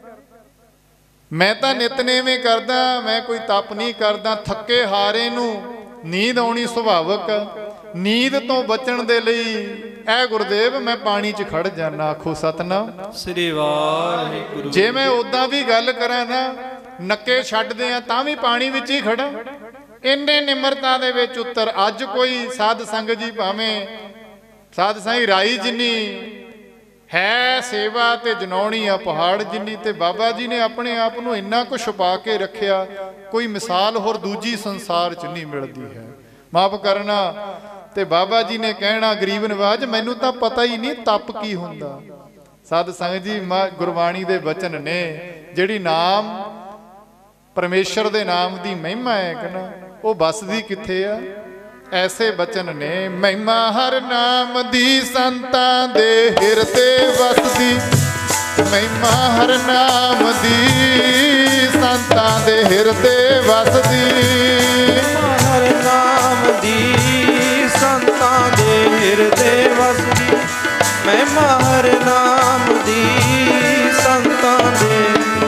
ਮੈਂ ਕੋਈ ਤਪ ਨਹੀਂ ਕਰਦਾ। ਥੱਕੇ ਹਾਰੇ ਨੂੰ ਨੀਂਦ ਆਉਣੀ ਸੁਭਾਵਕ, ਨੀਂਦ ਤੋਂ ਬਚਣ ਦੇ ਲਈ ਐ ਗੁਰਦੇਵ ਮੈਂ ਪਾਣੀ 'ਚ ਖੜ ਜਾਣਾ। ਆਖੋ ਸਤਨਾਮ ਸ੍ਰੀ ਵਾਹਿਗੁਰੂ। ਜੇ ਮੈਂ ਉਦਾਂ ਵੀ ਗੱਲ ਕਰਾਂ ਨਾ, ਨੱਕੇ ਛੱਡਦੇ ਆ ਤਾਂ ਵੀ ਪਾਣੀ ਵਿੱਚ ਹੀ ਖੜਾ, ਇੰਨੇ ਨਿਮਰਤਾ ਦੇ ਵਿੱਚ ਉੱਤਰ। ਅੱਜ ਕੋਈ ਸਾਧ ਸੰਗਤ ਜੀ, ਭਾਵੇਂ ਸਾਧ ਸੰਗਤ ਰਾਈ ਜਿੰਨੀ ਹੈ ਸੇਵਾ ਤੇ ਜਨਾਉਣੀ ਆ ਪਹਾੜ ਜਿੰਨੀ, ਤੇ ਬਾਬਾ ਜੀ ਨੇ ਆਪਣੇ ਆਪ ਨੂੰ ਇੰਨਾ ਕੁ ਛੁਪਾ ਕੇ ਰੱਖਿਆ, ਕੋਈ ਮਿਸਾਲ ਹੋਰ ਦੂਜੀ ਸੰਸਾਰ 'ਚ ਨਹੀਂ ਮਿਲਦੀ ਹੈ। ਮਾਫ ਕਰਨਾ। ਤੇ ਬਾਬਾ ਜੀ ਨੇ ਕਹਿਣਾ, ਗਰੀਬ ਨਵਾਜ ਮੈਨੂੰ ਤਾਂ ਪਤਾ ਹੀ ਨਹੀਂ ਤਪ ਕੀ ਹੁੰਦਾ। ਸਾਧ ਸੰਗਤ ਜੀ, ਗੁਰਬਾਣੀ ਦੇ ਬਚਨ ਨੇ, ਜਿਹੜੀ ਨਾਮ ਪਰਮੇਸ਼ਰ ਦੇ ਨਾਮ ਦੀ ਮਹਿਮਾ ਹੈ ਕਿ ਨਾ, ਉਹ ਬਸਦੀ ਕਿੱਥੇ ਆ? ਐਸੇ ਬਚਨ ਨੇ, ਮਹਿਮਾ ਹਰ ਨਾਮ ਦੀ ਸੰਤਾਂ ਦੇ ਹਿਰਦੇ ਵਸਦੀ, ਮਹਿਮਾ ਹਰ ਨਾਮ ਦੀ ਸੰਤਾਂ ਦੇ ਹਿਰਦੇ ਵਸਦੀ, ਹਰ ਨਾਮ ਦੀ ਸੰਤਾਂ ਦੇ ਹਿਰਦੇ ਵਸਦੀ, ਮਹਿਮਾ ਹਰ ਨਾਮ ਦੀ ਸੰਤਾਂ ਦੇ,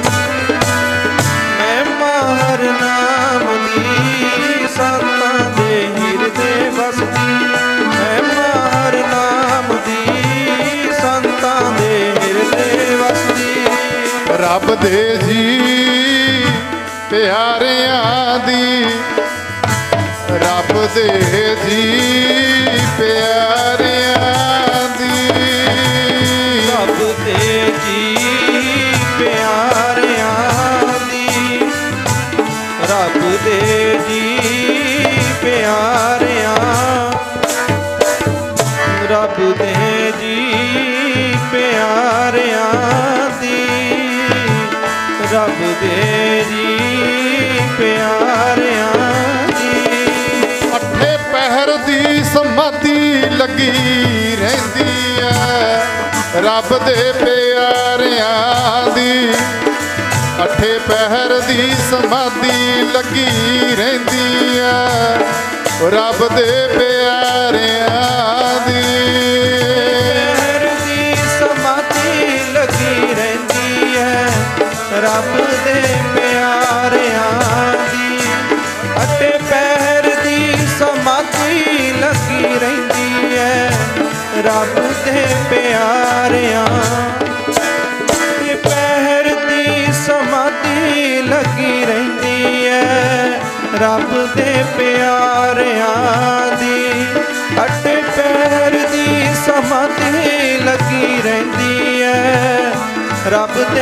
ਮਹਿਮਾ ਹਰ ਨਾਮ ਦੀ ਸੰਤਾਂ ਦੇ ਹਿਰਦੇ ਵਸਦੀ, ਮਹਿਮਾ ਹਰ ਨਾਮ ਦੀ ਸੰਤਾਂ ਦੇ ਹਿਰਦੇ ਵਸਦੀ। ਰੱਬ ਦੇ ਜੀ ਪਿਆਰਿਆਂ ਦੀ, ਰੱਬ ਦੇ ਜੀ ਪਿਆਰਿਆਂ ਦੀ, ਰੱਬ ਦੇ ਜੀ ਪਿਆਰਿਆਂ ਦੀ, ਰੱਬ ਦੇ ਜੀ ਪਿਆਰਿਆਂ, ਰੱਬ ਦੇ ਜੀ ਪਿਆਰਿਆਂ ਦੀ, ਰੱਬ ਦੇ ਜੀ ਪਿਆਰਿਆਂ ਦੀ। ਅੱਠੇ ਪਹਿਰ ਦੀ ਸਮਾਧੀ ਲੱਗੀ ਰਹਿੰਦੀ ਐ ਰੱਬ ਦੇ ਪਿਆਰਿਆਂ ਦੀ, ਅੱਠੇ ਪਹਿਰ ਦੀ ਸਮਾਧੀ ਲੱਗੀ ਰਹਿੰਦੀ ਐ ਰੱਬ ਦੇ ਪਿਆਰਿਆਂ ਦੀ, ਪਹਿਰ ਦੀ ਸਮਾਧੀ ਲੱਗੀ ਰਹਿੰਦੀ ਹੈ ਰੱਬ ਦੇ ਪਿਆਰਿਆਂ ਦੀ, ਅੱਠੇ ਪਹਿਰ ਦੀ ਸਮਾਧੀ ਲੱਗੀ ਰਹਿੰਦੀ ਹੈ ਰੱਬ ਦੇ ਪਿਆਰਿਆਂ, ਅੱਠੇ ਪਹਿਰ ਦੀ ਸਮਾਧੀ ਲੱਗੀ ਰਹਿੰਦੀ ਹੈ ਰੱਬ ਦੇ ਪਿਆਰਿਆਂ ਦੀ, ਅੱਠੇ ਪਹਿਰ ਦੀ ਸਮਾਧੀ ਲੱਗੀ ਰਹਿੰਦੀ ਹੈ ਰੱਬ ਦੇ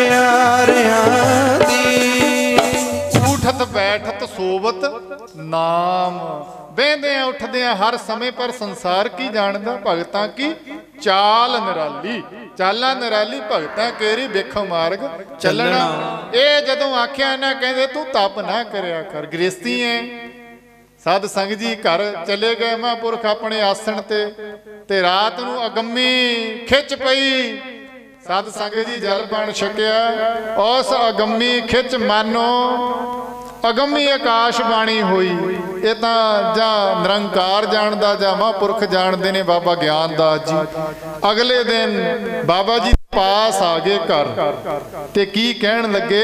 ਪਿਆਰਿਆਂ ਦੀ। ਉਠਤ ਬੈਠਤ ਸੋਵਤ ਨਾਮ, ਬਹਿੰਦਿਆਂ ਉੱਠਦਿਆਂ ਹਰ ਸਮੇਂ ਪਰ ਸੰਸਾਰ ਕੀ ਜਾਣਦਾ, ਭਗਤਾਂ ਕੀ ਚਾਲ ਨਿਰਾਲੀ, ਚਾਲਾਂ ਨਿਰਾਲੀ ਭਗਤਾਂ ਕੇਰੀ ਵੇਖੋ ਮਾਰਗ ਚੱਲਣਾ। ਇਹ ਜਦੋਂ ਆਖਿਆ ਨਾ ਕਹਿੰਦੇ ਤੂੰ ਤਪ ਨਾ ਕਰਿਆ ਕਰ, ਗ੍ਰਸਤੀ ਐ। ਸਾਧ ਸੰਗਤ ਜੀ ਘਰ ਚਲੇ ਗਏ ਮਹਾਂਪੁਰਖ ਆਪਣੇ ਆਸਣ ਤੇ ਰਾਤ ਨੂੰ ਅਗੰਮੀ ਖਿੱਚ ਪਈ। ਸਾਧ ਸੰਗਤ ਜੀ ਜਲ ਪਾਣ ਛਕਿਆ, ਉਸ ਅਗੰਮੀ ਖਿੱਚ ਮਾਨੋ ਅਗੰਮੀ ਆਕਾਸ਼ ਬਾਣੀ ਹੋਈ। ਇਹ ਤਾਂ ਜਾਂ ਨਿਰੰਕਾਰ ਜਾਣਦਾ ਜਾਂ ਮਹਾਂਪੁਰਖ ਜਾਣਦੇ ਨੇ ਬਾਬਾ ਗਿਆਨਦਾਸ ਜੀ। ਅਗਲੇ ਦਿਨ ਬਾਬਾ ਜੀ ਪਾਸ ਆ ਗਏ ਘਰ ਤੇ ਕੀ ਕਹਿਣ ਲੱਗੇ,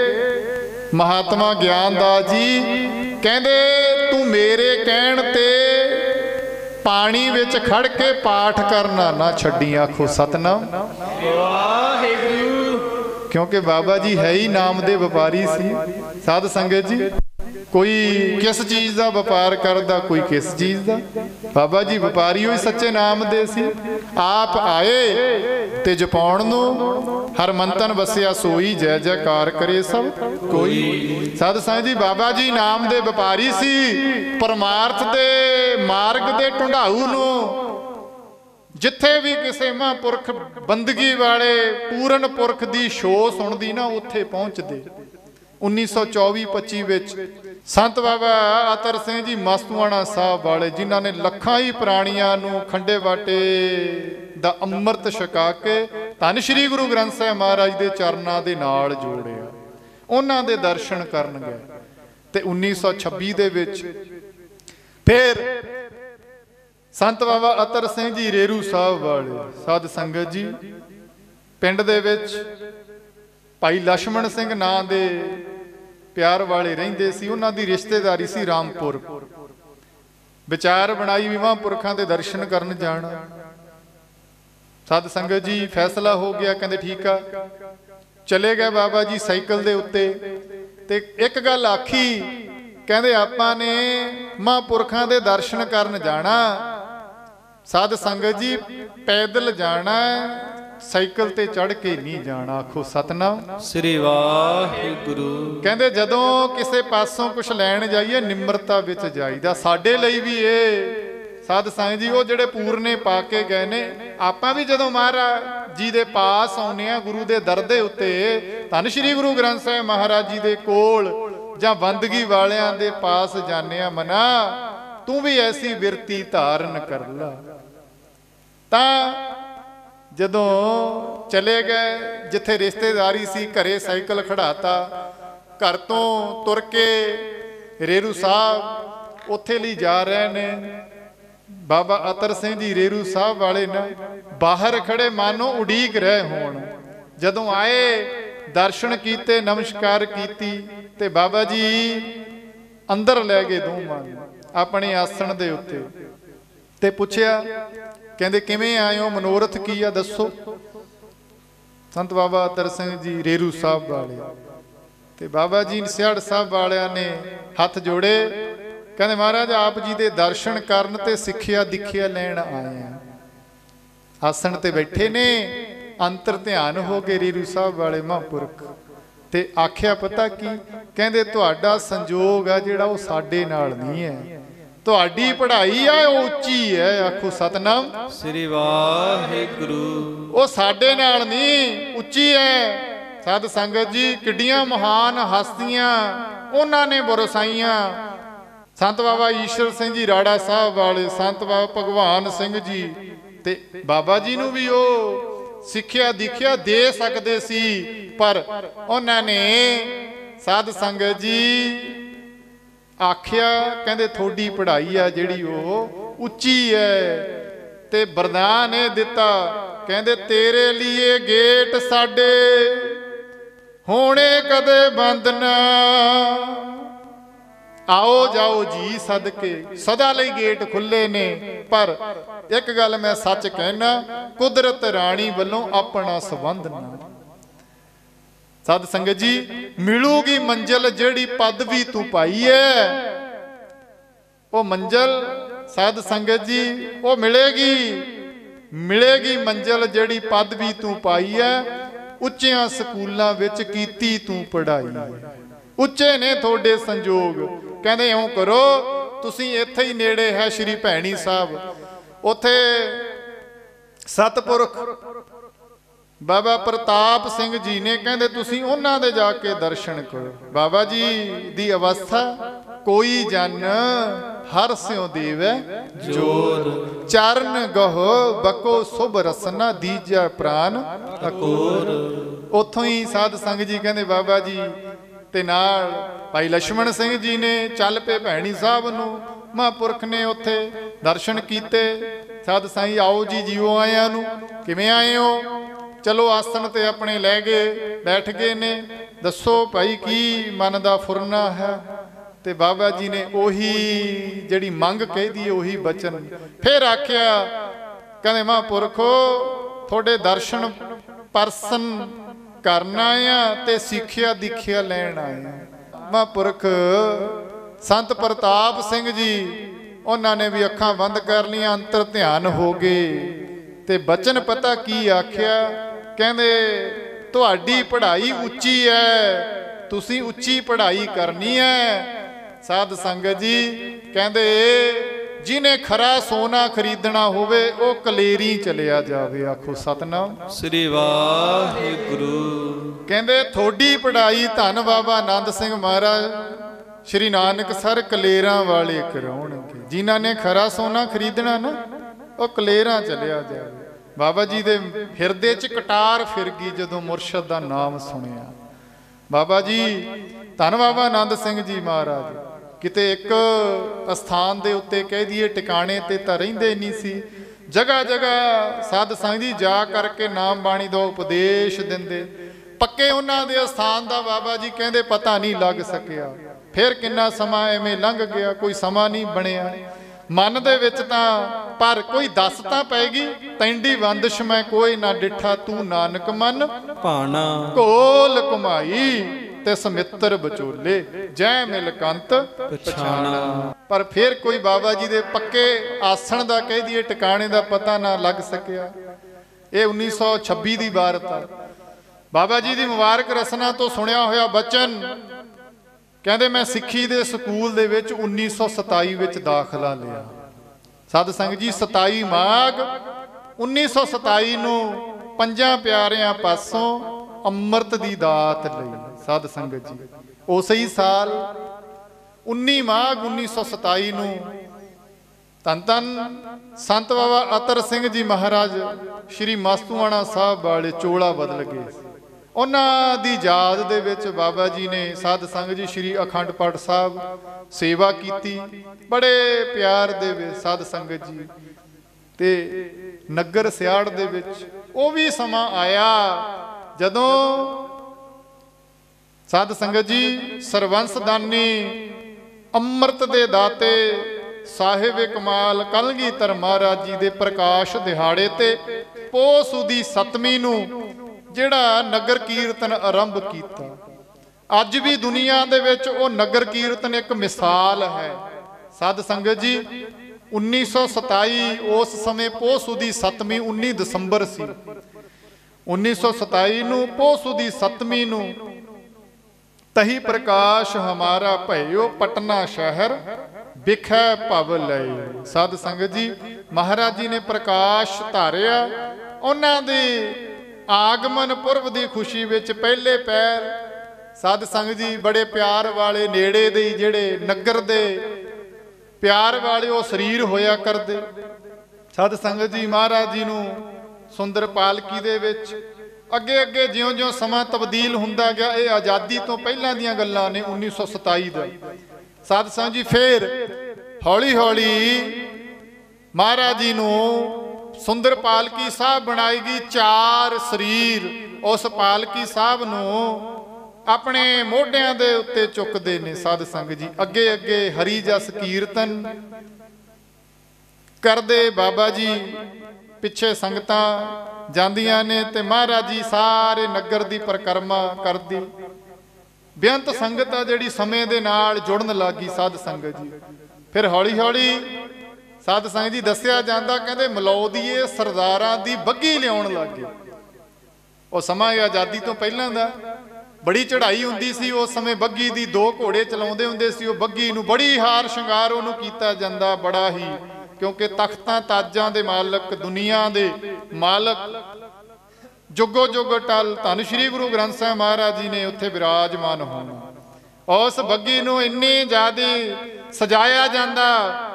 ਮਹਾਤਮਾ ਗਿਆਨਦਾਸ ਜੀ ਕਹਿੰਦੇ ਤੂੰ ਮੇਰੇ ਕਹਿਣ ਤੇ ਪਾਣੀ ਵਿੱਚ ਖੜ ਕੇ ਪਾਠ ਕਰਨਾ ਨਾ ਛੱਡੀ। ਆਖੋ ਸਤਨਾਮ ਵਾਹਿਗੁਰੂ। ਕਿਉਂਕਿ ਬਾਬਾ ਜੀ ਹੈ ਹੀ ਨਾਮ ਦੇ ਵਪਾਰੀ ਸੀ। ਸਾਧ ਸੰਗਤ ਜੀ ਕੋਈ ਕਿਸ ਚੀਜ਼ ਦਾ ਵਪਾਰ ਕਰਦਾ, ਕੋਈ ਕਿਸ ਚੀਜ਼ ਦਾ। ਬਾਬਾ ਜੀ ਵਪਾਰੀ ਹੋਈ ਸੱਚੇ ਨਾਮ ਦੇ ਸੀ। ਆਪ ਆਏ ਤੇ ਜਪਾਉਣ ਨੂੰ ਹਰਮੰਤਨ ਵਸਿਆ ਸੋਈ, ਜੈ ਜੈਕਾਰ ਕਰੇ ਸਭ ਕੋਈ। ਸਾਧ ਸੰਗਤ ਜੀ ਬਾਬਾ ਜੀ ਨਾਮ ਦੇ ਵਪਾਰੀ ਸੀ। ਪਰਮਾਰਥ ਦੇ ਮਾਰਗ ਦੇ ਢੁੰਡਾਊ ਨੂੰ ਜਿੱਥੇ ਵੀ ਕਿਸੇ ਮਹਾਂਪੁਰਖ ਬੰਦਗੀ ਵਾਲੇ ਪੂਰਨ ਪੁਰਖ ਦੀ ਸ਼ੋਅ ਸੁਣਦੀ ਨਾ, ਉੱਥੇ ਪਹੁੰਚਦੇ। 1924-25 ਵਿੱਚ ਸੰਤ ਬਾਬਾ ਅਤਰ ਸਿੰਘ ਜੀ ਮਸਤੂਆਣਾ ਸਾਹਿਬ ਵਾਲੇ, ਜਿਨ੍ਹਾਂ ਨੇ ਲੱਖਾਂ ਹੀ ਪ੍ਰਾਣੀਆਂ ਨੂੰ ਖੰਡੇ ਬਾਟੇ ਦਾ ਅੰਮ੍ਰਿਤ ਛਕਾ ਕੇ ਧੰਨ ਸ਼੍ਰੀ ਗੁਰੂ ਗ੍ਰੰਥ ਸਾਹਿਬ ਮਹਾਰਾਜ ਦੇ ਚਰਨਾਂ ਦੇ ਨਾਲ ਜੋੜਿਆ, ਉਹਨਾਂ ਦੇ ਦਰਸ਼ਨ ਕਰਨ ਗਏ। ਤੇ 1926 ਦੇ ਵਿੱਚ ਫਿਰ ਸੰਤ ਬਾਬਾ ਅਤਰ ਸਿੰਘ ਜੀ ਰੇਰੂ ਸਾਹਿਬ ਵਾਲੇ, ਸਾਧ ਸੰਗਤ ਜੀ ਪਿੰਡ ਦੇ ਵਿੱਚ ਭਾਈ ਲਛਮਣ ਸਿੰਘ ਨਾਂ ਦੇ ਪਿਆਰ ਵਾਲੇ ਰਹਿੰਦੇ ਸੀ। ਉਹਨਾਂ ਦੀ ਰਿਸ਼ਤੇਦਾਰੀ ਸੀ ਰਾਮਪੁਰ। ਵਿਚਾਰ ਬਣਾਈ ਵੀ ਮਹਾਂਪੁਰਖਾਂ ਦੇ ਦਰਸ਼ਨ ਕਰਨ ਜਾਣਾ। ਸਾਧ ਸੰਗਤ ਜੀ ਫੈਸਲਾ ਹੋ ਗਿਆ, ਕਹਿੰਦੇ ਠੀਕ ਆ। ਚਲੇ ਗਏ ਬਾਬਾ ਜੀ ਸਾਈਕਲ ਦੇ ਉੱਤੇ। ਤੇ ਇੱਕ ਗੱਲ ਆਖੀ, ਕਹਿੰਦੇ ਆਪਾਂ ਨੇ ਮਹਾਂਪੁਰਖਾਂ ਦੇ ਦਰਸ਼ਨ ਕਰਨ ਜਾਣਾ। ਸਾਧ ਸੰਗਤ ਜੀ ਪੈਦਲ ਜਾਣਾ, ਸਾਈਕਲ ਤੇ ਚੜ ਕੇ ਨਹੀਂ ਜਾਣਾ। ਆਖੋ ਸਤਨਾਮ ਸ੍ਰੀ ਵਾਹਿਗੁਰੂ। ਕਹਿੰਦੇ ਜਦੋਂ ਕਿਸੇ ਪਾਸੋਂ ਕੁਝ ਲੈਣ ਜਾਈਏ ਨਿਮਰਤਾ ਵਿੱਚ ਜਾਈਦਾ। ਸਾਡੇ ਲਈ ਵੀ ਇਹ ਸਾਧ ਸੰਗਤ ਜੀ ਉਹ ਜਿਹੜੇ ਪੂਰਨੇ ਪਾ ਕੇ ਗਏ ਨੇ, ਆਪਾਂ ਵੀ ਜਦੋਂ ਮਹਾਰਾਜ ਜੀ ਦੇ ਪਾਸ ਆਉਂਦੇ ਆ ਗੁਰੂ ਦੇ ਦਰ ਦੇ ਉੱਤੇ, ਧੰਨ ਸ਼੍ਰੀ ਗੁਰੂ ਗ੍ਰੰਥ ਸਾਹਿਬ ਮਹਾਰਾਜ ਜੀ ਦੇ ਕੋਲ ਜਾਂ ਬੰਦਗੀ ਵਾਲਿਆਂ ਦੇ ਪਾਸ ਜਾਂਦੇ ਆ, ਮਨਾ ਤੂੰ ਵੀ ਐਸੀ ਬਿਰਤੀ ਧਾਰਨ ਕਰ ਲਾ। ਤਾਂ ਜਦੋਂ ਚਲੇ ਗਏ ਜਿੱਥੇ ਰਿਸ਼ਤੇਦਾਰੀ ਸੀ, ਘਰੇ ਸਾਈਕਲ ਖੜਾਤਾ। ਘਰ ਤੋਂ ਤੁਰ ਕੇ ਰੇਰੂ ਸਾਹਿਬ ਉੱਥੇ ਲਈ ਜਾ ਰਹੇ ਨੇ। ਬਾਬਾ ਅਤਰ ਸਿੰਘ ਜੀ ਰੇਰੂ ਸਾਹਿਬ ਵਾਲੇ ਨਾ ਬਾਹਰ ਖੜੇ ਮਾਨੋ ਉਡੀਕ ਰਹੇ ਹੋਣ। ਜਦੋਂ ਆਏ ਦਰਸ਼ਨ ਕੀਤੇ, ਨਮਸਕਾਰ ਕੀਤੀ ਤੇ ਬਾਬਾ ਜੀ ਅੰਦਰ ਲੈ ਗਏ ਦੋਵਾਂ ਆਪਣੇ ਆਸਣ ਦੇ ਉੱਤੇ ਤੇ ਪੁੱਛਿਆ, ਕਹਿੰਦੇ ਕਿਵੇਂ ਆਏ ਹੋ, ਮਨੋਰਥ ਕੀ ਆ ਦੱਸੋ। ਸੰਤ ਬਾਬਾ ਅਤਰ ਸਿੰਘ ਜੀ ਰੇਰੂ ਸਾਹਿਬ ਵਾਲੇ ਤੇ ਬਾਬਾ ਜੀ ਸਿਆੜ ਸਾਹਿਬ ਵਾਲਿਆਂ ਨੇ ਹੱਥ ਜੋੜੇ, ਕਹਿੰਦੇ ਮਹਾਰਾਜ ਆਪ ਜੀ ਦੇ ਦਰਸ਼ਨ ਕਰਨ ਤੇ ਸਿੱਖਿਆ ਦਿਖਿਆ ਲੈਣ ਆਏ ਆ। ਆਸਣ ਤੇ ਬੈਠੇ ਨੇ, ਅੰਤਰ ਧਿਆਨ ਹੋ ਗਏ ਰੇਰੂ ਸਾਹਿਬ ਵਾਲੇ ਮਹਾਂਪੁਰਖ ਤੇ ਆਖਿਆ ਪਤਾ ਕੀ, ਕਹਿੰਦੇ ਤੁਹਾਡਾ ਸੰਜੋਗ ਆ ਜਿਹੜਾ ਉਹ ਸਾਡੇ ਨਾਲ ਨਹੀਂ ਹੈ, ਤੁਹਾਡੀ ਪੜ੍ਹਾਈ ਆ ਉਹ ਉੱਚੀ ਹੈ। ਆਖੋ ਸਤਨਾਮ ਸ੍ਰੀ ਵਾਹਿਗੁਰੂ। ਉਹ ਸਾਡੇ ਨਾਲ ਨਹੀਂ, ਉੱਚੀ ਹੈ। ਸਾਧ ਸੰਗਤ ਜੀ, ਕਿੱਡੀਆਂ ਮਹਾਨ ਹਸਤੀਆਂ ਉਹਨਾਂ ਨੇ ਬਰਸਾਈਆਂ। ਸੰਤ ਬਾਬਾ ਈਸ਼ਰ ਸਿੰਘ ਜੀ ਰਾੜਾ ਸਾਹਿਬ ਵਾਲੇ, ਸੰਤ ਬਾਬਾ ਭਗਵਾਨ ਸਿੰਘ ਜੀ ਤੇ ਬਾਬਾ ਜੀ ਨੂੰ ਵੀ ਉਹ ਸਿੱਖਿਆ ਦਿਖਿਆ ਦੇ ਸਕਦੇ ਸੀ, ਪਰ ਉਹਨਾਂ ਨੇ ਸਾਧ ਸੰਗਤ ਜੀ ਆਖਿਆ, ਕਹਿੰਦੇ ਤੁਹਾਡੀ ਪੜ੍ਹਾਈ ਆ ਜਿਹੜੀ ਉਹ ਉੱਚੀ ਹੈ ਤੇ ਵਰਦਾਨ ਇਹ ਦਿੱਤਾ, ਕਹਿੰਦੇ ਤੇਰੇ ਲਈ ਗੇਟ ਸਾਡੇ ਹੋਣੇ ਕਦੇ ਬੰਦ ਨਾ, ਆਓ ਜਾਓ ਜੀ ਸਦਕੇ, ਸਦਾ ਲਈ ਗੇਟ ਖੁੱਲੇ ਨੇ। ਪਰ ਇੱਕ ਗੱਲ ਮੈਂ ਸੱਚ ਕਹਿਣਾ, ਕੁਦਰਤ ਰਾਣੀ ਵੱਲੋਂ ਆਪਣਾ ਸੰਬੰਧ ਨਾ। ਸਾਧ ਸੰਗਤ ਜੀ, ਮਿਲੂਗੀ ਮੰਜ਼ਿਲ ਜਿਹੜੀ ਪਦਵੀ ਤੂੰ ਪਾਈ ਹੈ, ਉਹ ਮੰਜ਼ਿਲ ਸਾਧ ਸੰਗਤ ਜੀ ਉਹ ਮਿਲੇਗੀ ਮੰਜ਼ਿਲ ਜਿਹੜੀ ਪਦਵੀ ਤੂੰ ਪਾਈ ਹੈ। ਉੱਚਿਆਂ ਸਕੂਲਾਂ ਵਿੱਚ ਕੀਤੀ ਤੂੰ ਪੜ੍ਹਾਈ, ਉੱਚੇ ਨੇ ਤੁਹਾਡੇ ਸੰਜੋਗ। ਕਹਿੰਦੇ ਇਉਂ ਕਰੋ, ਤੁਸੀਂ ਇੱਥੇ ਹੀ ਨੇੜੇ ਹੈ ਸ਼੍ਰੀ ਭੈਣੀ ਸਾਹਿਬ, ਉੱਥੇ ਸਤਪੁਰਖ ਬਾਬਾ ਪ੍ਰਤਾਪ ਸਿੰਘ ਜੀ ਨੇ, ਕਹਿੰਦੇ ਤੁਸੀਂ ਉਹਨਾਂ ਦੇ ਜਾ ਕੇ ਦਰਸ਼ਨ ਕਰੋ। ਬਾਬਾ ਜੀ ਦੀ ਅਵਸਥਾ, ਕੋਈ ਜਨ ਹਰ ਸਿਉ ਦੇਵੈ ਜੋਰ, ਚਰਨ ਗਹੁ ਬਕੋ ਸੁਭ ਰਸਨਾ ਦੀਜੈ ਪ੍ਰਾਨ ਅਕੋਰ। ਉੱਥੋਂ ਹੀ ਸਾਧ ਸੰਗਤ ਜੀ ਕਹਿੰਦੇ ਬਾਬਾ ਜੀ ਤੇ ਨਾਲ ਭਾਈ ਲక్ష్మణ ਸਿੰਘ ਜੀ ਨੇ ਚੱਲ ਪਏ ਭੈਣੀ ਸਾਹਿਬ ਨੂੰ। ਮਹਾਂਪੁਰਖ ਨੇ ਉੱਥੇ ਦਰਸ਼ਨ ਕੀਤੇ। ਸਾਧ ਸਾਈਂ ਆਓ ਜੀ ਜੀਓ ਆਇਆਂ ਨੂੰ, ਕਿਵੇਂ ਆਏ ਹੋ? ਚਲੋ ਆਸਣ ਤੇ ਆਪਣੇ ਲੈ ਗਏ, ਬੈਠ ਗਏ ਨੇ। ਦੱਸੋ ਭਾਈ ਕੀ ਮਨ ਦਾ ਫੁਰਨਾ ਹੈ? ਤੇ ਬਾਬਾ ਜੀ ਨੇ ਉਹੀ ਜਿਹੜੀ ਮੰਗ ਕਹਿਦੀ ਉਹੀ ਬਚਨ ਫਿਰ ਆਖਿਆ, ਕਹਿੰਦੇ ਮਹਾਂਪੁਰਖੋ ਤੁਹਾਡੇ ਦਰਸ਼ਨ ਪਰਸਨ ਕਰਨ ਆਏ ਆ ਤੇ ਸਿੱਖਿਆ ਦਿਖਿਆ ਲੈਣ ਆਏ ਆ। ਮਹਾਂਪੁਰਖ ਸੰਤ ਪ੍ਰਤਾਪ ਸਿੰਘ ਜੀ, ਉਹਨਾਂ ਨੇ ਵੀ ਅੱਖਾਂ ਬੰਦ ਕਰ ਲਈਆਂ, ਅੰਤਰ ਧਿਆਨ ਹੋ ਗਏ ਤੇ ਬਚਨ ਪਤਾ ਕੀ ਆਖਿਆ, ਕਹਿੰਦੇ ਤੁਹਾਡੀ ਪੜ੍ਹਾਈ ਉੱਚੀ ਹੈ, ਤੁਸੀਂ ਉੱਚੀ ਪੜ੍ਹਾਈ ਕਰਨੀ ਹੈ। ਸਾਧ ਸੰਗਤ ਜੀ ਕਹਿੰਦੇ ਜਿਹਨੇ ਖਰਾ ਸੋਨਾ ਖਰੀਦਣਾ ਹੋਵੇ ਉਹ ਕਲੇਰੀ ਚਲਿਆ ਜਾਵੇ। ਆਖੋ ਸਤਨਾਮ ਸ੍ਰੀ ਵਾਹਿਗੁਰੂ। ਕਹਿੰਦੇ ਤੁਹਾਡੀ ਪੜ੍ਹਾਈ ਧੰਨ ਬਾਬਾ ਆਨੰਦ ਸਿੰਘ ਮਹਾਰਾਜ ਸ਼੍ਰੀ ਨਾਨਕਸਰ ਕਲੇਰਾਂ ਵਾਲੇ ਕਰਾਉਣਗੇ। ਜਿਨ੍ਹਾਂ ਨੇ ਖਰਾ ਸੋਨਾ ਖਰੀਦਣਾ ਨਾ ਉਹ ਕਲੇਰਾਂ ਚਲਿਆ ਜਾਵੇ। ਬਾਬਾ ਜੀ ਦੇ ਹਿਰਦੇ 'ਚ ਕਟਾਰ ਫਿਰ ਗਈ ਜਦੋਂ ਮੁਰਸ਼ਦ ਦਾ ਨਾਮ ਸੁਣਿਆ। ਬਾਬਾ ਜੀ ਧੰਨ ਬਾਬਾ ਆਨੰਦ ਸਿੰਘ ਜੀ ਮਹਾਰਾਜ ਕਿਤੇ ਇੱਕ ਅਸਥਾਨ ਦੇ ਉੱਤੇ ਕਹਿ ਦਈਏ ਟਿਕਾਣੇ ਤੇ ਤਾਂ ਰਹਿੰਦੇ ਨਹੀਂ ਸੀ, ਜਗ੍ਹਾ ਜਗ੍ਹਾ ਸਾਧ ਸੰਗਤ ਜੀ ਜਾ ਕਰਕੇ ਨਾਮ ਬਾਣੀ ਦਾ ਉਪਦੇਸ਼ ਦਿੰਦੇ। ਪੱਕੇ ਉਹਨਾਂ ਦੇ ਅਸਥਾਨ ਦਾ ਬਾਬਾ ਜੀ ਕਹਿੰਦੇ ਪਤਾ ਨਹੀਂ ਲੱਗ ਸਕਿਆ। ਫਿਰ ਕਿੰਨਾ ਸਮਾਂ ਐਵੇਂ ਲੰਘ ਗਿਆ, ਕੋਈ ਸਮਾਂ ਨਹੀਂ ਬਣਿਆ ਮਨ ਦੇ ਵਿੱਚ ਤਾਂ। ਪਰ ਕੋਈ ਦੱਸ ਤਾਂ ਪੈਗੀ, ਤੈਂਡੀ ਬੰਦਸ਼ ਮੈਂ ਕੋਈ ਨਾ ਡਿੱਠਾ, ਤੂੰ ਨਾਨਕ ਮਨ ਭਾਣਾ ਕੋਲ ਕਮਾਈ ਤੇ ਸਮਿੱਤਰ ਵਿਚੋਲੇ, ਜੈ ਮਿਲ ਕੰਤ ਪਛਾਣਾ। ਪਰ ਫਿਰ ਕੋਈ ਬਾਬਾ ਜੀ ਦੇ ਪੱਕੇ ਆਸਣ ਦਾ ਕਹਿ ਦਈਏ ਟਿਕਾਣੇ ਦਾ ਪਤਾ ਨਾ ਲੱਗ ਸਕਿਆ। ਇਹ 1926 ਦੀ ਬਾਤ ਆ। ਬਾਬਾ ਜੀ ਦੀ ਮੁਬਾਰਕ ਰਸਨਾ ਤੋਂ ਸੁਣਿਆ ਹੋਇਆ ਬਚਨ, ਕਹਿੰਦੇ ਮੈਂ ਸਿੱਖੀ ਦੇ ਸਕੂਲ ਦੇ ਵਿੱਚ 1927 ਵਿੱਚ ਦਾਖਲਾ ਲਿਆ। ਸਾਧ ਸੰਗਤ ਜੀ 27 ਮਾਘ 1927 ਨੂੰ ਪੰਜਾਂ ਪਿਆਰਿਆਂ ਪਾਸੋਂ ਅੰਮ੍ਰਿਤ ਦੀ ਦਾਤ ਲਈ। ਸਾਧ ਸੰਗਤ ਜੀ ਉਸੇ ਹੀ ਸਾਲ 19 ਮਾਘ 1927 ਨੂੰ ਧੰਨ ਧੰਨ ਸੰਤ ਬਾਬਾ ਅਤਰ ਸਿੰਘ ਜੀ ਮਹਾਰਾਜ ਸ਼੍ਰੀ ਮਸਤੂਆਣਾ ਸਾਹਿਬ ਵਾਲੇ ਚੋਲਾ ਬਦਲ ਗਏ। ਉਹਨਾਂ ਦੀ ਯਾਦ ਦੇ ਵਿੱਚ ਬਾਬਾ ਜੀ ਨੇ ਸਾਧ ਸੰਗਤ ਜੀ ਸ਼੍ਰੀ ਅਖੰਡ ਪਾਠ ਸਾਹਿਬ ਸੇਵਾ ਕੀਤੀ ਬੜੇ ਪਿਆਰ ਦੇ ਵਿੱਚ। ਸਾਧ ਸੰਗਤ ਜੀ ਤੇ ਨਗਰ ਸਿਆੜ ਦੇ ਵਿੱਚ ਉਹ ਵੀ ਸਮਾਂ ਆਇਆ ਜਦੋਂ ਸਾਧ ਸੰਗਤ ਜੀ ਸਰਵੰਸ ਦਾਨੀ ਅੰਮ੍ਰਿਤ ਦੇ ਦਾਤੇ ਸਾਹਿਬ ਕਮਾਲ ਕਲਗੀਧਰ ਮਹਾਰਾਜ ਜੀ ਦੇ ਪ੍ਰਕਾਸ਼ ਦਿਹਾੜੇ ਤੇ ਪੋਹ ਸੁਦੀ 7ਵੀਂ ਨੂੰ ਜਿਹੜਾ ਨਗਰ ਕੀਰਤਨ ਆਰੰਭ ਕੀਤਾ। ਅੱਜ ਵੀ ਦੁਨੀਆ ਦੇ ਵਿੱਚ ਉਹ ਨਗਰ ਕੀਰਤਨ ਇੱਕ ਮਿਸਾਲ ਹੈ। ਸਾਧ ਸੰਗਤ ਜੀ 1927 ਉਸ ਸਮੇਂ ਪੋਹ ਸੁਦੀ 7ਵੀਂ 19 ਦਸੰਬਰ ਸੀ। 1927 ਨੂੰ ਪੋਹ ਸੁਦੀ 7ਵੀਂ ਨੂੰ ਤਹੀ ਪ੍ਰਕਾਸ਼ ਹਮਾਰਾ ਭਇਓ ਪਟਨਾ ਸ਼ਹਿਰ ਵਿਖੇ ਭਵ ਲਈ। ਸਾਧ ਸੰਗਤ ਜੀ ਮਹਾਰਾਜ ਜੀ ਨੇ ਪ੍ਰਕਾਸ਼ ਧਾਰਿਆ। ਉਹਨਾਂ ਦੇ ਆਗਮਨ ਪੁਰਬ ਦੀ ਖੁਸ਼ੀ ਵਿੱਚ ਪਹਿਲੇ ਪੈਰ ਸਾਧ ਸੰਗਤ ਜੀ ਬੜੇ ਪਿਆਰ ਵਾਲੇ ਨੇੜੇ ਦੇ ਜਿਹੜੇ ਨਗਰ ਦੇ ਪਿਆਰ ਵਾਲੇ ਉਹ ਸਰੀਰ ਹੋਇਆ ਕਰਦੇ। ਸਾਧ ਸੰਗਤ ਜੀ ਮਹਾਰਾਜ ਜੀ ਨੂੰ ਸੁੰਦਰ ਪਾਲਕੀ ਦੇ ਵਿੱਚ ਅੱਗੇ ਅੱਗੇ ਜਿਉਂ-ਜਿਉਂ ਸਮਾਂ ਤਬਦੀਲ ਹੁੰਦਾ ਗਿਆ, ਇਹ ਆਜ਼ਾਦੀ ਤੋਂ ਪਹਿਲਾਂ ਦੀਆਂ ਗੱਲਾਂ ਨੇ 1927 ਦਾ। ਸਾਧ ਸੰਗਤ ਜੀ ਫੇਰ ਹੌਲੀ ਹੌਲੀ ਮਹਾਰਾਜ ਜੀ ਨੂੰ ਸੁੰਦਰ ਪਾਲਕੀ ਸਾਹਿਬ ਬਣਾਈ ਗਈ। 4 ਸਰੀਰ ਉਸ ਪਾਲਕੀ ਸਾਹਿਬ ਨੂੰ ਆਪਣੇ ਮੋਢਿਆਂ ਦੇ ਉੱਤੇ ਚੁੱਕਦੇ ਨੇ। ਸਾਧ ਸੰਗਤ ਜੀ ਅੱਗੇ ਅੱਗੇ ਹਰੀ ਜਸ ਕੀਰਤਨ ਕਰਦੇ ਬਾਬਾ ਜੀ, ਪਿੱਛੇ ਸੰਗਤਾਂ ਜਾਂਦੀਆਂ ਨੇ ਤੇ ਮਹਾਰਾਜ ਜੀ ਸਾਰੇ ਨਗਰ ਦੀ ਪਰਿਕਰਮਾ ਕਰਦੀ। ਬੇਅੰਤ ਸੰਗਤ ਆ ਜਿਹੜੀ ਸਮੇਂ ਦੇ ਨਾਲ ਜੁੜਨ ਲੱਗੀ। ਸਾਧ ਸੰਗਤ ਜੀ ਫਿਰ ਹੌਲੀ ਹੌਲੀ ਸਾਧ ਸੰਗਤ ਜੀ ਦੱਸਿਆ ਜਾਂਦਾ, ਕਹਿੰਦੇ ਮਲੌਦੀਏ ਸਰਦਾਰਾਂ ਦੀ ਬੱਗੀ ਲਿਆਉਣ ਲੱਗ ਗਏ। ਉਹ ਸਮਾਂ ਆਜ਼ਾਦੀ ਤੋਂ ਪਹਿਲਾਂ ਦਾ ਬੜੀ ਚੜ੍ਹਾਈ ਹੁੰਦੀ ਸੀ ਉਸ ਸਮੇਂ ਬੱਗੀ ਦੀ। 2 ਘੋੜੇ ਚਲਾਉਂਦੇ ਹੁੰਦੇ ਸੀ। ਉਹ ਬੱਗੀ ਨੂੰ ਬੜੀ ਹਾਰ ਸ਼ਿੰਗਾਰ ਉਹਨੂੰ ਕੀਤਾ ਜਾਂਦਾ ਬੜਾ ਹੀ, ਕਿਉਂਕਿ ਤਖਤਾਂ ਤਾਜਾਂ ਦੇ ਮਾਲਕ, ਦੁਨੀਆ ਦੇ ਮਾਲਕ ਜੁਗੋ ਜੁਗ ਟਲ ਧੰਨ ਸ਼੍ਰੀ ਗੁਰੂ ਗ੍ਰੰਥ ਸਾਹਿਬ ਮਹਾਰਾਜ ਜੀ ਨੇ ਉੱਥੇ ਵਿਰਾਜਮਾਨ ਹੋਣਾ। ਉਸ ਬੱਗੀ ਨੂੰ ਇੰਨੀ ਜ਼ਿਆਦਾ ਸਜਾਇਆ ਜਾਂਦਾ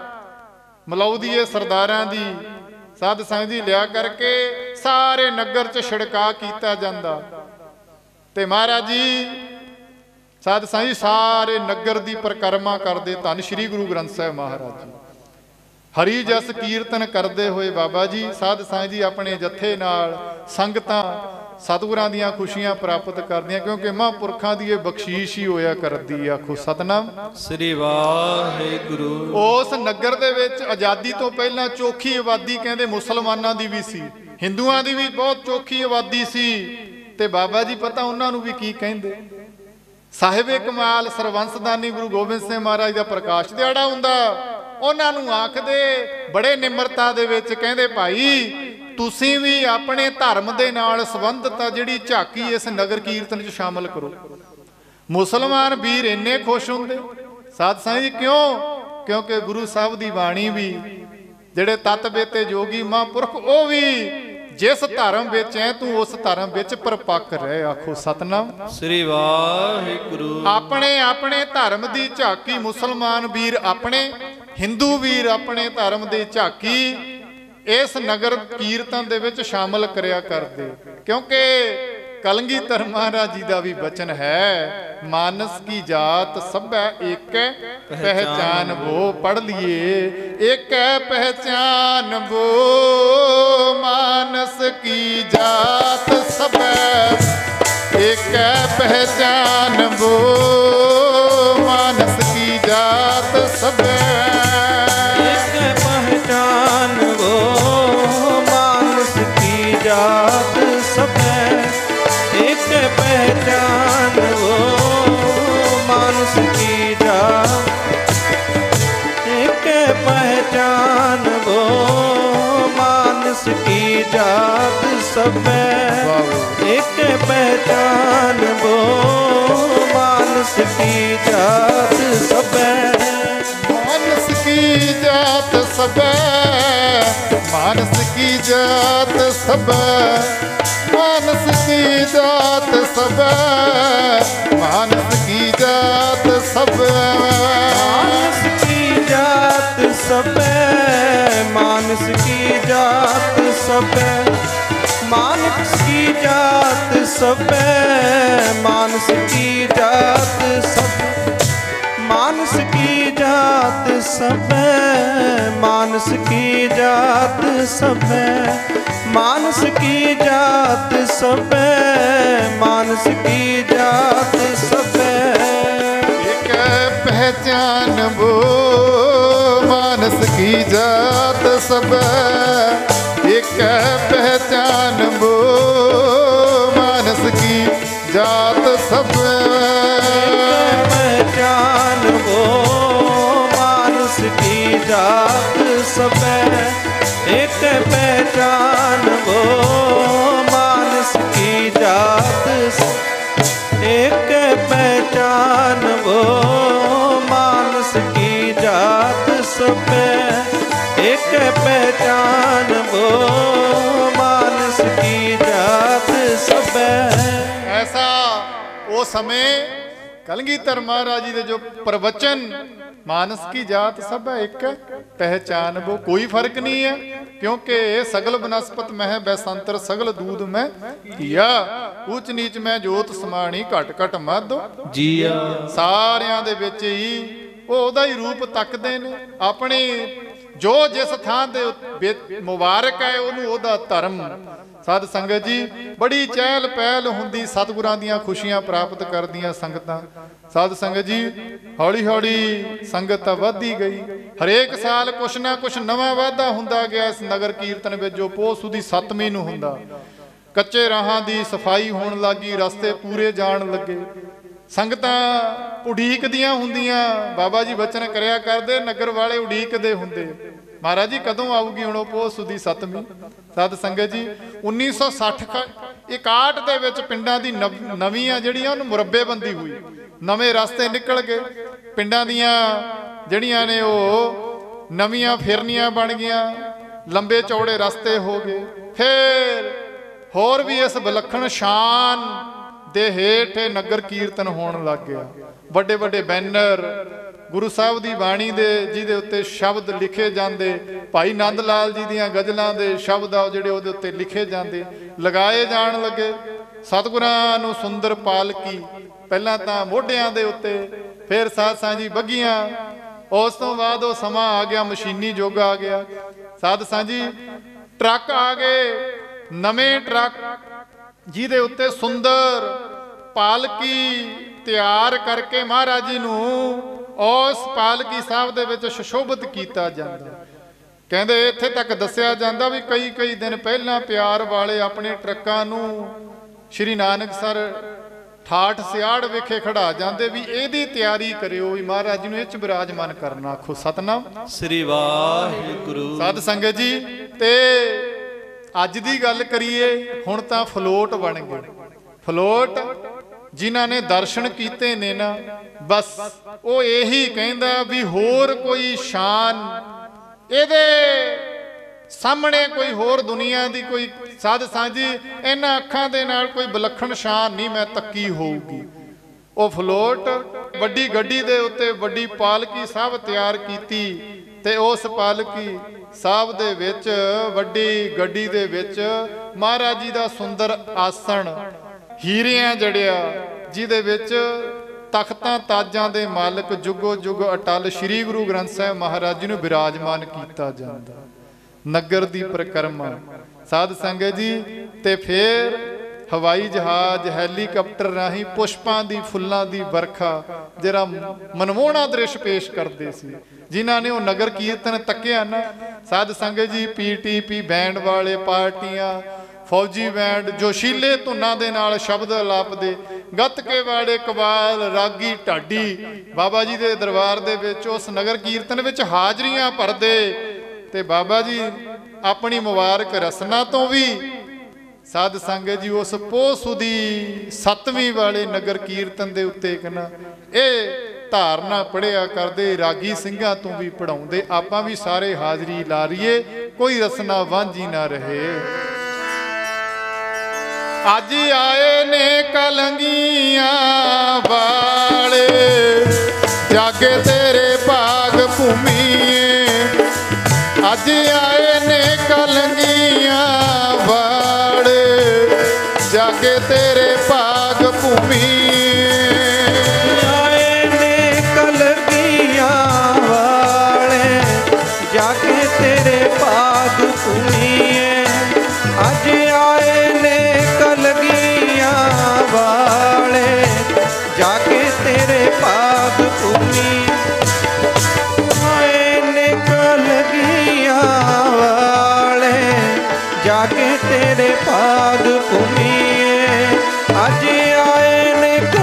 ਮਲੌਦੀਏ ਸਰਦਾਰਾਂ ਦੀ। ਸਾਧ ਸੰਗਤ ਜੀ ਲਿਆ ਕਰਕੇ ਸਾਰੇ ਨਗਰ 'ਚ ਛਿੜਕਾ ਕੀਤਾ ਜਾਂਦਾ ਤੇ ਮਹਾਰਾਜ ਜੀ ਸਾਧ ਸੰਗਤ ਜੀ ਸਾਰੇ ਨਗਰ ਦੀ ਪਰਿਕਰਮਾ ਕਰਦੇ ਧੰਨ ਸ਼੍ਰੀ ਗੁਰੂ ਗ੍ਰੰਥ ਸਾਹਿਬ ਮਹਾਰਾਜ ਜੀ। ਹਰੀ ਜਸ ਕੀਰਤਨ ਕਰਦੇ ਹੋਏ ਬਾਬਾ ਜੀ ਸਾਧ ਸੰਗਤ ਜੀ ਆਪਣੇ ਜੱਥੇ ਨਾਲ ਸੰਗਤਾਂ ਸਤਿਗੁਰਾਂ ਦੀਆਂ ਖੁਸ਼ੀਆਂ ਪ੍ਰਾਪਤ ਕਰਦੀਆਂ, ਕਿਉਂਕਿ ਮਹਾਂਪੁਰਖਾਂ ਦੀ ਇਹ ਬਖਸ਼ੀਸ਼ ਹੀ ਹੋਇਆ ਕਰਦੀ। ਆਖੋ ਸਤਨਾਮ ਸ੍ਰੀ ਵਾਹਿਗੁਰੂ। ਉਸ ਨਗਰ ਦੇ ਵਿੱਚ ਆਜ਼ਾਦੀ ਤੋਂ ਪਹਿਲਾਂ ਚੋਖੀ ਆਬਾਦੀ ਕਹਿੰਦੇ ਮੁਸਲਮਾਨਾਂ ਦੀ ਵੀ ਸੀ, ਹਿੰਦੂਆਂ ਦੀ ਵੀ ਬਹੁਤ ਚੋਖੀ ਆਬਾਦੀ ਸੀ। ਤੇ ਬਾਬਾ ਜੀ ਪਤਾ ਉਹਨਾਂ ਨੂੰ ਵੀ ਕੀ ਕਹਿੰਦੇ, ਸਾਹਿਬੇ ਕਮਾਲ ਸਰਵੰਸਦਾਨੀ ਗੁਰੂ ਗੋਬਿੰਦ ਸਿੰਘ ਮਹਾਰਾਜ ਦਾ ਪ੍ਰਕਾਸ਼ ਦਿਹਾੜਾ ਹੁੰਦਾ। ਉਹਨਾਂ ਨੂੰ ਆਖਦੇ ਬੜੇ ਨਿਮਰਤਾ ਦੇ ਵਿੱਚ, ਕਹਿੰਦੇ ਭਾਈ ਤੁਸੀਂ ਵੀ ਆਪਣੇ ਧਰਮ ਦੇ ਨਾਲ ਸੰਬੰਧਿਤ ਜਿਹੜੀ ਝਾਕੀ ਇਸ ਨਗਰ ਕੀਰਤਨ 'ਚ ਸ਼ਾਮਲ ਕਰੋ। ਮੁਸਲਮਾਨ ਵੀਰ ਇੰਨੇ ਖੁਸ਼ ਹੁੰਦੇ। ਸਾਧ ਸੰਗਤ ਜੀ ਕਿਉਂ? ਕਿਉਂਕਿ ਗੁਰੂ ਸਾਹਿਬ ਦੀ ਬਾਣੀ ਵੀ ਜਿਹੜੇ ਤਤ ਬੇਤੇ ਜੋਗੀ ਮਹਾਂਪੁਰਖ ਉਹ ਵੀ ਜਿਸ ਧਰਮ ਵਿੱਚ ਹੈ ਤੂੰ ਉਸ ਧਰਮ ਵਿੱਚ ਪਰਪੱਕ ਰਹਿ। ਆਖੋ ਸਤਨਾਮ ਸ੍ਰੀ ਵਾਹਿਗੁਰੂ। ਆਪਣੇ ਆਪਣੇ ਧਰਮ ਦੀ ਝਾਕੀ ਮੁਸਲਮਾਨ ਵੀਰ ਆਪਣੇ, ਹਿੰਦੂ ਵੀਰ ਆਪਣੇ ਧਰਮ ਦੀ ਝਾਕੀ ਇਸ ਨਗਰ ਕੀਰਤਨ ਦੇ ਵਿੱਚ ਸ਼ਾਮਲ ਕਰਿਆ ਕਰਦੇ। ਕਿਉਂਕਿ ਕਲਗੀਧਰ ਮਹਾਰਾਜ ਜੀ ਦਾ ਵੀ ਬਚਨ ਹੈ, ਮਾਨਸ ਕੀ ਜਾਤ ਸਭੈ ਏਕੈ ਪਹਿਚਾਨ ਬੋ। ਪੜ ਲਈਏ, ਏਕੈ ਪਹਿਚਾਨ ਬੋ ਮਾਨਸ ਕੀ ਜਾਤ ਸਭੈ ਏਕੈ ਪਹਿਚਾਨ ਬੋ ਮਾਨਸ ਕੀ ਜਾਤ ਸਭੈ ਏਕੈ ਪਹਿਚਾਨ ਬੋ ਮਾਨਸ ਕੀ ਜਾਤ ਸਭੈ ਏਕੈ ਪਹਿਚਾਨ ਬੋ ਮਾਨਸ ਕੀ ਜਾਤ ਏਕੈ ਪਹਿਚਾਨ ਬੋ ਮਾਨਸ ਕੀ ਜਾਤ ਸਭੈ ਏਕੈ ਪਹਿਚਾਨ ਬੋ ਮਾਨਸ ਕੀ ਜਾਤ ਸਭੈ ਮਾਨਸ ਕੀ ਜਾਤ ਸਭੈ ਮਾਨਸ ਕੀ ਜਾਤ ਸਭੈ ਮਾਨਸ ਕੀ ਜਾਤ ਸਭੈ ਮਾਨਸ ਕੀ ਜਾਤ ਸਭੈ ਮਾਨਸ ਕੀ ਜਾਤ ਸਭੈ ਮਾਨਸ ਕੀ ਜਾਤ ਸਭੈ ਮਾਨਸ ਕੀ ਜਾਤ ਸਭੈ ਮਾਨਸ ਕੀ ਜਾਤ ਸਭੈ ਮਾਨਸ ਕੀ ਜਾਤ ਸਭੈ ਮਾਨਸ ਕੀ ਜਾਤ ਸਭੈ ਮਾਨਸ ਕੀ ਜਾਤ ਸਭੈ ਮਾਨਸ ਕੀ ਜਾਤ ਸਭੈ ਏਕੈ ਪਹਿਚਾਨ ਬੋ ਮਾਨਸ ਕੀ ਜਾਤ ਸਭੈ ਏਕੈ ਪਹਿਚਾਨ ਬੋ सबे एक पहचान वो मानस की जात एक पहचान वो मानस की जात सबे एक पहचान वो मानस की जात सबे। ऐसा वो समय कलगीधर महाराज जी दे जो प्रवचन मानस की जात सब है एक पहचान वो कोई फर्क नहीं है क्योंकि सगल बनस्पत मह बैसंतर सगल दूध में किया ऊच नीच में जोत समाणी घट घट मध जिया सारियां दे विच ही ਉਹਦਾ ਹੀ ਰੂਪ ਤੱਕਦੇ ਨੇ ਆਪਣੇ ਜੋ ਜਿਸ ਥਾਂ ਤੇ ਮੁਬਾਰਕ ਹੈ ਉਹਨੂੰ ਉਹਦਾ ਧਰਮ। ਸਾਧ ਸੰਗਤ ਜੀ ਬੜੀ ਚਹਿਲ ਪਹਿਲ ਹੁੰਦੀ ਸਤਿਗੁਰਾਂ ਦੀਆਂ ਖੁਸ਼ੀਆਂ ਪ੍ਰਾਪਤ ਕਰਦੀਆਂ ਸੰਗਤਾਂ। ਸਾਧ ਸੰਗਤ ਜੀ ਹੌਲੀ ਹੌਲੀ ਸੰਗਤ ਤਾਂ ਵੱਧਦੀ ਗਈ ਹਰੇਕ ਸਾਲ ਕੁਛ ਨਾ ਕੁਛ ਨਵਾਂ ਵਾਧਾ ਹੁੰਦਾ ਗਿਆ ਇਸ ਨਗਰ ਕੀਰਤਨ ਵਿੱਚ ਜੋ ਪੋਹ ਸੁਦੀ 7ਵੀਂ ਨੂੰ ਹੁੰਦਾ। ਕੱਚੇ ਰਾਹਾਂ ਦੀ ਸਫਾਈ ਹੋਣ ਲੱਗੀ ਰਸਤੇ ਪੂਰੇ ਜਾਣ ਲੱਗੇ ਸੰਗਤਾਂ ਉਡੀਕਦੀਆਂ ਹੁੰਦੀਆਂ ਬਾਬਾ ਜੀ ਬਚਨ ਕਰਿਆ ਕਰਦੇ ਨਗਰ ਵਾਲੇ ਉਡੀਕਦੇ ਹੁੰਦੇ ਮਹਾਰਾਜ ਜੀ ਕਦੋਂ ਆਊਗੀ ਹੁਣ ਉਹ ਪੋਹ ਸੁਦੀ 7ਵੀਂ। ਸਾਧ ਸੰਗਤ ਜੀ 1961 ਦੇ ਵਿੱਚ ਪਿੰਡਾਂ ਦੀ ਨਵੀਆਂ ਜਿਹੜੀਆਂ ਉਹਨੂੰ ਮੁਰੱਬੇਬੰਦੀ ਹੋਈ ਨਵੇਂ ਰਸਤੇ ਨਿਕਲ ਗਏ ਪਿੰਡਾਂ ਦੀਆਂ ਜਿਹੜੀਆਂ ਨੇ ਉਹ ਨਵੀਆਂ ਫਿਰਨੀਆਂ ਬਣ ਗਈਆਂ ਲੰਬੇ ਚੌੜੇ ਰਸਤੇ ਹੋ ਗਏ। ਫਿਰ ਹੋਰ ਵੀ ਇਸ ਵਿਲੱਖਣ ਸ਼ਾਨ ਦੇ ਹੇਠ ਨਗਰ ਕੀਰਤਨ ਹੋਣ ਲੱਗ ਗਿਆ। ਵੱਡੇ ਵੱਡੇ ਬੈਨਰ ਗੁਰੂ ਸਾਹਿਬ ਦੀ ਬਾਣੀ ਦੇ ਜਿਹਦੇ ਉੱਤੇ ਸ਼ਬਦ ਲਿਖੇ ਜਾਂਦੇ ਭਾਈ ਨੰਦ ਲਾਲ ਜੀ ਦੀਆਂ ਗਜ਼ਲਾਂ ਦੇ ਸ਼ਬਦ ਆ ਜਿਹੜੇ ਉਹਦੇ ਉੱਤੇ ਲਿਖੇ ਜਾਂਦੇ ਲਗਾਏ ਜਾਣ ਲੱਗੇ। ਸਤਿਗੁਰਾਂ ਨੂੰ ਸੁੰਦਰ ਪਾਲਕੀ ਪਹਿਲਾਂ ਤਾਂ ਮੋਢਿਆਂ ਦੇ ਉੱਤੇ ਫਿਰ ਸਾਧ ਸਾਂਝੀ ਬੱਗੀਆਂ ਉਸ ਤੋਂ ਬਾਅਦ ਉਹ ਸਮਾਂ ਆ ਗਿਆ ਮਸ਼ੀਨੀ ਯੁੱਗ ਆ ਗਿਆ। ਸਾਧ ਸਾਂਝੀ ਟਰੱਕ ਆ ਗਏ ਨਵੇਂ ਟਰੱਕ ਜਿਹਦੇ ਉੱਤੇ ਸੁੰਦਰ ਪਾਲਕੀ ਤਿਆਰ ਕਰਕੇ ਮਹਾਰਾਜ ਜੀ ਨੂੰ ਉਸ ਪਾਲਕੀ ਸਾਹਿਬ ਦੇ ਵਿੱਚ ਸੁਸ਼ੋਭਿਤ ਕੀਤਾ ਜਾਂਦਾ। ਕਹਿੰਦੇ ਇੱਥੇ ਤੱਕ ਦੱਸਿਆ ਜਾਂਦਾ ਵੀ ਕਈ ਦਿਨ ਪਹਿਲਾਂ ਪਿਆਰ ਵਾਲੇ ਆਪਣੇ ਟਰੱਕਾਂ ਨੂੰ ਸ਼੍ਰੀ ਨਾਨਕਸਰ ਠਾਠ ਸਿਆੜ ਵਿਖੇ ਖੜਾ ਜਾਂਦੇ ਵੀ ਇਹਦੀ ਤਿਆਰੀ ਕਰਿਓ ਵੀ ਮਹਾਰਾਜ ਜੀ ਨੂੰ ਇਹ ਚ ਬਿਰਾਜਮਾਨ ਕਰਨਾ। ਆਖੋ ਸਤਨਾਮ ਸ੍ਰੀ ਵਾਹਿਗੁਰੂ। ਸਾਧ ਸੰਗਤ ਜੀ ਤੇ ਅੱਜ ਦੀ ਗੱਲ ਕਰੀਏ ਹੁਣ ਤਾਂ ਫਲੋਟ ਬਣ ਗਏ। ਫਲੋਟ ਜਿਨ੍ਹਾਂ ਨੇ ਦਰਸ਼ਨ ਕੀਤੇ ਨੇ ਨਾ ਬਸ ਉਹ ਇਹੀ ਕਹਿੰਦਾ ਵੀ ਹੋਰ ਕੋਈ ਸ਼ਾਨ ਇਹਦੇ ਸਾਹਮਣੇ ਕੋਈ ਹੋਰ ਦੁਨੀਆ ਦੀ ਕੋਈ ਸਾਧ ਸਾਂਝੀ ਇਹਨਾਂ ਅੱਖਾਂ ਦੇ ਨਾਲ ਕੋਈ ਵਿਲੱਖਣ ਸ਼ਾਨ ਨਹੀਂ ਮੈਂ ਤੱਕੀ ਹੋਊਗੀ। ਉਹ ਫਲੋਟ ਵੱਡੀ ਗੱਡੀ ਦੇ ਉੱਤੇ ਵੱਡੀ ਪਾਲਕੀ ਸਾਹਿਬ ਤਿਆਰ ਕੀਤੀ ਤੇ ਉਸ ਪਾਲਕੀ ਸਾਹਿਬ ਦੇ ਵਿੱਚ ਵੱਡੀ ਗੱਡੀ ਦੇ ਵਿੱਚ ਮਹਾਰਾਜ ਜੀ ਦਾ ਸੁੰਦਰ ਆਸਣ ਹੀਰਿਆਂ ਜੜਿਆ ਜਿਹਦੇ ਵਿੱਚ ਤਖਤਾਂ ਤਾਜਾਂ ਦੇ ਮਾਲਕ ਜੁਗੋ ਜੁਗ ਅਟਲ ਸ੍ਰੀ ਗੁਰੂ ਗ੍ਰੰਥ ਸਾਹਿਬ ਮਹਾਰਾਜ ਜੀ ਨੂੰ ਬਿਰਾਜਮਾਨ ਕੀਤਾ ਜਾਂਦਾ। ਨਗਰ ਦੀ ਪਰਿਕਰਮਾ ਸਾਧ ਸੰਗਤ ਜੀ ਤੇ ਫਿਰ ਹਵਾਈ ਜਹਾਜ਼ ਹੈਲੀਕਾਪਟਰ ਰਾਹੀਂ ਪੁਸ਼ਪਾਂ ਦੀ ਫੁੱਲਾਂ ਦੀ ਵਰਖਾ ਜਿਹੜਾ ਮਨਮੋਹਣਾ ਦ੍ਰਿਸ਼ ਪੇਸ਼ ਕਰਦੇ ਸੀ ਜਿਨ੍ਹਾਂ ਨੇ ਉਹ ਨਗਰ ਕੀਰਤਨ ਤੱਕਿਆ ਨਾ। ਸਾਧ ਸੰਗਤ ਜੀ PTP ਬੈਂਡ ਵਾਲੇ ਪਾਰਟੀਆਂ ਫੌਜੀ ਬੈਂਡ ਜੋਸ਼ੀਲੇ ਧੁਨਾਂ ਦੇ ਨਾਲ ਸ਼ਬਦ ਅਲਾਪਦੇ ਗੱਤਕੇ ਵਾਲੇ ਕਵਾਲ ਰਾਗੀ ਢਾਡੀ ਬਾਬਾ ਜੀ ਦੇ ਦਰਬਾਰ ਦੇ ਵਿੱਚ ਉਸ ਨਗਰ ਕੀਰਤਨ ਵਿੱਚ ਹਾਜ਼ਰੀਆਂ ਭਰਦੇ ਤੇ ਬਾਬਾ ਜੀ ਆਪਣੀ ਮੁਬਾਰਕ ਰਸਨਾ ਤੋਂ ਵੀ ਸਾਧ ਸੰਗਤ ਜੀ ਉਸ ਪੋਹ ਸੁਦੀ 7ਵੀਂ ਵਾਲੇ ਨਗਰ ਕੀਰਤਨ ਦੇ ਉੱਤੇ ਕਹਿੰਦਾ ਇਹ ਧਾਰਨਾ ਪੜਿਆ ਕਰਦੇ ਰਾਗੀ ਸਿੰਘਾਂ ਤੋਂ ਵੀ ਪੜਾਉਂਦੇ ਆਪਾਂ ਵੀ ਸਾਰੇ ਹਾਜ਼ਰੀ ਲਾ ਰਹੀਏ ਕੋਈ ਰਸਨਾ ਵਾਂਝੀ ਨਾ ਰਹੇ। ਅੱਜ ਆਏ ਨੇ ਕਲੰਗੀਆਂ ਵਾਲੇ ਜਾਗੇ ਤੇਰੇ ਭਾਗ ਭੂਮੀਏ ਅੱਜ ਆਏ ਨੇ ਕਲੰਗੀਆਂ ਵਾਲੇ ਜਾਗੇ ਤੇਰੇ ਭਾਗ ਭੂਮੀਏ ਆਏ ਨੇ ਕਲੰਗੀਆਂ ਵਾਲੇ ਜਾਗੇ ਤੇਰੇ ਭਾਗ ਭੂਮੀਏ ਅੱਜ ਆਏ ਨੇ ਕਲਗੀਆਂ ਵਾਲੇ ਜਾਗੇ ਤੇਰੇ ਭਾਗ ਭੂਮੀ ਆਏ ਨੇ ਕਲਗੀਆਂ ਵਾਲੇ ਜਾਗੇ ਤੇਰੇ ਭਾਗ ਭੂਮੀ ਅੱਜ ਆਏ ਨੇ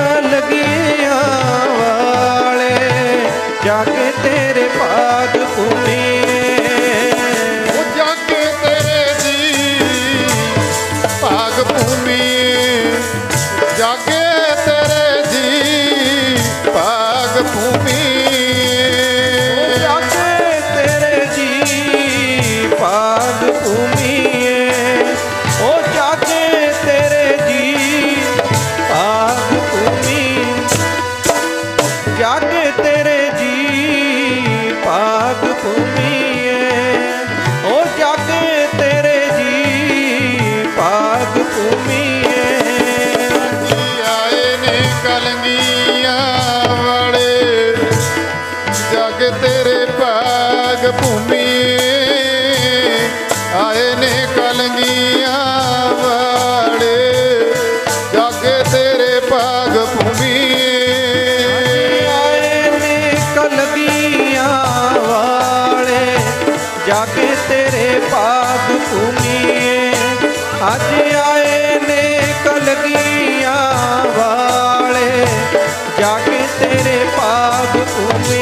ਆਏ ਨੇ ਕਲਗੀਆਂ ਵਾਲੇ ਜਾਗੇ ਤੇਰੇ ਭਾਗ ਭੂਮੀ। ਆਏ ਨੇ ਕਲਗੀਆਂ ਵਾਲੇ ਜਾਗੇ ਤੇਰੇ ਭਾਗ ਭੂਮੀ। ਅੱਜ ਆਏ ਨੇ ਕਲਗੀਆਂ ਵਾਲੇ ਜਾਗੇ ਤੇਰੇ ਭਾਗ ਭੂਮੀ।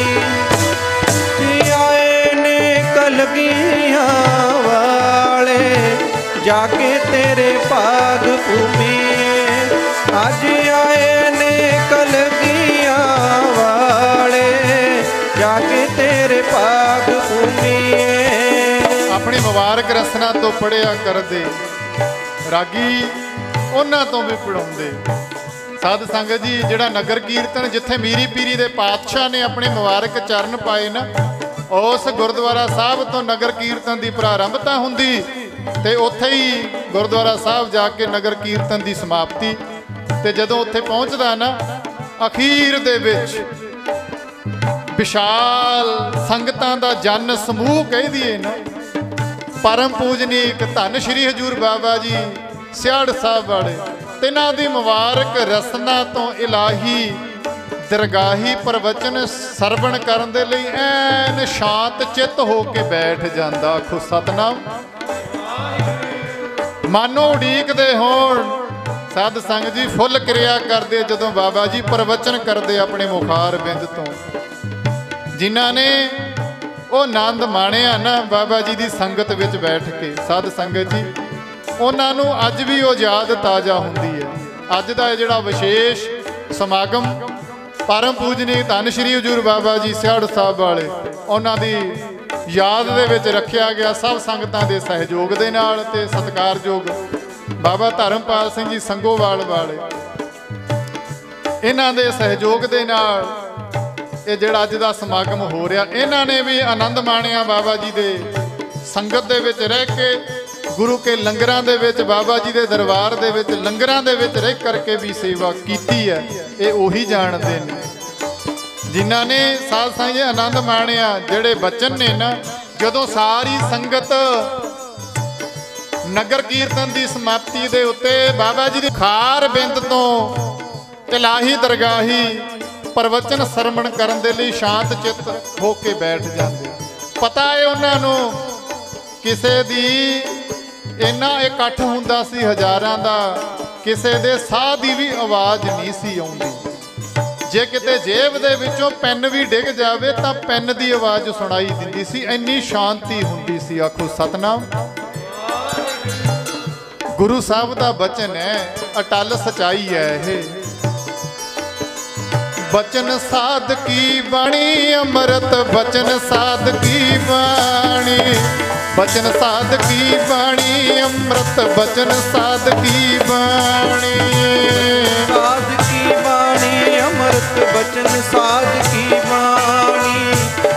ਆਏ ਨੇ ਕਲਗੀਆਂ ਵਾਲੇ ਜਾਗੇ ਤੇਰੇ ਭਾਗ ਭੂਮੀ। ਅੱਜ ਆਏ ਨੇ ਕਲਗੀਆਂ ਵਾਲੇ ਜਾਗੇ ਤੇਰੇ ਭਾਗ ਭੂਮੀ। ਆਪਣੀ ਮੁਬਾਰਕ ਰਸਨਾ ਤੋਂ ਪੜਿਆ ਕਰਦੇ ਰਾਗੀ ਉਹਨਾਂ ਤੋਂ ਵੀ ਪੜਾਉਂਦੇ। ਸਾਧ ਸੰਗਤ ਜੀ, ਜਿਹੜਾ ਨਗਰ ਕੀਰਤਨ ਜਿੱਥੇ ਮੀਰੀ ਪੀਰੀ ਦੇ ਪਾਤਸ਼ਾਹ ਨੇ ਆਪਣੇ ਮੁਬਾਰਕ ਚਰਨ ਪਾਏ ਨਾ, ਉਸ ਗੁਰਦੁਆਰਾ ਸਾਹਿਬ ਤੋਂ ਨਗਰ ਕੀਰਤਨ ਦੀ ਪ੍ਰਾਰੰਭਤਾ ਹੁੰਦੀ ਤੇ ਉੱਥੇ ਹੀ ਗੁਰਦੁਆਰਾ ਸਾਹਿਬ ਜਾ ਕੇ ਨਗਰ ਕੀਰਤਨ ਦੀ ਸਮਾਪਤੀ। ਤੇ ਜਦੋਂ ਉੱਥੇ ਪਹੁੰਚਦਾ ਨਾ, ਅਖੀਰ ਦੇ ਵਿੱਚ ਵਿਸ਼ਾਲ ਸੰਗਤਾਂ ਦਾ ਜਨ ਸਮੂਹ ਕਹਿ ਦਈਏ ਨਾ, ਪਰਮ ਪੂਜਨੀਕ ਧੰਨ ਸ਼੍ਰੀ ਹਜ਼ੂਰ ਬਾਬਾ ਜੀ ਸਿਆੜ ਸਾਹਿਬ ਵਾਲੇ, ਤਿਨਾਂ ਦੀ ਮੁਬਾਰਕ ਰਸਨਾ ਤੋਂ ਇਲਾਹੀ ਦਰਗਾਹੀ ਪ੍ਰਵਚਨ ਸਰਵਣ ਕਰਨ ਦੇ ਲਈ ਐਨ ਸ਼ਾਂਤ ਚਿੱਤ ਹੋ ਕੇ ਬੈਠ ਜਾਂਦਾ। ਆਖੋ ਸਤਨਾਮ। ਮਾਨੋ ਉਡੀਕਦੇ ਹੋਣ ਸਾਧ ਸੰਗਤ ਜੀ, ਫੁੱਲ ਕਿਰਿਆ ਕਰਦੇ ਜਦੋਂ ਬਾਬਾ ਜੀ ਪ੍ਰਵਚਨ ਕਰਦੇ ਆਪਣੇ ਮੁਖਾਰ ਬਿੰਦ ਤੋਂ। ਜਿਨ੍ਹਾਂ ਨੇ ਉਹ ਆਨੰਦ ਮਾਣਿਆ ਨਾ ਬਾਬਾ ਜੀ ਦੀ ਸੰਗਤ ਵਿੱਚ ਬੈਠ ਕੇ, ਸਾਧ ਸੰਗਤ ਜੀ, ਉਹਨਾਂ ਨੂੰ ਅੱਜ ਵੀ ਉਹ ਯਾਦ ਤਾਜ਼ਾ ਹੁੰਦੀ ਹੈ। ਅੱਜ ਦਾ ਇਹ ਜਿਹੜਾ ਵਿਸ਼ੇਸ਼ ਸਮਾਗਮ ਪਰਮ ਪੂਜਨੀਕ ਧੰਨ ਸ਼੍ਰੀ ਹਜ਼ੂਰ ਬਾਬਾ ਜੀ ਸਿਆੜ ਸਾਹਿਬ ਵਾਲੇ, ਉਹਨਾਂ ਦੀ ਯਾਦ ਦੇ ਵਿੱਚ ਰੱਖਿਆ ਗਿਆ ਸਭ ਸੰਗਤਾਂ ਦੇ ਸਹਿਯੋਗ ਦੇ ਨਾਲ ਤੇ ਸਤਿਕਾਰਯੋਗ ਬਾਬਾ ਧਰਮਪਾਲ ਸਿੰਘ ਜੀ ਸੰਗੋਵਾਲ ਵਾਲੇ, ਇਹਨਾਂ ਦੇ ਸਹਿਯੋਗ ਦੇ ਨਾਲ ਇਹ ਜਿਹੜਾ ਅੱਜ ਦਾ ਸਮਾਗਮ ਹੋ ਰਿਹਾ, ਇਹਨਾਂ ਨੇ ਵੀ ਆਨੰਦ ਮਾਣਿਆ ਬਾਬਾ ਜੀ ਦੇ ਸੰਗਤ ਦੇ ਵਿੱਚ ਰਹਿ ਕੇ, ਗੁਰੂ ਕੇ ਲੰਗਰਾਂ ਦੇ ਵਿੱਚ, ਬਾਬਾ ਜੀ ਦੇ ਦਰਬਾਰ ਦੇ ਵਿੱਚ ਲੰਗਰਾਂ ਦੇ ਵਿੱਚ ਰਹਿ ਕਰਕੇ ਵੀ ਸੇਵਾ ਕੀਤੀ ਹੈ। ਇਹ ਉਹੀ ਜਾਣਦੇ ਨੇ ਜਿਨ੍ਹਾਂ ਨੇ ਸਾਧ ਸੰਗਤ ਆਨੰਦ ਮਾਣਿਆ। ਜਿਹੜੇ ਬਚਨ ਨੇ ਨਾ, ਜਦੋਂ ਸਾਰੀ ਸੰਗਤ ਨਗਰ ਕੀਰਤਨ ਦੀ ਸਮਾਪਤੀ ਦੇ ਉੱਤੇ ਬਾਬਾ ਜੀ ਦੀ ਖਾਰ ਬਿੰਦ ਤੋਂ ਇਲਾਹੀ ਦਰਗਾਹੀ ਪ੍ਰਵਚਨ ਸਰਵਣ ਕਰਨ ਦੇ ਲਈ ਸ਼ਾਂਤ ਚਿੱਤ ਹੋ ਕੇ ਬੈਠ ਜਾਂਦੇ। ਪਤਾ ਹੈ ਉਹਨਾਂ ਨੂੰ ਕਿਸੇ ਦੀ ਇੰਨਾ ਇਕੱਠ ਹੁੰਦਾ ਸੀ ਹਜ਼ਾਰਾਂ ਦਾ, ਕਿਸੇ ਦੇ ਸਾਹ ਦੀ ਵੀ ਆਵਾਜ਼ ਨਹੀਂ ਸੀ ਆਉਂਦੀ। ਜੇ ਕਿਤੇ ਜੇਬ ਦੇ ਵਿੱਚੋਂ ਪੈਨ ਵੀ ਡਿੱਗ ਜਾਵੇ ਤਾਂ ਪੈਨ ਦੀ ਆਵਾਜ਼ ਸੁਣਾਈ ਦਿੰਦੀ ਸੀ, ਇੰਨੀ ਸ਼ਾਂਤੀ ਹੁੰਦੀ ਸੀ। ਆਖੋ ਸਤਨਾਮ। ਗੁਰੂ ਸਾਹਿਬ ਦਾ ਬਚਨ ਹੈ, ਅਟਲ ਸਚਾਈ ਹੈ ਇਹ। ਬਚਨ ਸਾਧ ਕੀ ਬਾਣੀ ਅੰਮ੍ਰਿਤ, ਬਚਨ ਸਾਧ ਕੀ ਬਾਣੀ, ਬਚਨ ਸਾਧ ਕੀ ਬਾਣੀ ਅੰਮ੍ਰਿਤ, ਬਚਨ ਸਾਧ ਕੀ ਬਾਣੀ। ਸਾਧ ਕੀ ਬਾਣੀ ਅੰਮ੍ਰਿਤ, ਬਚਨ ਸਾਧ ਕੀ ਬਾਣੀ।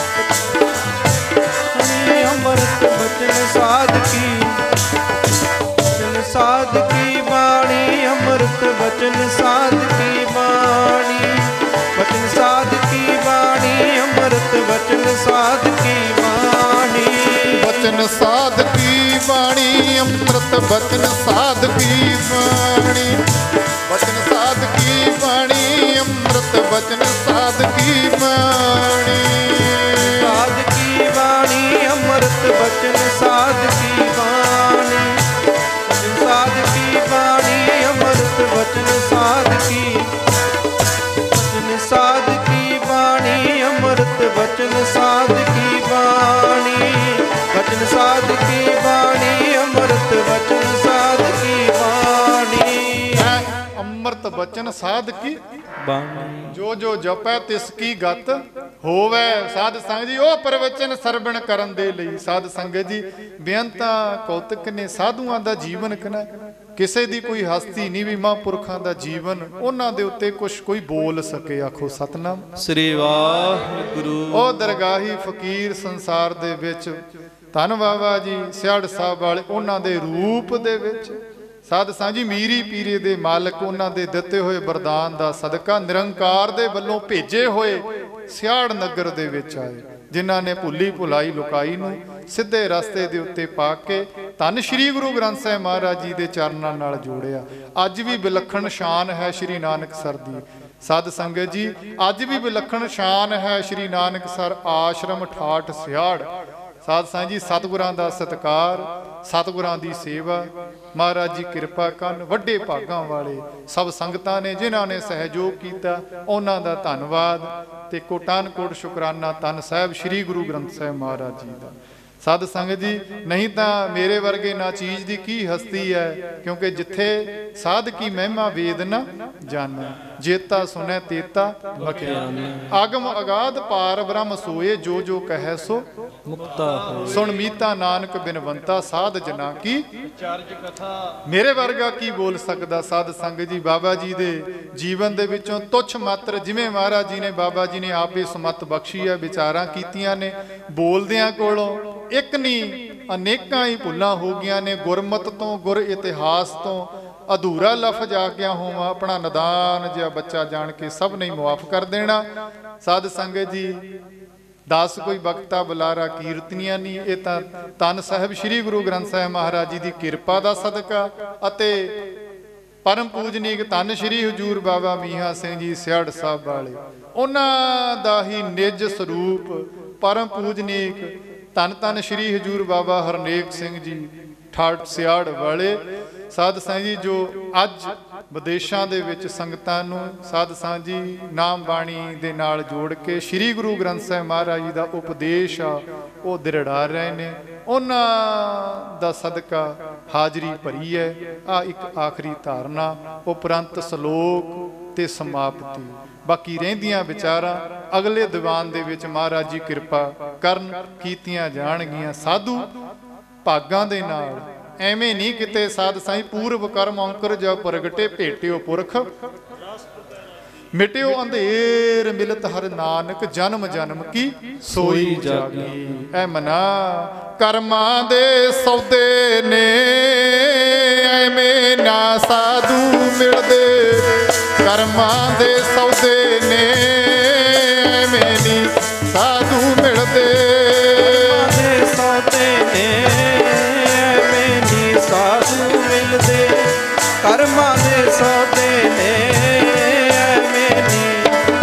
ਅੰਮ੍ਰਿਤ ਬਚਨ ਸਾਧ ਕੀ, ਬਚਨ ਸਾਧ ਕੀ ਬਾਣੀ ਅੰਮ੍ਰਿਤ, ਬਚਨ ਸਾਧ ਕੀ ਬਾਣੀ। ਬਚਨ ਸਾਧ ਕੀ ਬਾਣੀ ਅੰਮ੍ਰਿਤ, ਬਚਨ ਸਾਧ ਕੀ ਬਾਣੀ। ਬਚਨ ਸਾਧ ਕੀ ਬਾਣੀ ਅੰਮ੍ਰਿਤ, ਬਚਨ ਸਾਧ ਕੀ ਬਾਣੀ। ਬਚਨ ਸਾਧ ਕੀ ਬਾਣੀ ਅੰਮ੍ਰਿਤ, ਬਚਨ ਸਾਧ ਕੀ ਬਾਣੀ। ਸਾਧ ਕੀ ਬਾਣੀ ਅੰਮ੍ਰਿਤ, ਬਚਨ ਸਾਧ ਕੀ ਬਾਣੀ। ਬਚਨ ਸਾਧ ਕੀ ਬਾਣੀ ਅੰਮ੍ਰਿਤ, ਬਚਨ ਸਾਧ ਕੀ। ਬਚਨ ਸਾਧ ਕੀ ਬਾਣੀ ਅੰਮ੍ਰਿਤ, ਬਚਨ ਸਾਧ ਕੀ ਬਾਣੀ। ਬਚਨ ਸਾਧ ਕੀ ਬਾਣੀ ਅੰਮ੍ਰਿਤ, ਬਚਨ ਸਾਧ ਕੀ ਬਾਣੀ। ਅੰਮ੍ਰਿਤ ਬਚਨ ਸਾਧ ਕੀ ਬਾਣੀ। ਜੋ ਜੋ ਜਪੈ ਤਿਸ ਕੀ ਗਤ ਹੋਵੇ। ਸਾਧ ਸੰਗਤ ਜੀ, ਉਹ ਪ੍ਰਵਚਨ ਸਰਵਣ ਕਰਨ ਦੇ ਲਈ ਸਾਧ ਸੰਗਤ ਜੀ ਬੇਅੰਤਾਂ ਕੌਤਕ ਨੇ ਸਾਧੂਆਂ ਦਾ ਜੀਵਨ ਕਨਾ। ਕਿਸੇ ਦੀ ਕੋਈ ਹਸਤੀ ਨਹੀਂ ਵੀ ਮਹਾਂਪੁਰਖਾਂ ਦਾ ਜੀਵਨ ਉਹਨਾਂ ਦੇ ਉੱਤੇ ਕੁਛ ਕੋਈ ਬੋਲ ਸਕੇ। ਆਖੋ ਸਤਨਾਮ ਸ੍ਰੀ ਵਾਹਿਗੁਰੂ। ਉਹ ਦਰਗਾਹੀ ਫਕੀਰ ਸੰਸਾਰ ਦੇ ਵਿੱਚ ਧੰਨ ਬਾਬਾ ਜੀ ਸਿਆੜ ਸਾਹਿਬ ਵਾਲੇ, ਉਹਨਾਂ ਦੇ ਰੂਪ ਦੇ ਵਿੱਚ ਸਾਧ ਸਾਂਝੀ ਮੀਰੀ ਪੀਰੇ ਦੇ ਮਾਲਕ, ਉਹਨਾਂ ਦੇ ਦਿੱਤੇ ਹੋਏ ਵਰਦਾਨ ਦਾ ਸਦਕਾ ਨਿਰੰਕਾਰ ਦੇ ਵੱਲੋਂ ਭੇਜੇ ਹੋਏ ਸਿਆੜ ਨਗਰ ਦੇ ਵਿੱਚ ਆਏ, ਜਿਨ੍ਹਾਂ ਨੇ ਭੁੱਲੀ ਭੁਲਾਈ ਲੁਕਾਈ ਨੂੰ ਸਿੱਧੇ ਰਸਤੇ ਦੇ ਉੱਤੇ ਪਾ ਕੇ ਧੰਨ ਸ਼੍ਰੀ ਗੁਰੂ ਗ੍ਰੰਥ ਸਾਹਿਬ ਮਹਾਰਾਜ ਜੀ ਦੇ ਚਰਨਾਂ ਨਾਲ ਜੋੜਿਆ। ਅੱਜ ਵੀ ਵਿਲੱਖਣ ਸ਼ਾਨ ਹੈ ਸ਼੍ਰੀ ਨਾਨਕਸਰ ਦੀ। ਸਾਧ ਸੰਗਤ ਜੀ, ਅੱਜ ਵੀ ਵਿਲੱਖਣ ਸ਼ਾਨ ਹੈ ਸ਼੍ਰੀ ਨਾਨਕਸਰ ਆਸ਼ਰਮ ਠਾਠ ਸਿਆੜ। ਸਾਧ ਸੰਗਤ ਜੀ, ਸਤਿਗੁਰਾਂ ਦਾ ਸਤਿਕਾਰ, ਸਤਿਗੁਰਾਂ ਦੀ ਸੇਵਾ, ਮਹਾਰਾਜ ਜੀ ਕਿਰਪਾ ਕਰਨ। ਵੱਡੇ ਭਾਗਾਂ ਵਾਲੇ ਸਭ ਸੰਗਤਾਂ ਨੇ ਜਿਨ੍ਹਾਂ ਨੇ ਸਹਿਯੋਗ ਕੀਤਾ, ਉਹਨਾਂ ਦਾ ਧੰਨਵਾਦ ਤੇ ਕੋਟਾਨ ਕੋਟ ਸ਼ੁਕਰਾਨਾ ਧੰਨ ਸਾਹਿਬ ਸ਼੍ਰੀ ਗੁਰੂ ਗ੍ਰੰਥ ਸਾਹਿਬ ਮਹਾਰਾਜ ਜੀ ਦਾ। ਸਾਧ ਸੰਗਤ ਜੀ, ਨਹੀਂ ਤਾਂ ਮੇਰੇ ਵਰਗੇ ਨਾ ਚੀਜ਼ ਦੀ ਕੀ ਹਸਤੀ ਹੈ, ਕਿਉਂਕਿ ਜਿੱਥੇ ਸਾਧ ਕੀ ਮਹਿਮਾ ਵੇਦ ਨਾ ਜਾਣੈ, ਜੇਤਾ ਸੁਨੈ ਤੇਤਾ ਬਖਿਆ। ਆਗਮ ਅਗਾਧ ਪਾਰ ਬ੍ਰਹਮ ਸੋਏ, ਜੋ ਜੋ ਕਹੈ ਸੋ ਮੁਕਤਾ ਹੋਏ। ਸੁਣ ਮੀਤਾ ਨਾਨਕ ਬਿਨਵੰਤਾ, ਸਾਧ ਜਨਾ ਕੀ ਚਾਰਜ ਕਥਾ। ਮੇਰੇ ਵਰਗਾ ਕੀ ਬੋਲ ਸਕਦਾ। ਸਾਧ ਸੰਗਤ ਜੀ, ਬਾਬਾ ਜੀ ਦੇ ਜੀਵਨ ਦੇ ਵਿੱਚੋਂ ਤੁੱਛ ਮਾਤਰ, ਜਿਵੇਂ ਮਹਾਰਾਜ ਜੀ ਨੇ, ਬਾਬਾ ਜੀ ਨੇ ਆਪੇ ਸਮੱਤ ਬਖਸ਼ੀ ਹੈ, ਵਿਚਾਰਾਂ ਕੀਤੀਆਂ ਨੇ। ਬੋਲਦਿਆਂ ਕੋਲੋਂ ਇੱਕ ਨਹੀਂ ਅਨੇਕਾਂ ਹੀ ਭੁੱਲਾਂ ਹੋ ਗਈਆਂ ਨੇ। ਗੁਰਮਤ ਤੋਂ, ਗੁਰ ਇਤਿਹਾਸ ਤੋਂ ਅਧੂਰਾ ਲਫ਼ਜ਼ ਆ ਗਿਆ ਹੋਵਾਂ, ਆਪਣਾ ਨਦਾਨ ਜਿਹਾ ਬੱਚਾ ਜਾਣ ਕੇ ਸਭ ਨੇ ਮੁਆਫ ਕਰ ਦੇਣਾ। ਸਾਧ ਸੰਗਤ ਜੀ, ਦਸ ਕੋਈ ਬਖਤਾ ਬੁਲਾਰਾ ਕੀਰਤਨੀਆਂ ਨਹੀਂ। ਇਹ ਤਾਂ ਧੰਨ ਸਾਹਿਬ ਸ਼੍ਰੀ ਗੁਰੂ ਗ੍ਰੰਥ ਸਾਹਿਬ ਮਹਾਰਾਜ ਜੀ ਦੀ ਕਿਰਪਾ ਦਾ ਸਦਕਾ ਅਤੇ ਪਰਮ ਪੂਜਨੀਕ ਧੰਨ ਸ਼੍ਰੀ ਹਜ਼ੂਰ ਬਾਬਾ ਮੀਆਂ ਸਿੰਘ ਜੀ ਸਿਆੜ ਸਾਹਿਬ ਵਾਲੇ, ਉਹਨਾਂ ਦਾ ਹੀ ਨਿਜ ਸਰੂਪ ਪਰਮ ਪੂਜਨੀਕ ਧੰਨ ਧੰਨ ਸ਼੍ਰੀ ਹਜ਼ੂਰ ਬਾਬਾ ਹਰਨੇਕ ਸਿੰਘ ਜੀ ਠਾਠ ਸਿਆੜ ਵਾਲੇ। ਸਾਧ ਸੰਗਤ ਜੀ, ਜੋ ਅੱਜ ਵਿਦੇਸ਼ਾਂ ਦੇ ਵਿੱਚ ਸੰਗਤਾਂ ਨੂੰ ਸਾਧ ਸੰਗਤ ਜੀ ਨਾਮ ਬਾਣੀ ਦੇ ਨਾਲ ਜੋੜ ਕੇ ਸ਼੍ਰੀ ਗੁਰੂ ਗ੍ਰੰਥ ਸਾਹਿਬ ਮਹਾਰਾਜ ਜੀ ਦਾ ਉਪਦੇਸ਼ ਆ ਉਹ ਦਿਰੜਾ ਰਹੇ ਨੇ, ਉਹਨਾਂ ਦਾ ਸਦਕਾ ਹਾਜ਼ਰੀ ਭਰੀ ਹੈ। ਆ ਇੱਕ ਆਖਰੀ ਧਾਰਨਾ, ਉਪਰੰਤ ਸ਼ਲੋਕ ਤੇ ਸਮਾਪਤੀ। ਬਾਕੀ ਰਹਿੰਦੀਆਂ ਵਿਚਾਰਾਂ ਅਗਲੇ ਦੀਵਾਨ ਦੇ ਵਿੱਚ ਮਹਾਰਾਜ ਜੀ ਕਿਰਪਾ ਕਰਨ ਕੀਤੀਆਂ ਜਾਣਗੀਆਂ ਸਾਧੂ ਭਾਗਾਂ ਦੇ ਨਾਲ। ਐਵੇਂ ਨਹੀਂ ਕਿਤੇ ਸਾਧ ਸਾਈ ਪੂਰਵ ਕਰਮ ਔਂਕਰ ਜਾ ਪ੍ਰਗਟੇ, ਭੇਟਿਓ ਪੁਰਖ ਮਿਟਿਓ ਅੰਧੇਰ, ਮਿਲਤ ਹਰ ਨਾਨਕ ਜਨਮ ਜਨਮ ਕੀ ਸੋਈ ਜਾਗੀ। ਐ ਮਨਾ ਕਰਮਾਂ ਦੇ ਸੌਦੇ ਨੇ, ਐਵੇਂ ਨਾ ਸਾਧੂ ਮਿਲਦੇ। ਕਰਮਾਂ ਦੇ ਸੌਦੇ ਨੇ, ਐਵੇਂ ਨੀ ਸਾਧੂ ਮਿਲਦੇ। ਦੇ ਸੌਦੇ ਨੇ, ਐਵੇਂ ਨੀ ਸਾਧੂ ਮਿਲਦੇ। ਕਰਮਾਂ ਦੇ ਸੌਦੇ ਨੇ, ਐਵੇਂ ਨੀ।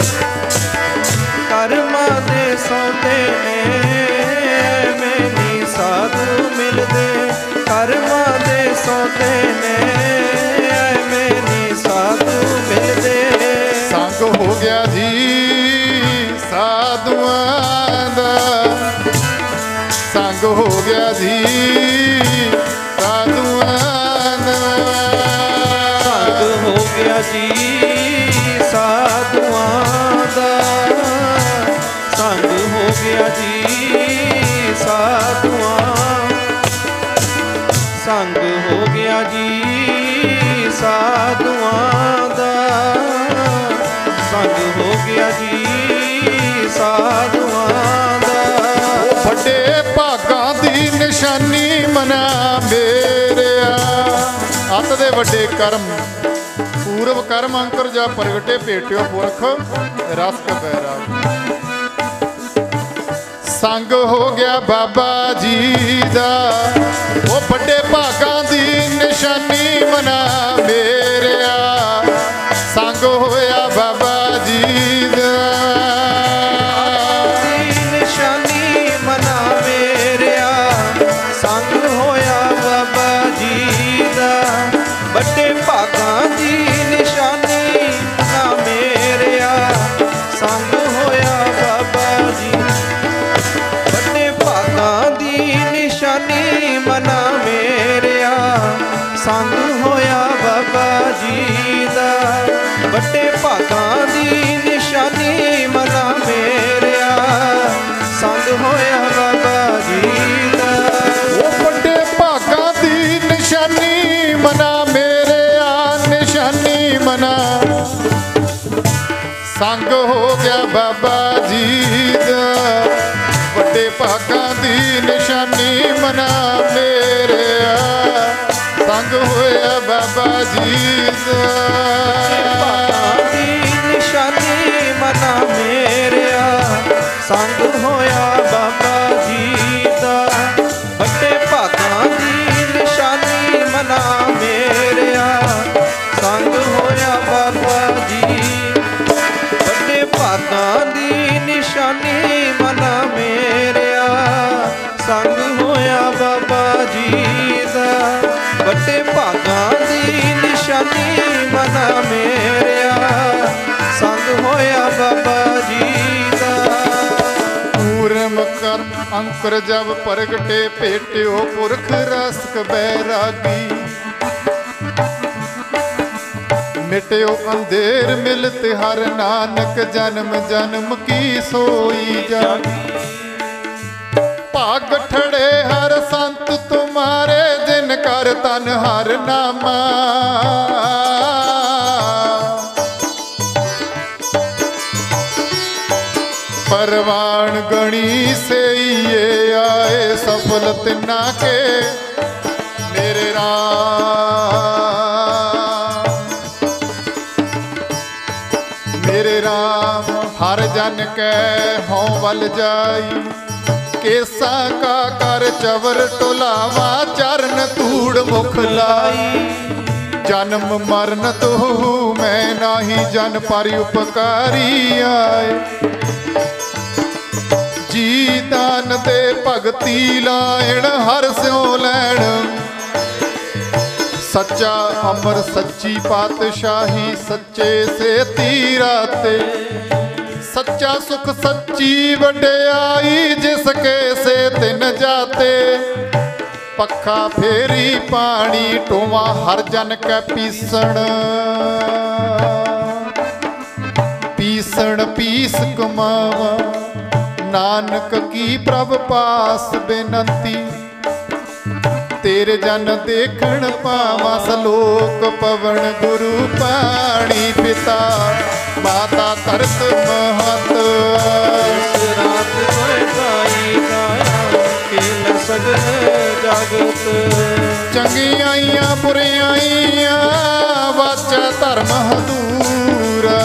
ਕਰਮਾਂ ਦੇ ਸੌਦੇ ਨੇ, ਐਵੇਂ ਨੀ ਸਾਧੂ ਮਿਲਦੇ। ਕਰਮਾਂ ਦੇ ਸੌਦੇ ਨੇ, ਐਵੇਂ ਨੀ ਸਾਧੂ ਮਿਲਦੇ। ਸੰਗ ਹੋ ਗਿਆ ਜੀ ਸਾਧੂਆਂ ਦਾ, ਸੰਗ ਹੋ ਗਿਆ ਜੀ ਸਾਧੂਆਂ ਦਾ। ਸੰਗ ਹੋ ਗਿਆ ਜੀ ਸਾਧੂਆਂ ਦਾ। ਸੰਗ ਹੋ ਗਿਆ ਜੀ ਸਾਧੂਆਂ। ਸੰਗ ਹੋ ਗਿਆ ਜੀ ਸਾਧੂਆਂ ਦਾ। ਸੰਗ ਹੋ ਗਿਆ ਜੀ ਸਾਧੂਆਂ ਦਾ। ਵੱਡੇ ਭਾਗਾਂ ਦੀ ਨਿਸ਼ਾਨੀ ਮਨਾ ਮੇਰਿਆ। ਅੱਤ ਦੇ ਵੱਡੇ ਕਰਮ, ਪੂਰਵ ਕਰਮ ਅੰਕਰ ਜਾ ਪ੍ਰਗਟੇ, ਭੇਟਿਓ ਪੁਰਖ ਰਸ ਕਬੈਰਾ। ਸੰਗ ਹੋ ਗਿਆ ਬਾਬਾ ਜੀ ਦਾ, ਉਹ ਵੱਡੇ ਭਾਗਾਂ ਦੀ ਨਿਸ਼ਾਨੀ ਮਨਾ ਮੇਰਿਆ। ਸੰਗ ਹੋਇਆ ਬਾਬਾ ਜੀ ਦਾ, ਨਿਸ਼ਾਨੀ ਮਨਾ ਮੇਰਿਆ। ਸੰਗ ਹੋਇਆ ਬਾਬਾ ਜੀ ਦਾ, ਵੱਡੇ ਭਾਗਾਂ ਦੀ ਨਿਸ਼ਾਨੀ ਮਨਾ ਮੇਰਿਆ। ਸੰਗ ਹੋਇਆ ਬਾਬਾ ਜੀ, ਵੱਡੇ ਭਾਗਾਂ ਦੀ ਨਿਸ਼ਾਨੀ ਮਨਾ ਮੇਰਿਆ। ਸੰਗ ਹੋਇਆ ਬਾਬਾ ਜੀ ਦਾ, ਵੱਡੇ ਭਾਗਾਂ ਦੀ ਨਿਸ਼ਾਨੀ ਮਨਾ ਮੇਰਿਆ। ਸੰਗ ਹੋਇਆ ਬਾਬਾ ਜੀ ਦਾ, ਉਹ ਵੱਡੇ ਭਾਗਾਂ ਦੀ ਨਿਸ਼ਾਨੀ ਮਨਾ ਮੇਰਿਆ। ਨਿਸ਼ਾਨੀ ਮਨਾ ਸੰਗ ਹੋ ਗਿਆ ਬਾਬਾ ਜੀ ਦਾ, ਵੱਡੇ ਭਾਗਾਂ ਦੀ ਨਿਸ਼ਾਨੀ ਮਨਾ ਮੇਰਿਆ। ਸੰਗ ਹੋਇਆ ਬਾਬਾ ਜੀ ਦਾ, ਭਾਗਾਂ ਦੀ ਨਿਸ਼ਾਨੀ ਮਨਾ ਮੇਰਿਆ। ਸੰਗ ਹੋਇਆ ਬਾਬਾ ਜੀ ਦਾ, ਵੱਡੇ ਭਾਗਾਂ ਦੀ ਅੰਕੁਰ ਜਬ ਪ੍ਰਗਟੇ ਭੇਟਿਓ ਪੁਰਖ ਰਸਕ ਬੈਰਾਗੀ। ਮਿਟਿਓ ਅੰਧੇਰ ਮਿਲਤ ਹਰ ਨਾਨਕ ਜਨਮ ਜਨਮ ਕੀ ਸੋਈ ਜਾਗੀ। ਭਾਗ ਠੜੇ ਹਰ ਸੰਤ ਤੁਮਾਰੇ ਜਿਨ ਕਰ ਤਨ ਹਰ ਨਾਮਾ। परवान गणी से ये आए सफल तिना के मेरे राम हर जन कै हों वल जाई। केसा का कर चवर टोलावा चरण धूड़ मुख लाई। जन्म मरण तो मैं नाही जन पर उपकारी आए। जी दान दे भगती लायण हर स्यों लैण। सच्चा अमर सच्ची पातशाही सच्चे से तीराते। सच्चा सुख सच्ची वड्याई जिसके से तिन जाते। पखा फेरी पानी टोवा हर जन कै पीसण। पीसण पीस कमावा नानक की प्रभ पास बेनंती। तेरे जन देखण पावा सलोक पवन गुरु पाणी पिता माता तरत महत। रात गाई गाया खेल सगले जगत। चंगियाइयां बुरियाइयां वाचा धर्म हदूरा।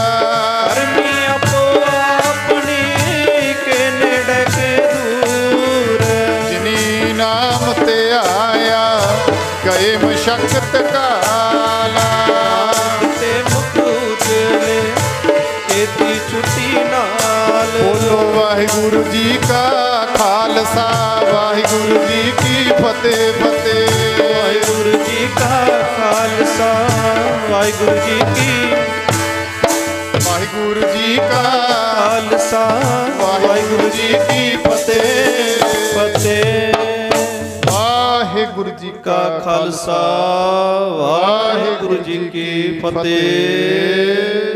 गए मशक्कत काला ते मुख उजले एती छुट्टी नाल। बोलो वाहिगुरु जी का खालसा वाहिगुरु जी की फतेह फतेह। वाहिगुरु जी का खालसा वाहिगुरु जी की। वाहिगुरु जी का खालसा वाहिगुरु जी की फतेह फतेह। वाहिगुरु जी का खालसा वाहिगुरु जी की फतेह।